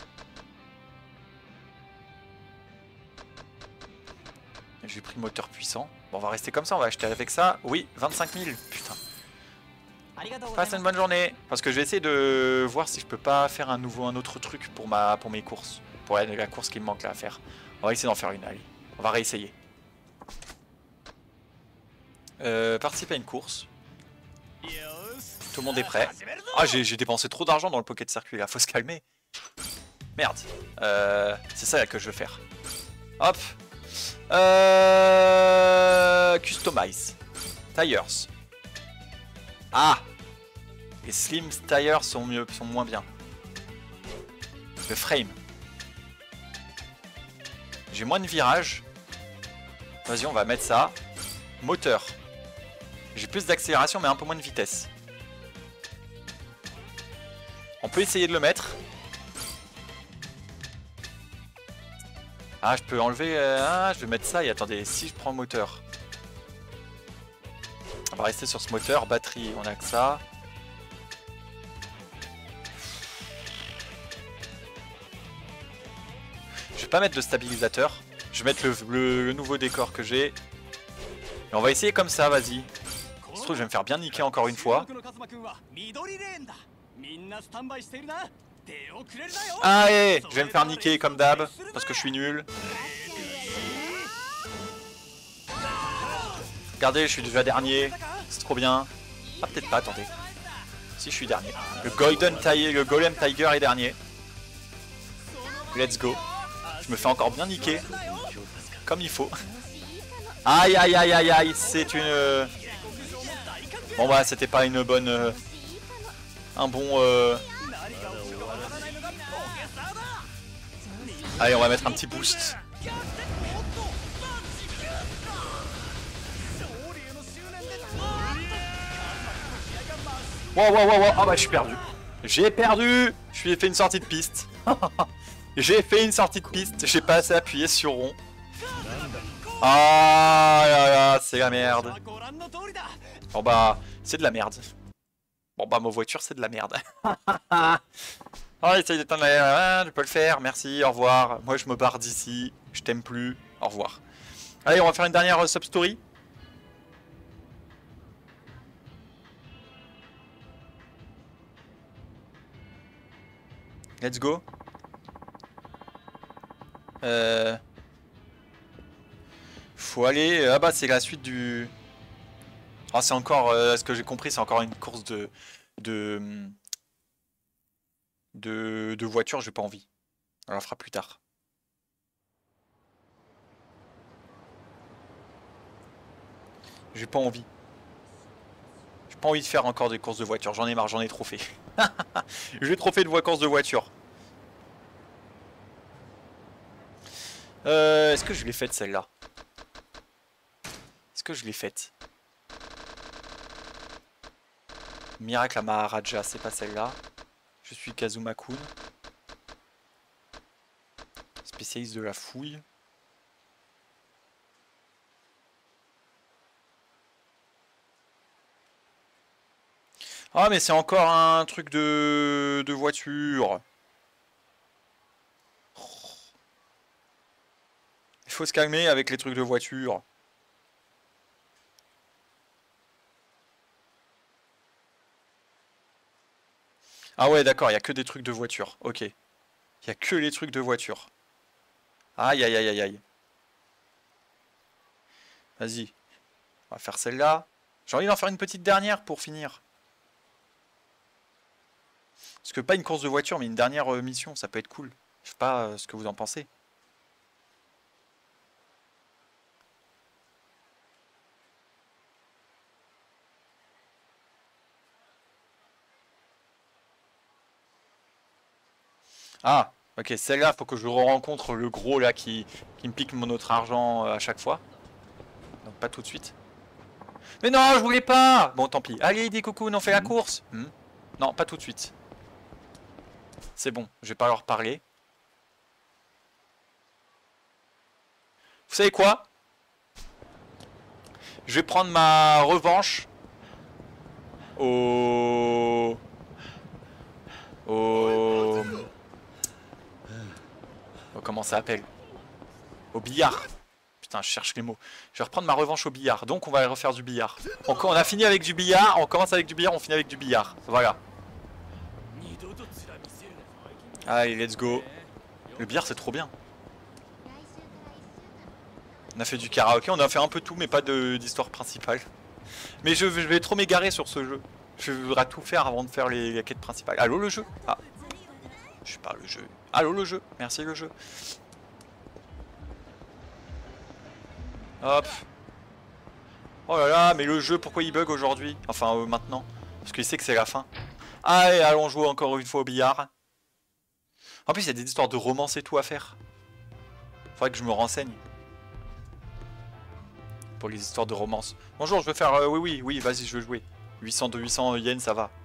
J'ai pris moteur puissant. Bon, on va rester comme ça, on va acheter avec ça. Oui, 25 000. Putain. Passe une bonne journée. Parce que je vais essayer de voir si je peux pas faire un autre truc pour mes courses. Pour la course qui me manque là à faire. On va essayer d'en faire une, allez. On va réessayer. Participer à une course. Tout le monde est prêt. Ah, j'ai dépensé trop d'argent dans le Pocket Circuit là, faut se calmer. Merde. C'est ça là, que je veux faire. Hop. Customize. Tires. Ah. Les slim tires sont moins bien. Le frame. J'ai moins de virages. Vas-y, on va mettre ça. Moteur. J'ai plus d'accélération mais un peu moins de vitesse. On peut essayer de le mettre. Ah, je peux enlever... ah, je vais mettre ça et attendez, si je prends moteur. On va rester sur ce moteur. Batterie, on a que ça. Je vais pas mettre de stabilisateur. Je vais mettre le nouveau décor que j'ai. Et on va essayer comme ça, vas-y. Je trouve que je vais me faire bien niquer encore une fois. Allez, je vais me faire niquer comme d'hab, parce que je suis nul. Regardez, je suis déjà dernier, c'est trop bien. Ah, peut-être pas, attendez. Si, je suis dernier. Le Golem Tiger est dernier. Let's go. Je me fais encore bien niquer. Comme il faut. Aïe, aïe, aïe, aïe, aïe, c'est une... Bon bah, c'était pas une bonne... Un bon... Allez, on va mettre un petit boost. Wow, wow, wow, wow. Ah bah, je suis perdu. J'ai perdu. Je fait une sortie de piste. J'ai fait une sortie de piste. J'ai pas assez appuyé sur rond. Ah là là, c'est la merde. Bon bah, c'est de la merde. Bon bah, ma voiture, c'est de la merde. Oh, essaye d'éteindre la... je peux le faire, merci, au revoir. Moi, je me barre d'ici. Je t'aime plus. Au revoir. Allez, on va faire une dernière sub-story. Let's go. Faut aller... Ah bah c'est la suite du... Ah c'est encore... ce que j'ai compris c'est encore une course de voiture, j'ai pas envie. On la fera plus tard. J'ai pas envie. J'ai pas envie de faire encore des courses de voiture, j'en ai marre, j'en ai trop fait. J'ai trop fait de courses de voiture. Est-ce que je l'ai faite celle-là? Est-ce que je l'ai faite? Miracle à Maharaja, c'est pas celle-là. Je suis Kazuma-kun. Spécialiste de la fouille. Ah mais c'est encore un truc de voiture. Il faut se calmer avec les trucs de voiture. Ah ouais d'accord, il n'y a que des trucs de voiture. Ok. Il n'y a que les trucs de voiture. Aïe aïe aïe aïe aïe. Vas-y. On va faire celle-là. J'ai envie d'en faire une petite dernière pour finir. Parce que pas une course de voiture, mais une dernière mission, ça peut être cool. Je sais pas ce que vous en pensez. Ah, ok, celle-là, faut que je rencontre le gros là qui me pique mon autre argent à chaque fois. Donc pas tout de suite. Mais non, je voulais pas. Bon, tant pis. Allez, dis coucou, on fait la course. Non, pas tout de suite. C'est bon, je vais pas leur parler. Vous savez quoi? Je vais prendre ma revanche au... Comment ça s'appelle? Au billard. Putain, je cherche les mots. Je vais reprendre ma revanche au billard. Donc on va refaire du billard. On a fini avec du billard, on commence avec du billard, on finit avec du billard. Voilà. Allez, let's go. Le billard, c'est trop bien. On a fait du karaoké, on a fait un peu tout, mais pas d'histoire principale. Mais je vais trop m'égarer sur ce jeu. Je voudrais tout faire avant de faire la quête principale. Allô, le jeu? Ah. Je suis pas le jeu. Allô, le jeu? Merci, le jeu. Hop. Oh là là, mais le jeu, pourquoi il bug aujourd'hui? Enfin, maintenant. Parce qu'il sait que c'est la fin. Allez, allons jouer encore une fois au billard. En plus, il y a des histoires de romance et tout à faire. Faudrait que je me renseigne. Pour les histoires de romance. Bonjour, je veux faire... oui, vas-y, je veux jouer. 800 yens, ça va.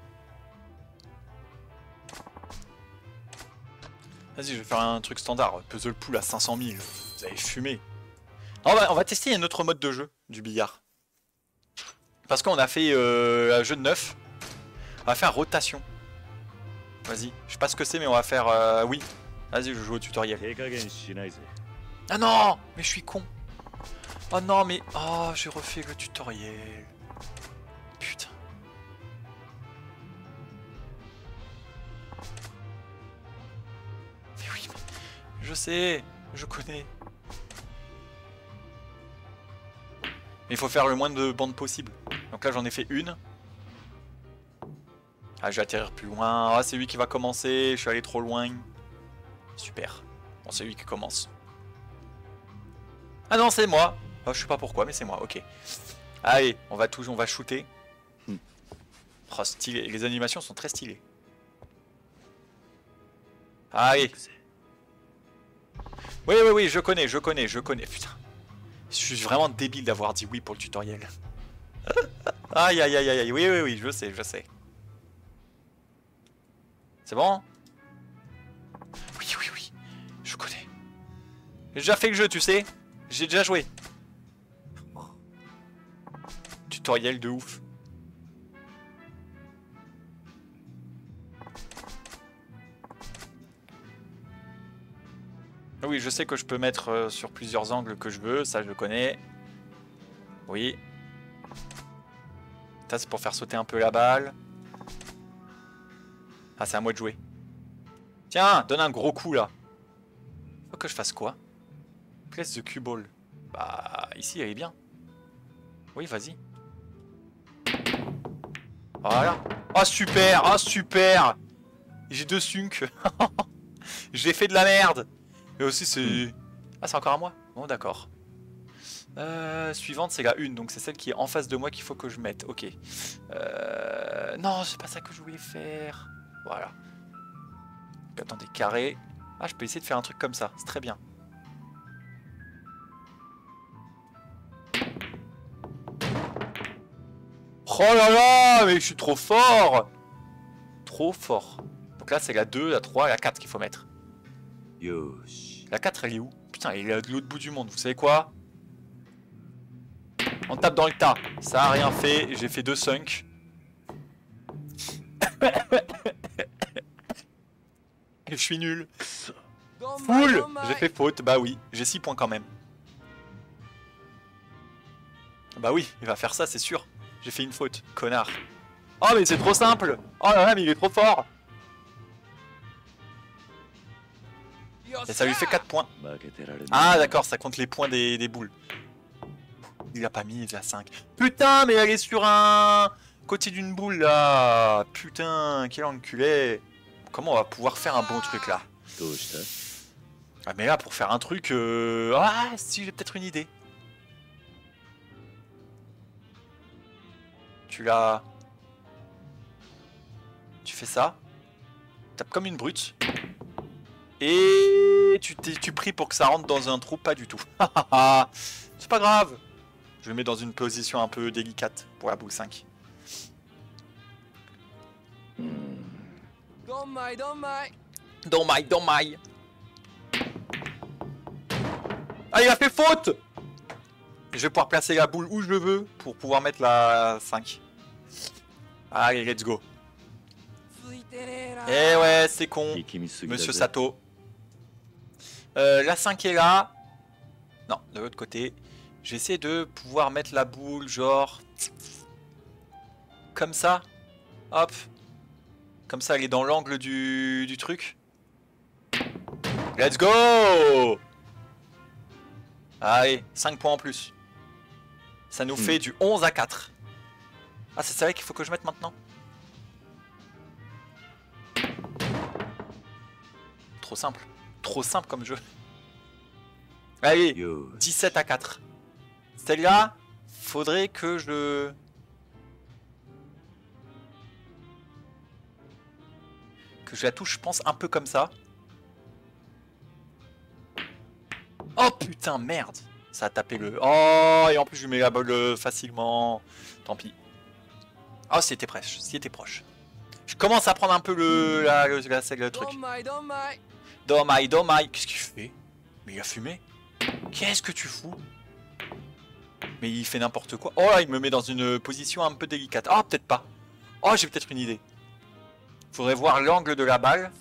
Vas-y, je vais faire un truc standard. Puzzle pool à 500 000. Vous avez fumé. On va tester un autre mode de jeu du billard. Parce qu'on a fait un jeu de 9. On va faire rotation. Vas-y, je sais pas ce que c'est, mais on va faire... oui. Vas-y, je joue au tutoriel. Ah non, mais je suis con. Oh non, mais... Oh, j'ai refait le tutoriel. Putain. Je sais, je connais. Mais il faut faire le moins de bandes possible. Donc là j'en ai fait une. Ah, je vais atterrir plus loin. Ah, c'est lui qui va commencer. Je suis allé trop loin. Super. Bon, c'est lui qui commence. Ah non, c'est moi. Oh, je sais pas pourquoi, mais c'est moi. Ok. Allez, on va shooter. Oh, stylé. Les animations sont très stylées. Allez. Oui, oui, oui, je connais. Putain. Je suis vraiment débile d'avoir dit oui pour le tutoriel. Aïe, aïe, aïe, aïe. Oui, oui, oui, je sais. C'est bon? Oui, oui, oui. Je connais. J'ai déjà fait le jeu, tu sais. J'ai déjà joué. Tutoriel de ouf. Oui, je sais que je peux mettre sur plusieurs angles que je veux. Ça, je le connais. Oui. Ça, c'est pour faire sauter un peu la balle. Ah, c'est à moi de jouer. Tiens, donne un gros coup là. Faut que je fasse quoi? Place the cue ball. Bah, ici, elle est bien. Oui, vas-y. Voilà. Oh, super! Oh, super! J'ai 2 sunks. J'ai fait de la merde. Et aussi, c'est... Ah, c'est encore à moi? Bon, d'accord. Suivante, c'est la 1. Donc, c'est celle qui est en face de moi qu'il faut que je mette. Ok. Non, c'est pas ça que je voulais faire. Voilà. Attendez, carré. Ah, je peux essayer de faire un truc comme ça. C'est très bien. Oh là là, mais je suis trop fort! Trop fort. Donc là, c'est la 2, la 3 et la 4 qu'il faut mettre. Yosh. La 4, elle est où? Putain, elle est de l'autre bout du monde. Vous savez quoi? On tape dans le tas. Ça a rien fait. J'ai fait 2 sunks. Et je suis nul. Full! J'ai fait faute. Bah oui. J'ai 6 points quand même. Bah oui, il va faire ça, c'est sûr. J'ai fait une faute. Connard. Oh, mais c'est trop simple! Oh là là, mais il est trop fort! Et ça lui fait 4 points. Ah d'accord, ça compte les points des boules. Il a pas mis, il a 5. Putain, mais elle est sur un côté d'une boule là. Putain, quel enculé. Comment on va pouvoir faire un bon truc là? Ah mais là pour faire un truc... Ah si, j'ai peut-être une idée. Tu l'as... Tu fais ça. Tape comme une brute. Et tu pries pour que ça rentre dans un trou, pas du tout. C'est pas grave. Je le mets dans une position un peu délicate pour la boule 5. Don't mind. Ah, il a fait faute! Je vais pouvoir placer la boule où je veux pour pouvoir mettre la 5. Allez, let's go. Eh ouais, c'est con, Monsieur Sato. La 5 est là. Non, de l'autre côté. J'essaie de pouvoir mettre la boule, genre... Comme ça. Hop. Comme ça, elle est dans l'angle du truc. Let's go! Allez, 5 points en plus. Ça nous fait du 11 à 4. Ah, c'est ça qu'il faut que je mette maintenant? Trop simple. Trop simple comme jeu. Allez, 17 à 4. Celle-là, faudrait que je... Que je la touche, je pense, un peu comme ça. Oh putain, merde. Ça a tapé le... Oh, et en plus je mets la balle facilement. Tant pis. Oh, c'était proche, c'était proche. Je commence à prendre un peu le truc. Domai. Qu'est-ce qu'il fait? Mais il a fumé. Qu'est-ce que tu fous? Mais il fait n'importe quoi. Oh là, il me met dans une position un peu délicate. Oh, peut-être pas. Oh, j'ai peut-être une idée. Faudrait voir l'angle de la balle.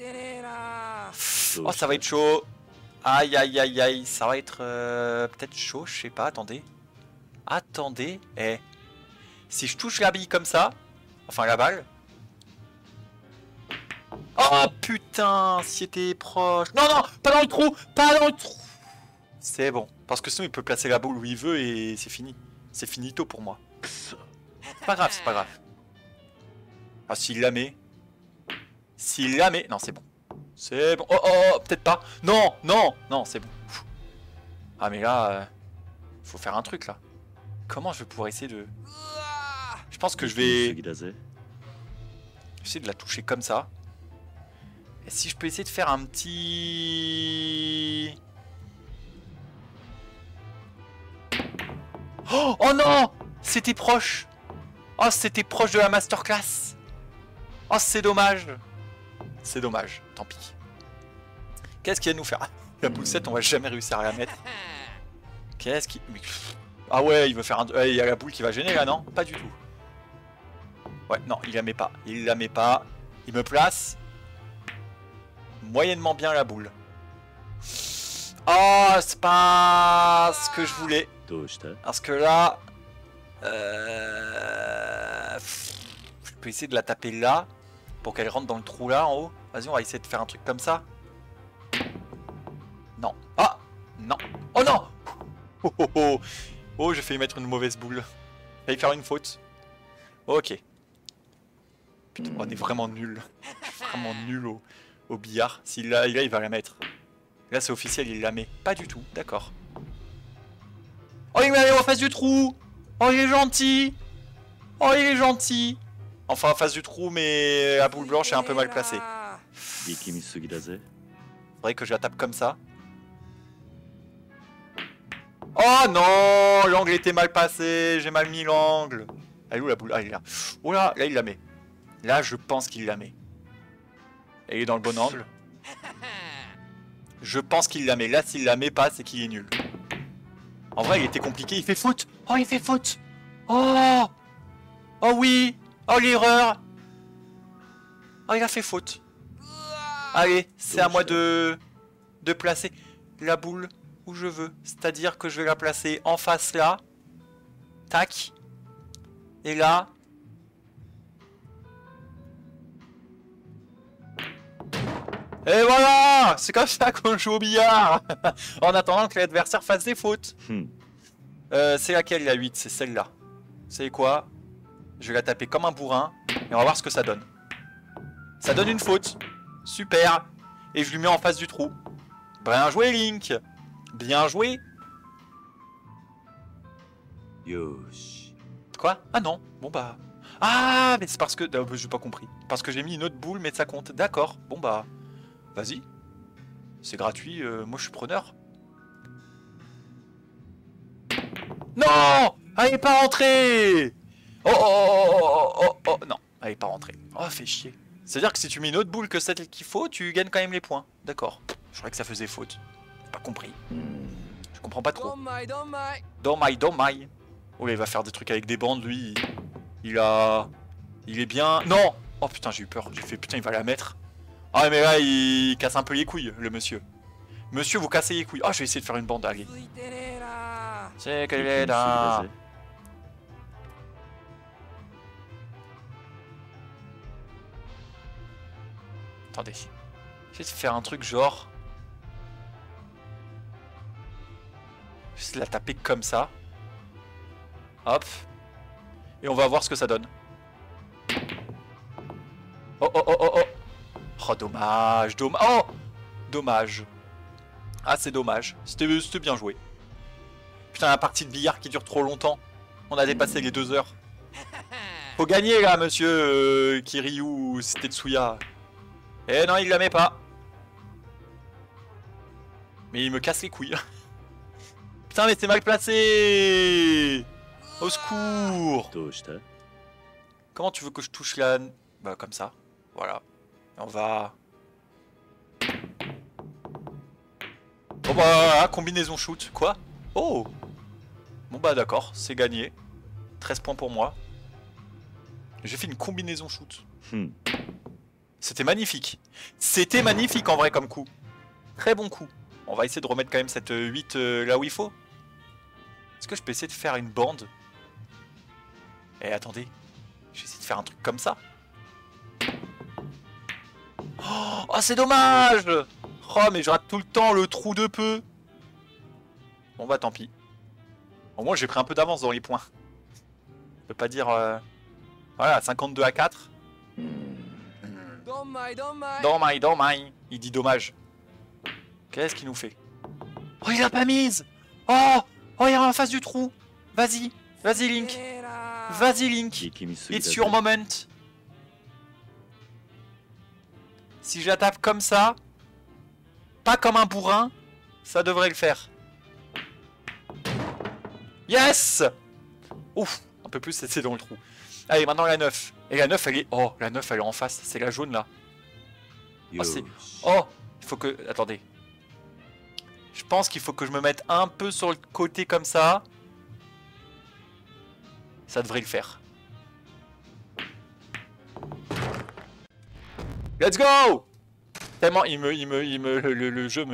Oh, ça va être chaud. Aïe, aïe, aïe, aïe. Ça va être peut-être chaud, je sais pas. Attendez. Attendez. Eh. Si je touche la bille comme ça, enfin la balle. Oh putain, si était proche. Non, non, pas dans le trou, pas dans le trou. C'est bon, parce que sinon il peut placer la boule où il veut et c'est fini. C'est finito pour moi. C'est pas grave, c'est pas grave. Ah, s'il la met. S'il la met. Non, c'est bon. C'est bon. Oh, oh, oh, peut-être pas. Non, non, non, c'est bon. Ah, mais là, faut faire un truc là. Comment je vais pouvoir essayer de. Je pense que je vais essayer de la toucher comme ça. Et si je peux essayer de faire un petit... Oh, oh non! C'était proche! Oh, c'était proche de la masterclass! Oh, c'est dommage! C'est dommage, tant pis. Qu'est-ce qu'il va nous faire? La poussette, on va jamais réussir à la mettre. Qu'est-ce qu'il... Ah ouais, il veut faire un... Il y a la boule qui va gêner là, non? Pas du tout. Ouais, non, il la met pas. Il la met pas. Il me place moyennement bien la boule. Oh, c'est pas ce que je voulais. Parce que là... je peux essayer de la taper là. Pour qu'elle rentre dans le trou là, en haut. Vas-y, on va essayer de faire un truc comme ça. Non. Ah! Non. Oh non! Oh, oh, oh. Oh, j'ai failli mettre une mauvaise boule. J'ai failli faire une faute. Ok. Putain, on est vraiment nul. Vraiment nul au billard. S'il l'a, il va la mettre. Là, c'est officiel, il la met. Pas du tout, d'accord. Oh, il met en face du trou! Oh, il est gentil! Oh, il est gentil! Enfin, en face du trou, mais la boule blanche est un peu mal placée. Faudrait que je la tape comme ça. Oh non! L'angle était mal passé, j'ai mal mis l'angle. Elle est où la boule? Ah, il est là. Oh là, là, il la met. Là, je pense qu'il la met. Elle est dans le bon angle. Je pense qu'il la met. Là, s'il la met pas, c'est qu'il est nul. En vrai, il était compliqué. Il fait faute. Oh, il fait faute. Oh! Oh oui! Oh, l'erreur! Oh, il a fait faute. Allez, c'est à moi de placer la boule où je veux. C'est-à-dire que je vais la placer en face là. Tac. Et là. Et voilà! C'est comme ça qu'on joue au billard! En attendant que l'adversaire fasse des fautes. C'est laquelle la 8? C'est celle-là. Vous savez quoi? Je vais la taper comme un bourrin. Et on va voir ce que ça donne. Ça donne une faute. Super! Et je lui mets en face du trou. Bien joué, Link! Bien joué! Yoshi. Quoi? Ah non, bon bah... Ah, mais c'est parce que... j'ai pas compris. Parce que j'ai mis une autre boule, mais ça compte. D'accord, bon bah... Vas-y. C'est gratuit, moi je suis preneur. Non! Elle est pas rentrée! Oh, oh, oh, oh, oh, oh, oh, non, elle est pas rentrée. Oh, fait chier. C'est-à-dire que si tu mets une autre boule que celle qu'il faut, tu gagnes quand même les points. D'accord. Je croyais que ça faisait faute. J'ai pas compris. Je comprends pas trop. Domai. Oh là, il va faire des trucs avec des bandes, lui. Il est bien... Non! Oh putain, j'ai eu peur. J'ai fait putain, il va la mettre. Ah mais là, il casse un peu les couilles, le monsieur. Monsieur, vous cassez les couilles. Oh, je vais essayer de faire une bande, allez. C'est qu'elle est là. Attendez. Je vais essayer de faire un truc genre... Je vais essayer de la taper comme ça. Hop. Et on va voir ce que ça donne. Oh, oh, oh, oh, oh. Oh, dommage, dommage. Oh! Dommage. Ah, c'est dommage. C'était bien joué. Putain, la partie de billard qui dure trop longtemps. On a dépassé les 2 heures. Faut gagner, là, monsieur Kiryu Tetsuya. Eh non, il la met pas. Mais il me casse les couilles. Putain, mais c'est mal placé! Au secours! Comment tu veux que je touche la... Bah, comme ça. Voilà. Et on va... Bon bah, voilà, combinaison shoot. Quoi? Oh! Bon bah, d'accord, c'est gagné. 13 points pour moi. J'ai fait une combinaison shoot. C'était magnifique. C'était magnifique en vrai comme coup. Très bon coup. On va essayer de remettre quand même cette 8 là où il faut. Est-ce que je peux essayer de faire une bande? Eh attendez. Je vais essayer de faire un truc comme ça. Oh, c'est dommage. Oh, mais je rate tout le temps le trou de peu. Bon, bah tant pis. Au moins, j'ai pris un peu d'avance dans les points. Je peux pas dire... Voilà, 52 à 4. Dommage. Il dit dommage. Qu'est-ce qu'il nous fait? Oh, il a pas mise. Oh, il est en face du trou. Vas-y, Link. Vas-y, Link. It's your moment. Si je la tape comme ça, pas comme un bourrin, ça devrait le faire. Yes. Ouf, un peu plus, c'est dans le trou. Allez, maintenant la 9. Et la 9, elle est... Oh, la 9, elle est en face. C'est la jaune, là. Oh, c'est... Oh, il faut que... Attendez. Je pense qu'il faut que je me mette un peu sur le côté comme ça. Ça devrait le faire. Let's go! Tellement le jeu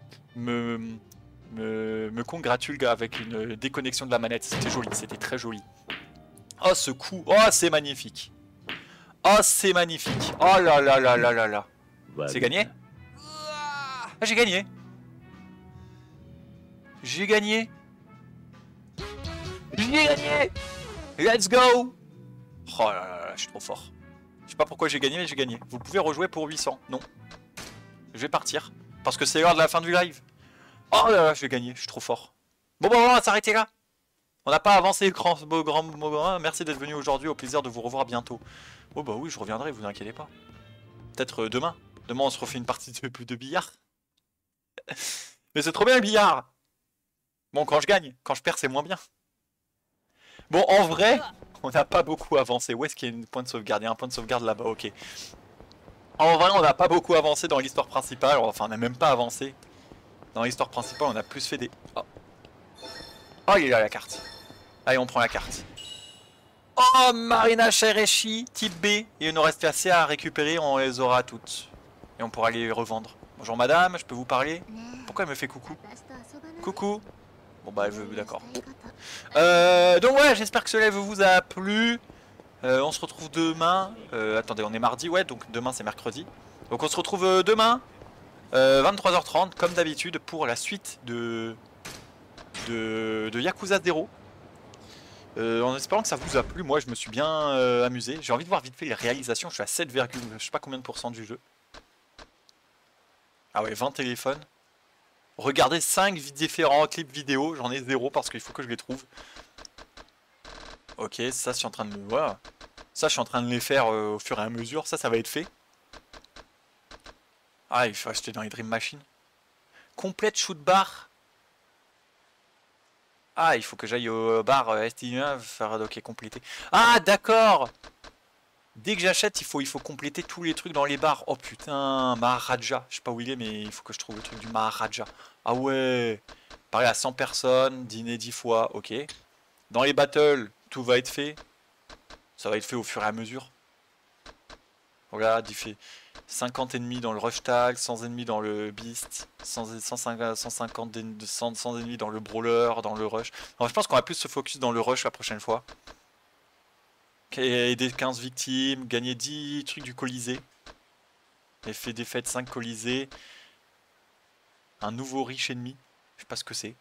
me congratule avec une déconnexion de la manette. C'était joli, c'était très joli. Oh, ce coup. Oh, c'est magnifique. Oh, c'est magnifique. Oh là là là là là là. C'est gagné? Ah, j'ai gagné. J'ai gagné. J'ai gagné. Let's go. Oh là là là, je suis trop fort. Je sais pas pourquoi j'ai gagné, mais j'ai gagné. Vous pouvez rejouer pour 800. Non. Je vais partir. Parce que c'est l'heure de la fin du live. Oh là là, j'ai gagné. Je suis trop fort. Bon, on va s'arrêter là. On n'a pas avancé grand. Merci d'être venu aujourd'hui. Au plaisir de vous revoir bientôt. Oh bah oui, je reviendrai, vous inquiétez pas. Peut-être demain. Demain, on se refait une partie de billard. Mais c'est trop bien le billard. Bon, quand je gagne. Quand je perds, c'est moins bien. Bon, en vrai, on n'a pas beaucoup avancé. Où est-ce qu'il y a un point de sauvegarde? Il y a un point de sauvegarde là-bas, ok. En vrai, on n'a pas beaucoup avancé dans l'histoire principale. Enfin, on n'a même pas avancé. Dans l'histoire principale, on a plus fait des... Oh. Oh, il est là la carte. Allez, on prend la carte. Oh, Marina Chereshi, type B. Et il nous reste assez à récupérer, on les aura toutes. Et on pourra les revendre. Bonjour madame, je peux vous parler? Pourquoi elle me fait coucou? Coucou. Bon bah, d'accord. Donc ouais, j'espère que ce live vous a plu. On se retrouve demain. Attendez, on est mardi, ouais, donc demain c'est mercredi. Donc on se retrouve demain, 23h30, comme d'habitude, pour la suite de Yakuza 0. En espérant que ça vous a plu, moi je me suis bien amusé. J'ai envie de voir vite fait les réalisations, je suis à 7, je sais pas combien de pourcents du jeu. Ah ouais, 20 téléphones. Regardez 5 différents clips vidéo, j'en ai 0 parce qu'il faut que je les trouve. Ok, ça je suis en train de me voir. Ça je suis en train de les faire au fur et à mesure, ça va être fait. Ah, il faut acheter dans les Dream Machine. Complète shoot bar. Ah, il faut que j'aille au bar ST1 faire ok compléter. Ah, d'accord. Dès que j'achète, il faut compléter tous les trucs dans les bars. Oh putain, Maharaja. Je sais pas où il est, mais il faut que je trouve le truc du Maharaja. Ah ouais. Pareil à 100 personnes, dîner 10 fois, ok. Dans les battles, tout va être fait. Ça va être fait au fur et à mesure. Regarde, il fait 50 ennemis dans le Rush Tag, 100 ennemis dans le Beast, 150 100 ennemis dans le Brawler, dans le Rush. Alors, je pense qu'on va plus se focus dans le Rush la prochaine fois. Aider 15 victimes, gagner 10 trucs du Colisée. Effet défaite 5 Colisée. Un nouveau riche ennemi. Je sais pas ce que c'est.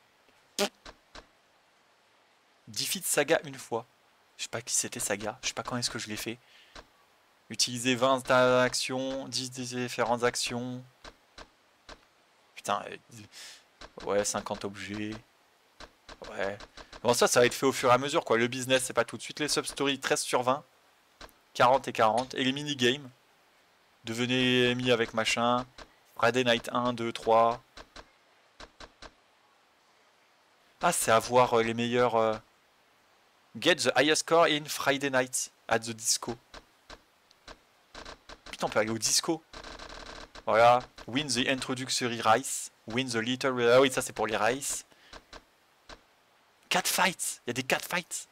Defeat Saga une fois. Je sais pas qui c'était Saga. Je sais pas quand est-ce que je l'ai fait. Utiliser 20 actions, 10 différentes actions. Putain. Ouais, 50 objets. Ouais. Bon, ça va être fait au fur et à mesure, quoi. Le business, c'est pas tout de suite. Les sub-stories, 13 sur 20. 40 et 40. Et les mini-games. Devenez ami avec machin. Friday Night 1, 2, 3. Ah, c'est avoir les meilleurs... Get the highest score in Friday Night at the disco. Putain, on peut aller au disco. Voilà. Win the introductory race. Win the little... Ah oui, ça c'est pour les races. 4 fights. Il y a des 4 fights.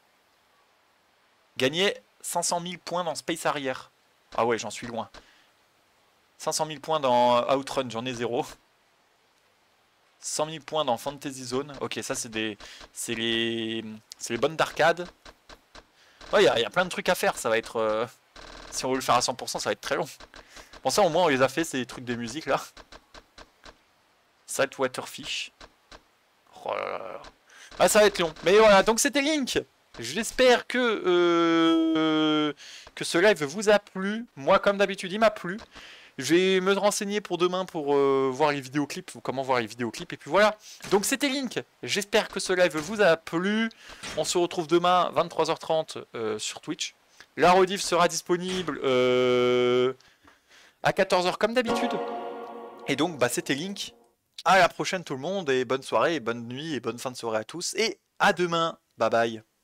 Gagner 500 000 points dans Space Harrier. Ah ouais, j'en suis loin. 500 000 points dans Outrun, j'en ai 0. 100 000 points dans Fantasy Zone. Ok, ça c'est les bonnes d'arcade. Ouais, il y a plein de trucs à faire. Ça va être... si on veut le faire à 100%, ça va être très long. Bon ça au moins on les a fait ces trucs de musique là. Saltwater Fish. Oh là là là. Ah ça va être long. Mais voilà, donc c'était Link. J'espère que ce live vous a plu. Moi comme d'habitude il m'a plu. Je vais me renseigner pour demain pour voir les vidéoclips, comment voir les vidéoclips, et puis voilà. Donc c'était Link, j'espère que ce live vous a plu. On se retrouve demain 23h30 sur Twitch. La rediff sera disponible à 14h comme d'habitude. Et donc bah c'était Link. À la prochaine tout le monde, et bonne soirée, et bonne nuit, et bonne fin de soirée à tous. Et à demain, bye bye.